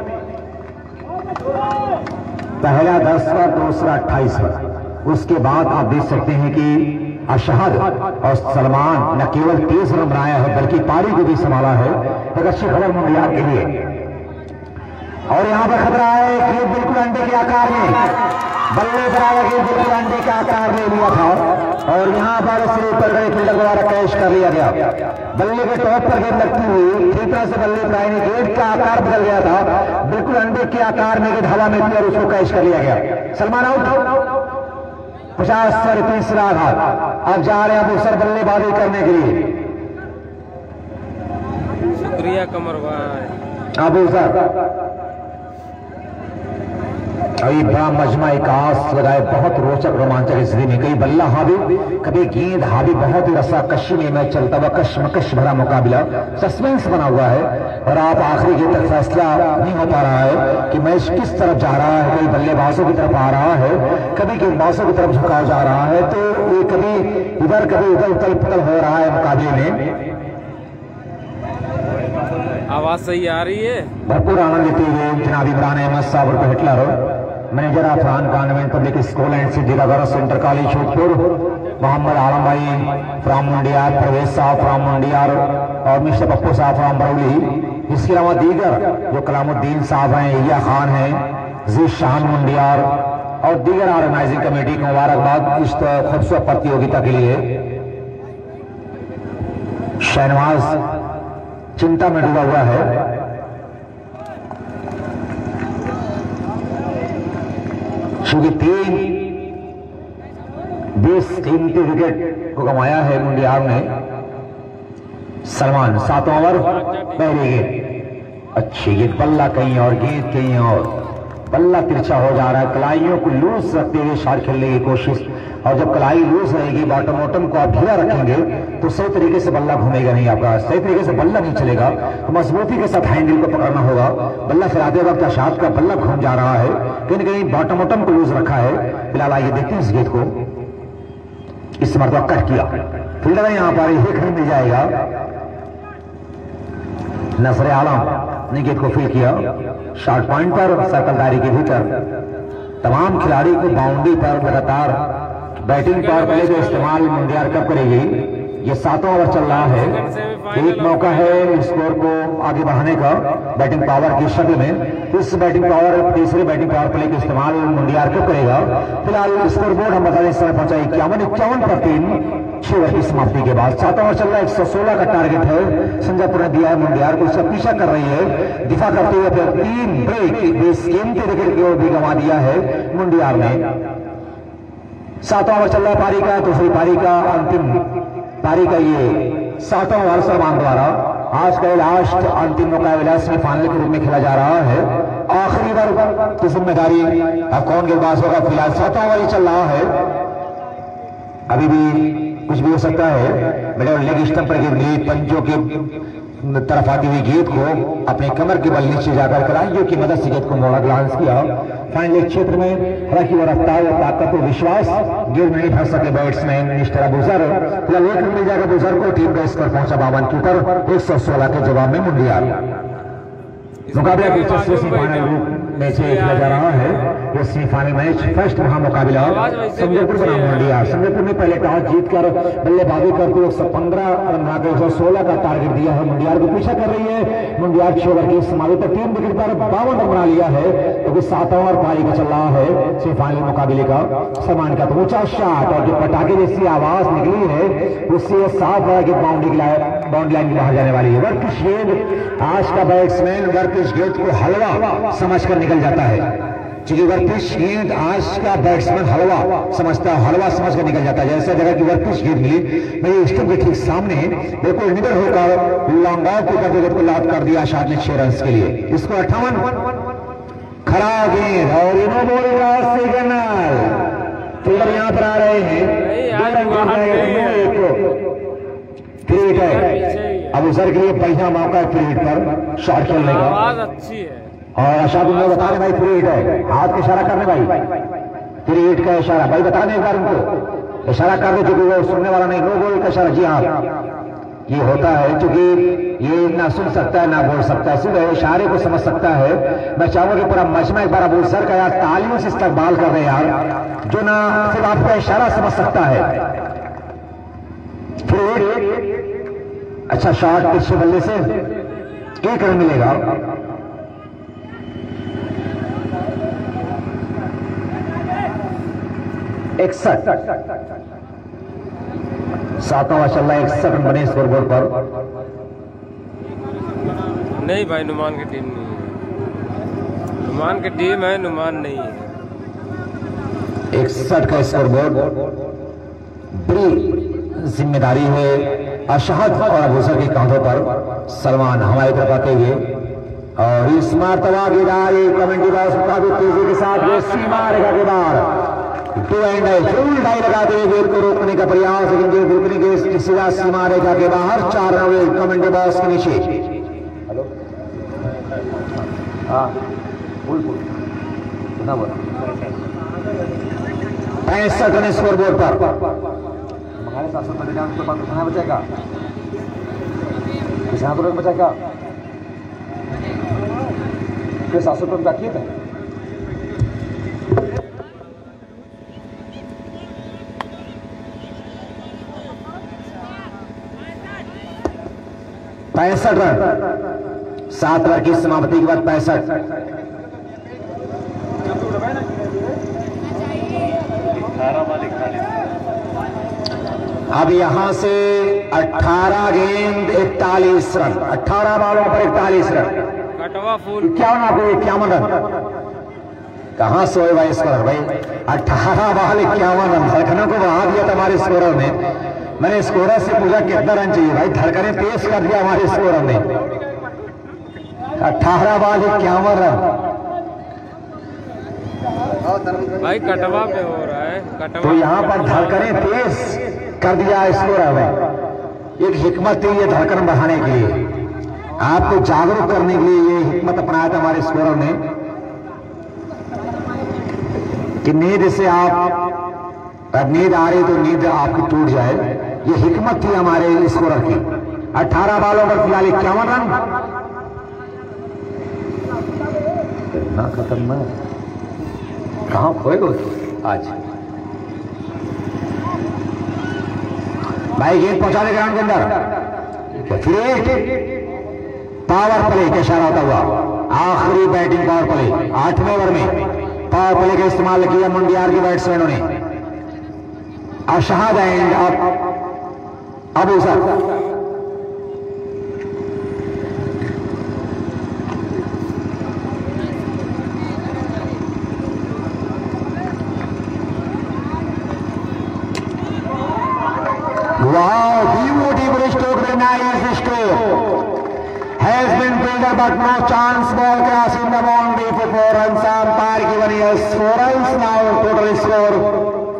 पहला दस पर, दूसरा अट्ठाईस पर। उसके बाद आप देख सकते हैं कि अशहद और सलमान न केवल तेज रन बनाया है बल्कि पारी को भी संभाला है। एक अच्छी खबर मुंडियार के लिए। और यहां पर खतरा है कि ये बिल्कुल अंडे के आकार में बल्ले पर आया कि बिल्कुल अंडे का आकार ले लिया था और यहां पर स्लीपर गए फील्डर द्वारा कैच कर लिया गया। बल्ले के टॉप पर गेंद लगती हुई ठीक तरह से बल्ले पर आई नहीं, गेंद का आकार बदल गया था, बिल्कुल अंडे के आकार में गेंद हवा में थी और उसको कैच कर लिया गया। सलमान आउट। पचास पर तीसरा आघात। अब जा रहे हैं अबूसर बल्लेबाजी करने के लिए। शुक्रिया कमर भाई। अबूसर अभी बड़ा मजमा कास लगाए, बहुत रोचक रोमांचक स्थिति में कई बल्ला हावी कभी गेंद हावी, बहुत ही रस्सा कशी में मैच चलता हुआ कश्मकश भरा मुकाबला, सस्पेंस बना हुआ है और आप आखिरी गेंद तक फैसला नहीं हो पा रहा है कि मैच किस तरफ जा रहा है। कई बल्लेबाजों की तरफ आ रहा है, कभी गेंदबाजों की तरफ झुकाव जा रहा है, तो ये कभी इधर कभी उधर उथल पुथल हो रहा है मुकाबले में। आवाज सही आ रही है। भरपूर आनंद लेते हुए जनाब इमरान अहमद साहब और Hitler manager Afran government public school and जिला सेंटर कॉलेज जोधपुर, मोहम्मद आलम भाई फ्राम मुंडियार, प्रवेश साहब फ्राम मुंडियार और मिस्टर पप्पू साहब फ्राम बरौली। इसके अलावा दीगर जो कलामुद्दीन साहब हैं, या खान हैं, जी शान मुंडियार और दीगर ऑर्गेनाइजिंग कमेटी को मुबारकबाद इस खूबसूरत प्रतियोगिता के लिए। शहनवाज चिंता में डूबा हुआ है। क्योंकि तीन बीस कीमती विकेट को गंवाया है मुंडियार ने। सलमान सातवां ओवर, पहली गेंद अच्छी गेंद, बल्ला कहीं और गेंद कहीं और, बल्ला तिरछा हो जा रहा है। कलाइयों को लूज रखते हुए शॉट खेलने की कोशिश, और जब कलाई लूज रहेगी, बॉटम बॉटम को आप ढीला रखेंगे तो सही तरीके से बल्ला घूमेगा नहीं, आपका सही तरीके से बल्ला नहीं चलेगा। तो मजबूती के साथ हैंडल को पकड़ना होगा। बल्ला फिराते वक्त शॉट का बल्ला घूम जा रहा है, कहीं न कहीं बॉटम बॉटम को लूज रखा है। फिलहाल आइए देखते हैं इस गेंद को। इस मरतबा कट किया फील्डर, यहां पर एक रन मिल जाएगा। नसर आलम ने गेंद को फील किया शॉर्ट पॉइंट पर, सर्कल दायरे के भीतर। तमाम खिलाड़ी को बाउंड्री पर लगातार बैटिंग पावर प्ले का इस्तेमाल मुंडियार कब करेगी। ये सातवां ओवर चल रहा है, एक मौका है स्कोर को आगे बढ़ाने का बैटिंग पावर की शक्ल में। इस बैटिंग पावर तीसरे बैटिंग पावर प्ले का इस्तेमाल मुंडियार कब करेगा। फिलहाल स्कोर बोर्ड हम बता दें, इस समय पहुंचा इक्यावन इक्यावन पर तीन, छह ओवर की समाप्ति के बाद। सातवां ओवर चल रहा है, एक सौ सोलह का टारगेट है संजयपुर ने दिया है मुंडियार को। इसका पीछा कर रही है, दिफा करते हुए फिर तीन ब्रेक इस कीमती विकेट की ओर भी गंवा दिया है मुंडियार ने। सातवां ओवर चल रहा है पारी का, दूसरी पारी का अंतिम पारी का ये सातवां ओवर सलमान द्वारा आज का लास्ट अंतिम मुकाबला सेमीफाइनल के रूप में खेला जा रहा है। आखिरी ओवर की जिम्मेदारी अब कौन गेंदबाज होगा। फिलहाल सातवां ओवर चल रहा है, अभी भी कुछ भी हो सकता है। मिडल लेग स्टंप पर गेंद पंचों के तरफ आती हुई गेंद को अपने कमर के बल नीचे जाकर कलाइयों की मदद से गेंद को मोड़ा ग्लांस किया। फाइनल क्षेत्र में हालांकि वो रफ्तार और ताकत और विश्वास गेंद में नहीं फंस सके बैट्समैन मिस्टर अबूसर। फिलहाल एक रन मिल जाएगा अबूसर को। टीम का स्कोर पहुंचा बावन के ऊपर, एक सौ सोलह के जवाब में मुंडियार। मुकाबला दिलचस्प सेमीफाइनल रूप में खेला जा रहा है। ये सेमीफाइनल मैच फर्स्ट महामुकाबला संजयपुर बनाम मुंडियार। संजयपुर ने पहले टॉस जीतकर बल्लेबाजी करते एक सौ पंद्रह रन बनाकर एक सौ सोलह का टारगेट दिया है। मुंडियार को पीछा कर रही है। मुंडियार छह ओवर की समाप्ति तक तीन विकेट पर बावन रन बना लिया है, क्योंकि सातवां ओवर पारी का चल रहा है सेमीफाइनल मुकाबले का। सलमान का तो ऊंचा शॉट और जो पटाखे जैसी आवाज निकली है उससे साफ है कि बाउंड्री बाउंड्री लाइन बाहर जाने वाली है। वर्किश गेंद आज का बैट्समैन वर्किश गेंद को हलवा समझकर निकल जाता है, क्योंकि वर्किश गेंद आज का बैट्समैन हलवा समझता है, हलवा समझकर निकल जाता है। जैसे जगह की वर्किश गेंद मिली, मैं स्टंप के ठीक सामने बिल्कुल निडर होकर लॉन्ग ऑफ होकर गेंद को लात कर दिया शॉट ने छह रन के लिए। इसको अट्ठावन खड़ा गेंद और इनो बॉल सिग्नल। फील्डर यहां पर आ रहे हैं, क्रिकेट है अब सर के लिए बढ़िया मौका है क्रिकेट पर शॉट खेलने का। आवाज अच्छी है और अशाद उन्हें बताने भाई क्रिकेट है, हाथ का इशारा करने भाई, क्रिकेट का इशारा भाई बताने एक बार उनको इशारा कर दे, क्योंकि वो सुनने वाला नहीं। नो बॉल का इशारा, जी हाँ ये होता है, क्योंकि ये ना सुन सकता है ना बोल सकता है, सिर्फ इशारे को समझ सकता है। मैं चाहूंगा कि पूरा मजमा एक बार अबू सर का यार तालियों से इस्तेमाल कर रहे यार, जो ना सिर्फ आपका इशारा समझ सकता है। फिर अच्छा शॉट पिछले बल्ले से एक रन मिलेगा। इकसठ सातवां चल रहा है, इकसठ रन बने स्कोरबोर्ड पर। नहीं भाई, नुमान की टीम नहीं है। नुमान की टीम है, नुमान नहीं है। इकसठ का स्कोरबोर्ड, बड़ी जिम्मेदारी है अशहद और अबूसर के कांधों पर। सलमान हमारी तरफ आते हुए और इस मरतबा गिराई कमेंट्री बॉक्स काफी तेजी के साथ ये सीमा रेखा के बाहर टू एंड फुल डाई लगाते हुए गेंद को रोकने का प्रयास, लेकिन गेंद रोकने के सीधा सीमा रेखा के बाहर। चार रन कमेंट्री बॉक्स के नीचे। हेलो हाँ फुल फुल कितना बोला? पैंसठ रन स्कोरबोर्ड पर। हमारे सात सौ परिणाम के बाद कितना बचेगा? कितना रन बचेगा? फिर सात सौ रन बाकी है। पैंसठ रन, सात ओवर की समाप्ति के बाद पैंसठ। अब यहां से अठारह गेंद इकतालीस रन, अठारह बॉलों पर इकतालीस रन, कटवा फुल इक्यावन आपको इक्यावन रन। कहां सोए भाई स्कोरर भाई? अठारह बॉल इक्यावन रन, धड़कनों को बढ़ा दिया था हमारे स्कोरर ने। मैंने स्कोरर से पूछा कितना रन चाहिए भाई, धड़कने तेज कर दिया हमारे स्कोरर ने। अठारह बॉल इक्यावन रन भाई, कटवा पे हो रहा है। कटवा तो यहां पर धड़कने तेज कर दिया स्कोरर ने। एक हिकमत थी ये धड़कन बढ़ाने के लिए, आपको जागरूक करने के लिए ये हिकमत अपनाया था हमारे स्कोरर ने कि नींद से आप, नींद आ रही तो नींद आपकी टूट जाए। ये हिकमत थी हमारे स्कोरर की। अठारह बॉलों पर फिलहाल इक्यावन रन। इतना खतरनाक कहां खोए गो आज भाई? गेंद पहुंचाने ग्राउंड के अंदर फिर पावर प्ले का इशारा होता हुआ आखिरी बैटिंग पावर प्ले। आठवें ओवर में पावर प्ले का इस्तेमाल किया मुंडियार के बैट्समैनों ने। Ashhad and Abusar. Wow, beautiful stroke, very nice stroke. Has been fielded but no chance. Ball crossing the boundary for four runs. Umpire given us four runs. Now total score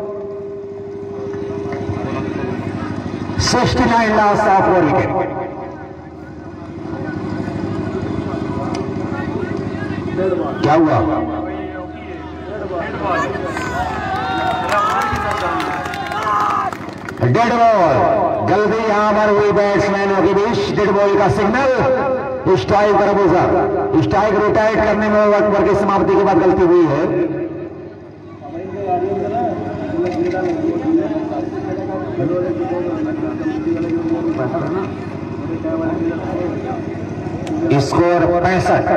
sixty-nine last of four wicket. क्या हुआ? Dead ball, गलती यहां पर हुई बैट्समैनों के बीच। Dead ball का सिग्नल, स्ट्राइक पर अबूसर। स्ट्राइक रोटेट करने में ओवर की समाप्ति के बाद गलती हुई है। स्कोर पैंसठ।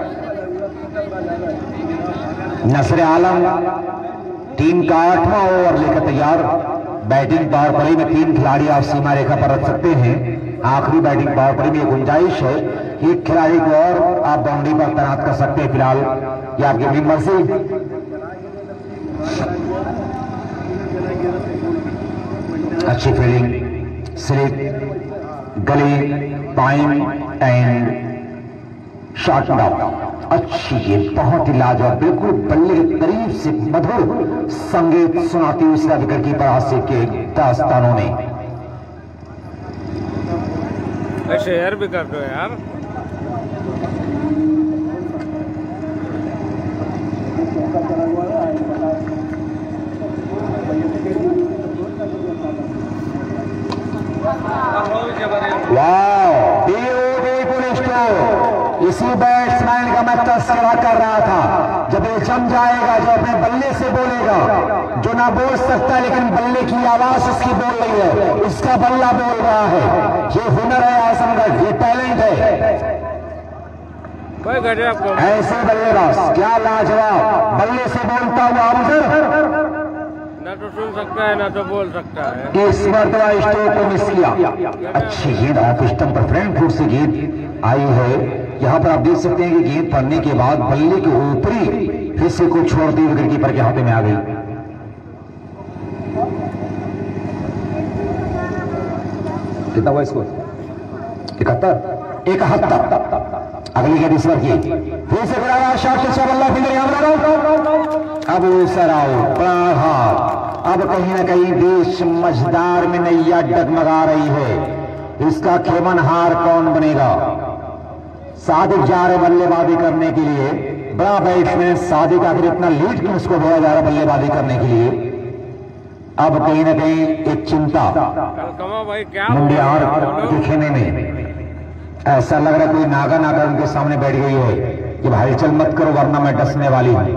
नसर आलम टीम का आठवां ओवर लेकर तैयार। बैटिंग पावर प्ले में तीन खिलाड़ी आप सीमा रेखा पर रख सकते हैं। आखिरी बैटिंग पावर प्ले में एक गुंजाइश है, एक खिलाड़ी को और आप बाउंड्री पर तैनात कर सकते हैं। फिलहाल ये आपकी अपनी मर्जी। अच्छी fielding, slip, gully, fine and shot down. अच्छी ये बहुत ही लाजवाब, बिल्कुल बल्ले के करीब से मधुर संगीत सुनाती हुई सिरा विकेट कीपर हासिल के दास्तानों ने। शेयर भी कर दो यार। इसी बैट्समैन का मैं तस्करा कर रहा था। जब ये जम जाएगा, जो अपने बल्ले से बोलेगा, जो ना बोल सकता लेकिन बल्ले की आवाज उसकी बोल रही है, इसका बल्ला बोल रहा है। ये हुनर है आजमगढ़, ये टैलेंट है। ऐसे बल्लेबाज क्या लाजवाब, बल्ले से बोलता हुआ अफजल ना तो सुन सकता है ना तो बोल सकता है। इस मरतबा स्टोक को मिस किया। अच्छी गेंद ऑफ स्टंप पर फ्रंट फुट से गेंद आई है। यहाँ पर आप देख सकते हैं कि गेंद पड़ने के बाद बल्ले के ऊपरी हिस्से को छोड़ते हुए विकेट कीपर के हाथ में आ गई। कितना हुआ स्कोर? इकहत्तर इकहत्तर। अगली गेंद इस बार की फिर से गिरा शॉट के साथ बल्ला फील्डर यहाँ बना। अब सर आओ बड़ा हाथ। अब कहीं ना कहीं देश मझदार में नैया डगमगा रही है। इसका खेमनहार कौन बनेगा? सादिक जा रहे बल्लेबाजी करने के लिए। बड़ा बैट्समैन सादिक, आखिर इतना लीड क्यों उसको भेजा जा रहा बल्लेबाजी करने के लिए? अब कहीं ना कहीं एक चिंता मुंडियार के खेमे में। ऐसा लग रहा है कोई नागा नागा उनके सामने बैठ गई है कि भाई चल मत करो वरना मैं डसने वाली हूं।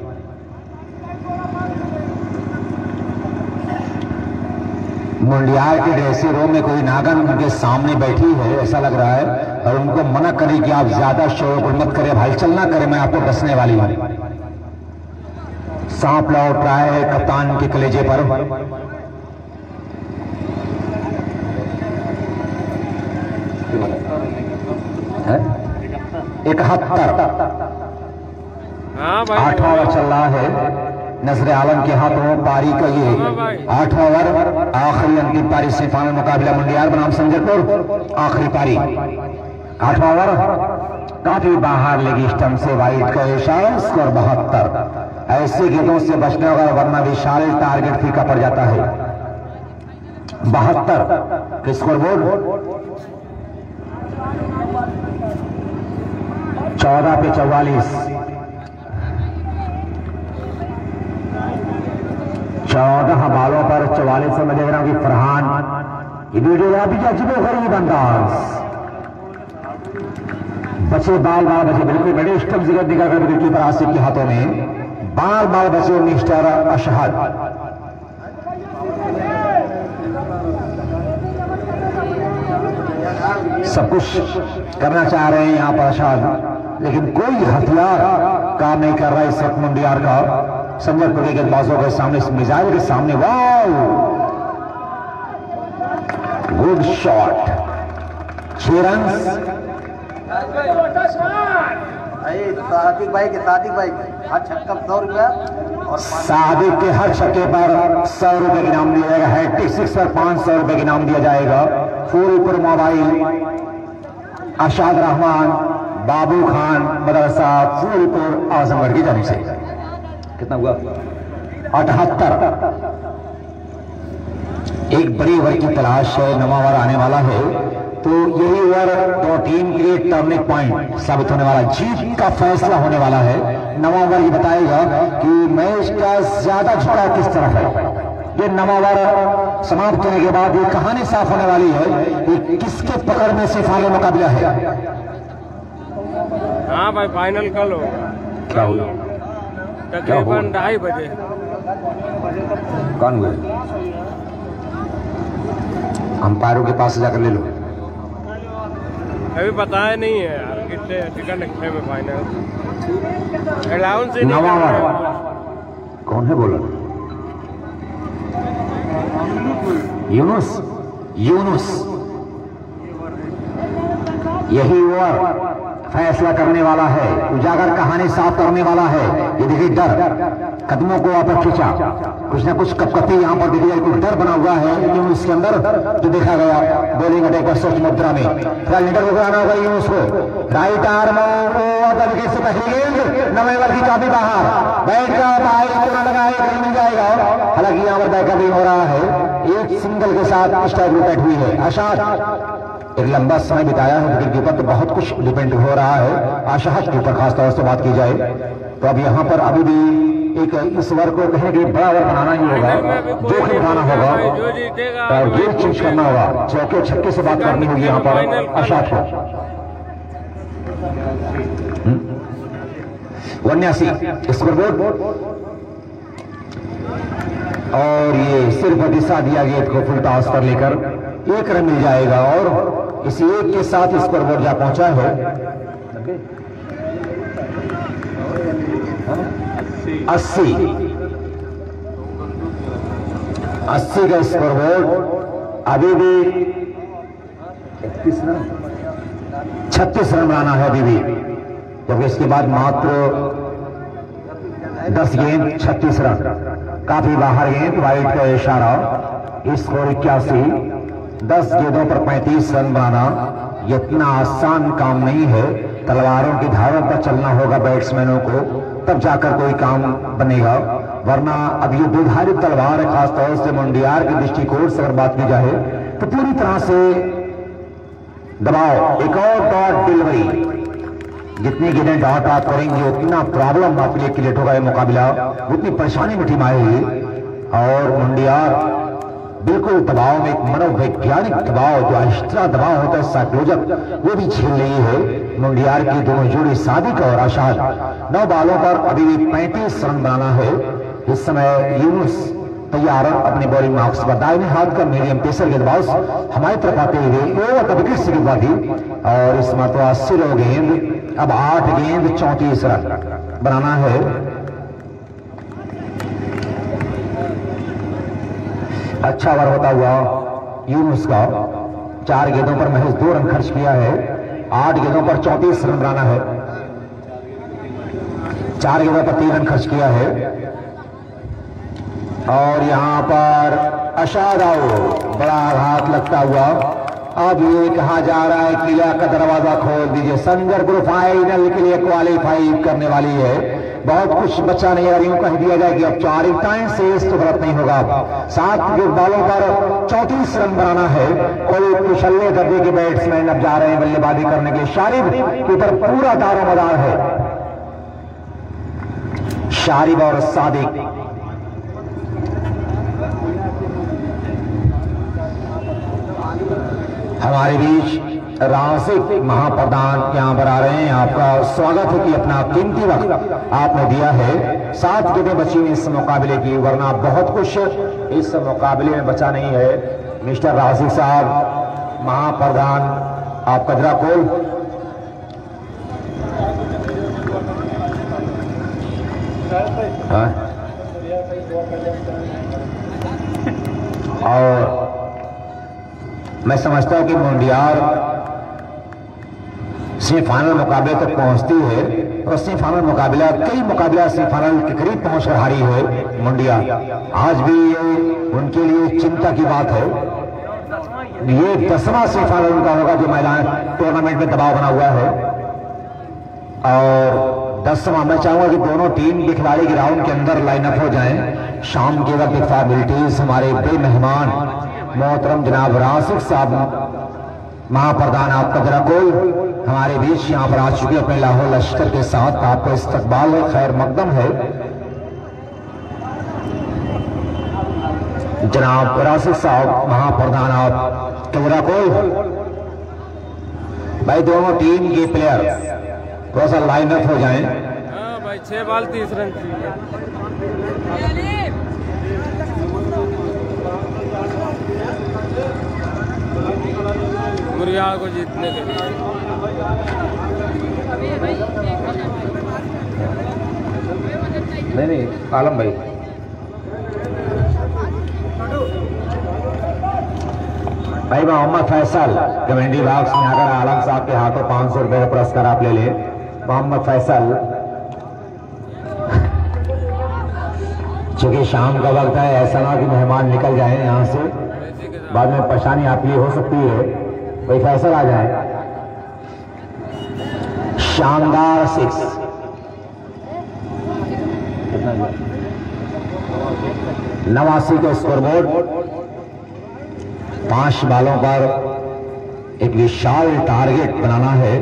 मुंडियार के ड्रेसिंग रूम में कोई नागन उनके सामने बैठी है, ऐसा लग रहा है, और उनको मना करे कि आप ज्यादा शोर मत करें, भाई चल ना करें, मैं आपको डसने वाली हूं। सांप लौट रहा है कप्तान के कलेजे पर। इकहत्तर। आठवां ओवर चल रहा है। नजर आलम के हाथों पारी का ये आठवां ओवर, आखिरी अंतिम पारी से फाइनल मुकाबला मुंडियार बनाम संजरपुर। आखिरी पारी आठवां ओवर काफी बाहर लगी स्टंप से वाइड का इशारा। स्कोर बहत्तर। ऐसे गेंदों से बचने होगा वरना विशाल टारगेट फीका पड़ जाता है। बहत्तर स्कोर बोर्ड चौदह पे चौवालीस। चौदह बालों पर चौवालीस में देख रहा हूं कि फरहान ये वीडियो अभी अजीबो गरीब अंदाज। बचे बाल बाल बचे बिल्कुल बड़े स्टंप जिगर दिखाकर विकेट कीपर आसिफ के हाथों में बाल बाल बचे मिस्टर अशहद। सब कुछ करना चाह रहे हैं यहाँ पर अशहद, लेकिन कोई हथियार काम नहीं कर रहा है इस वक्त मुंडियार का। संजरपुर के गेंदबाजों के सामने, इस मिसाइल के सामने। Wow good shot. छह रन। सादिक भाई के सादिक भाई हर छक्का सौ रुपया और सादिक के हर छक्के पर सौ रुपए के नाम दिया जाएगा। हैट्रिक सिक्स पर पांच सौ रुपए के नाम दिया जाएगा। फूलपुर मोबाइल अशाद रहमान बाबू खान मदरसा फूलपुर आजमगढ़ की जानिब से। कितना हुआ? अठहत्तर। एक बड़ी ओवर की तलाश है, नवा ओवर आने वाला है, तो यही ओवर दो टीम के लिए टर्निंग पॉइंट साबित होने वाला, जीत का फैसला होने वाला है। नवा ओवर ये बताएगा कि मैच का ज्यादा झुकाव किस तरफ है। ये नवा ओवर समाप्त होने के बाद ये कहानी साफ होने वाली है कि किसके पकड़ में से फाइनल मुकाबला है। हाँ भाई फाइनल कल होगा। क्या होगा? तकरीबन ढाई बजे। कौन हुए? अंपायरों के पास जाकर ले लो। अभी बताया नहीं है यार कितने टिकट रखे में फाइनल अलाउंस ही नवा ओवर कौन है बोलो? यूनुस। यूनुस यही ओवर फैसला करने वाला है, उजागर कहानी साफ करने वाला है। ये देखिए डर कदमों को आप खींचा, कुछ ना कुछ कपकपी यहाँ पर देखिए कुछ डर बना हुआ है यूनुस के अंदर जो देखा गया बॉलिंग अटैक पर सोच मुद्रा में। फिलहाल लीडर को कराना होगा यूनुस को। राइट आर्म विकेट से पहली गेंद नवे ओवर की काफी बाहर बैट का बाहर कोना लगा है, मिल जाएगा। हालांकि यहाँ पर बैकअप भी हो रहा है, एक सिंगल के साथ स्ट्राइक विकेट हुई है। अशाद एक लंबा समय बिताया है विकेट कीपर, तो बहुत कुछ डिपेंड हो रहा है आशाहत के ऊपर खासतौर से बात की जाए तो। अब यहाँ पर अभी भी एक इस ओवर को कहीं कि बड़ा ओवर बनाना ही होगा, जोखिम उठाना होगा और ये चीज करना होगा। चौके छक्के से बात करनी होगी यहाँ पर आशाहत को। उन्यासी स्कोरबोर्ड, और ये सिर्फ दिशा दिया गेंद को फुल टॉस पर लेकर एक रन मिल जाएगा और इसी एक के साथ स्कोरबोर्ड जा पहुंचा है अस्सी अस्सी का स्कोरबोर्ड। अभी भी इकतीस रन छत्तीस रन बनाना है अभी भी, जबकि इसके बाद मात्र दस गेंद छत्तीस रन, काफी बाहर गेंद, वाइड का इशारा। स्कोर इक्यासी, दस गेंदों पर पैंतीस रन बनाना इतना आसान काम नहीं है। तलवारों की धारों पर चलना होगा बैट्समैनों को, तब जाकर कोई काम बनेगा, वरना अब ये दुधारी तलवार है। खासतौर से मुंडियार के दृष्टिकोण से अगर बात की जाए तो पूरी तरह से दबाव, एक और डॉट डिलीवरी, जितनी गेंदें डॉट आप करेंगे उतना प्रॉब्लम आपके लिए क्रिएट होगा ये मुकाबला, उतनी परेशानी में टीम आएगी। और मुंडियार बिल्कुल दबाव में, एक मनोवैज्ञानिक दबाव जो एक्स्ट्रा दबाव होता है साइकोलॉजिक, वो भी झेल रही है मुंडियार की दोनों जोड़ी सादिक और आशाद। नौ बालों पर अभी भी पैंतीस रन बनाना है। इस समय यूनुस तैयार अपने बॉलिंग मार्क्स पर, दाहिने हाथ का मीडियम पेसर गेंदबाज हमारी तरफ आते हुए ओवर का विकेट से गेंदबाजी, और इस मरतबा सिरो गेंद। अब आठ गेंद चौंतीस रन बनाना है। अच्छा ओवर होता हुआ यूनुस का, चार गेंदों पर महज दो रन खर्च किया है, आठ गेंदों पर चौंतीस रन बनाना है। चार गेंदों पर तीन रन खर्च किया है, और यहां पर अशाद आउट, बड़ा आघात लगता हुआ। अब ये कहा जा रहा है किला का दरवाजा खोल दीजिए, संजर ग्रुप फाइनल के लिए क्वालिफाई करने वाली है। बहुत कुछ बचा नहीं, और यूं कह दिया जाए कि अब चार टाइम से इस तो गलत नहीं होगा। सात बालों पर चौंतीस रन बनाना है। कोई कुशल्य दर्जे के बैट्समैन अब जा रहे हैं बल्लेबाजी करने के लिए। शारिब के ऊपर पूरा दारोमदार है, शारिब और सादिक। हमारे बीच रासिक महाप्रधान यहां पर आ रहे हैं। आपका स्वागत है कि अपना कीमती वक्त आपने दिया है। सात गेंदें बची इस मुकाबले की, वरना बहुत कुछ इस मुकाबले में बचा नहीं है। मिस्टर रासिक साहब महाप्रधान, आप कजरा कोल। हाँ? और मैं समझता हूं कि मुंडियार सेमीफाइनल मुकाबले तक पहुंचती है, और सेमीफाइनल मुकाबला, कई मुकाबला सेमीफाइनल के करीब पहुंचकर हारी है मुंडियार। आज भी ये उनके लिए चिंता की बात है। ये दसवां सेमीफाइनल उनका होगा जो मैदान टूर्नामेंट में दबाव बना हुआ है, और दसवां मैं चाहूंगा कि दोनों टीम के खिलाड़ी ग्राउंड के अंदर लाइनअप हो जाएं। शाम के वक्त फैसिलिटीज हमारे बड़े मेहमान मोहतरम जनाब रासिक साहब महाप्रधान आप कजरा कोल हमारे बीच यहाँ पर आ चुके अपने लाहौर लश्कर के साथ। आपका इस्तकबाल है, खैर मकदम है। जनाब रासिक साहब महाप्रधान आप कजरा कोल। भाई दोनों टीम के प्लेयर थोड़ा सा लाइन अप हो जाएं। हाँ भाई, छह बाल तीस रन मुरिया को जीतने के लिए। नहीं नहीं आलम भाई, भाई मोहम्मद फैसल कमेंट्री बॉक्स में अगर आलम साहब के हाथों पांच सौ रुपए का पुरस्कार आप ले ले। मोहम्मद फैसल, चूंकि शाम का वक्त है, ऐसा ना कि मेहमान निकल जाए यहाँ से, बाद में परेशानी आपके लिए हो सकती है। भाई फैसल आ जाए। शानदार सिक्स, नवासी का स्कोरबोर्ड। पांच बालों पर एक विशाल टारगेट बनाना है।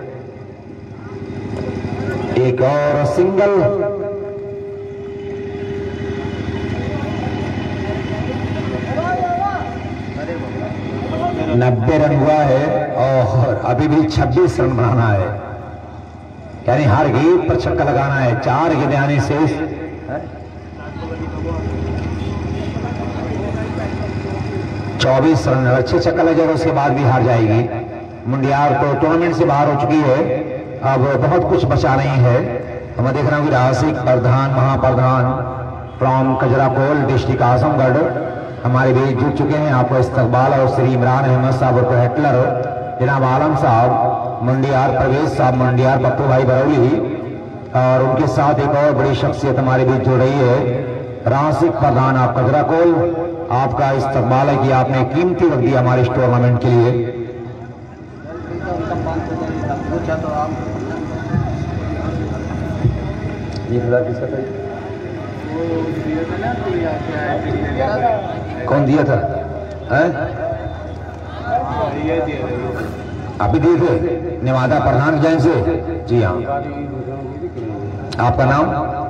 एक और सिंगल, नब्बे रन हुआ है, और अभी भी छब्बीस रन बनाना है। यानी हर गेंद पर छक्का लगाना है। चार गेंदें आने शेष। चौबीस रन, अच्छे छक्का लग जाएगा उसके बाद भी हार जाएगी। मुंडियार तो टूर्नामेंट से बाहर हो चुकी है, अब बहुत कुछ बचा नहीं है। मैं देख रहा हूँ कि रासिक प्रधान महाप्रधान फ्रॉम कजराकोल डिस्ट्रिक्ट आजमगढ़ हमारे बीच जुड़ चुके हैं। आपको इस्तकबाल और श्री इमरान अहमद साहब और हेटलर जनाब आलम साहब मुंडियार, प्रवेश साहब मुंडियार, पप्पू भाई बरौली और उनके साथ एक और बड़ी शख्सियत हमारे बीच जुड़ रही है, रासिक प्रधान आप कजराकोल। आपका इस्तकबाल है कि आपने कीमती वक्त दिया हमारे इस टूर्नामेंट के लिए। एक हजार किसका था? कौन दिया था? है? अभी दिए थे नेवादा प्रधान जैन से। जी हाँ, आपका नाम?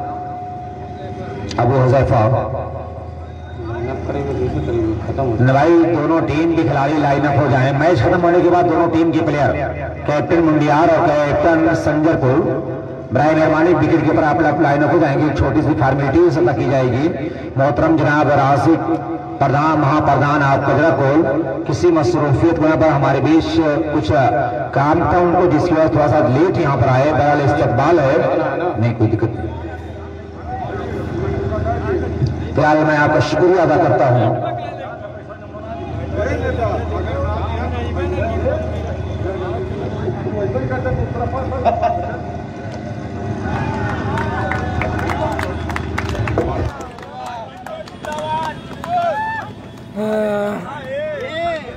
अबू हुज़ैफा। भाई दोनों टीम के खिलाड़ी लाइनअप हो जाएं। मैच खत्म होने के बाद दोनों टीम के प्लेयर कैप्टन मुंडियार और कैप्टन संजरपुर बराए मेहरबानी विकेट के ऊपर आप लोग लाइनअप हो जाएंगे। छोटी सी फॉर्मेलिटी से की जाएगी। मोहतरम जनाब रासिक प्रधान महाप्रधान आप कजराकोल किसी मसरूफियत को यहाँ पर हमारे बीच कुछ काम था उनको, जिसकी वजह थोड़ा सा लेट यहाँ पर आए। बहरहाल इस्तकबाल है, नहीं कोई दिक्कत नहीं। फिलहाल मैं आपका शुक्रिया अदा करता हूँ।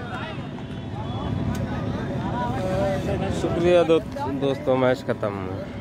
शुक्रिया दो, दोस्तों, मैच खत्म।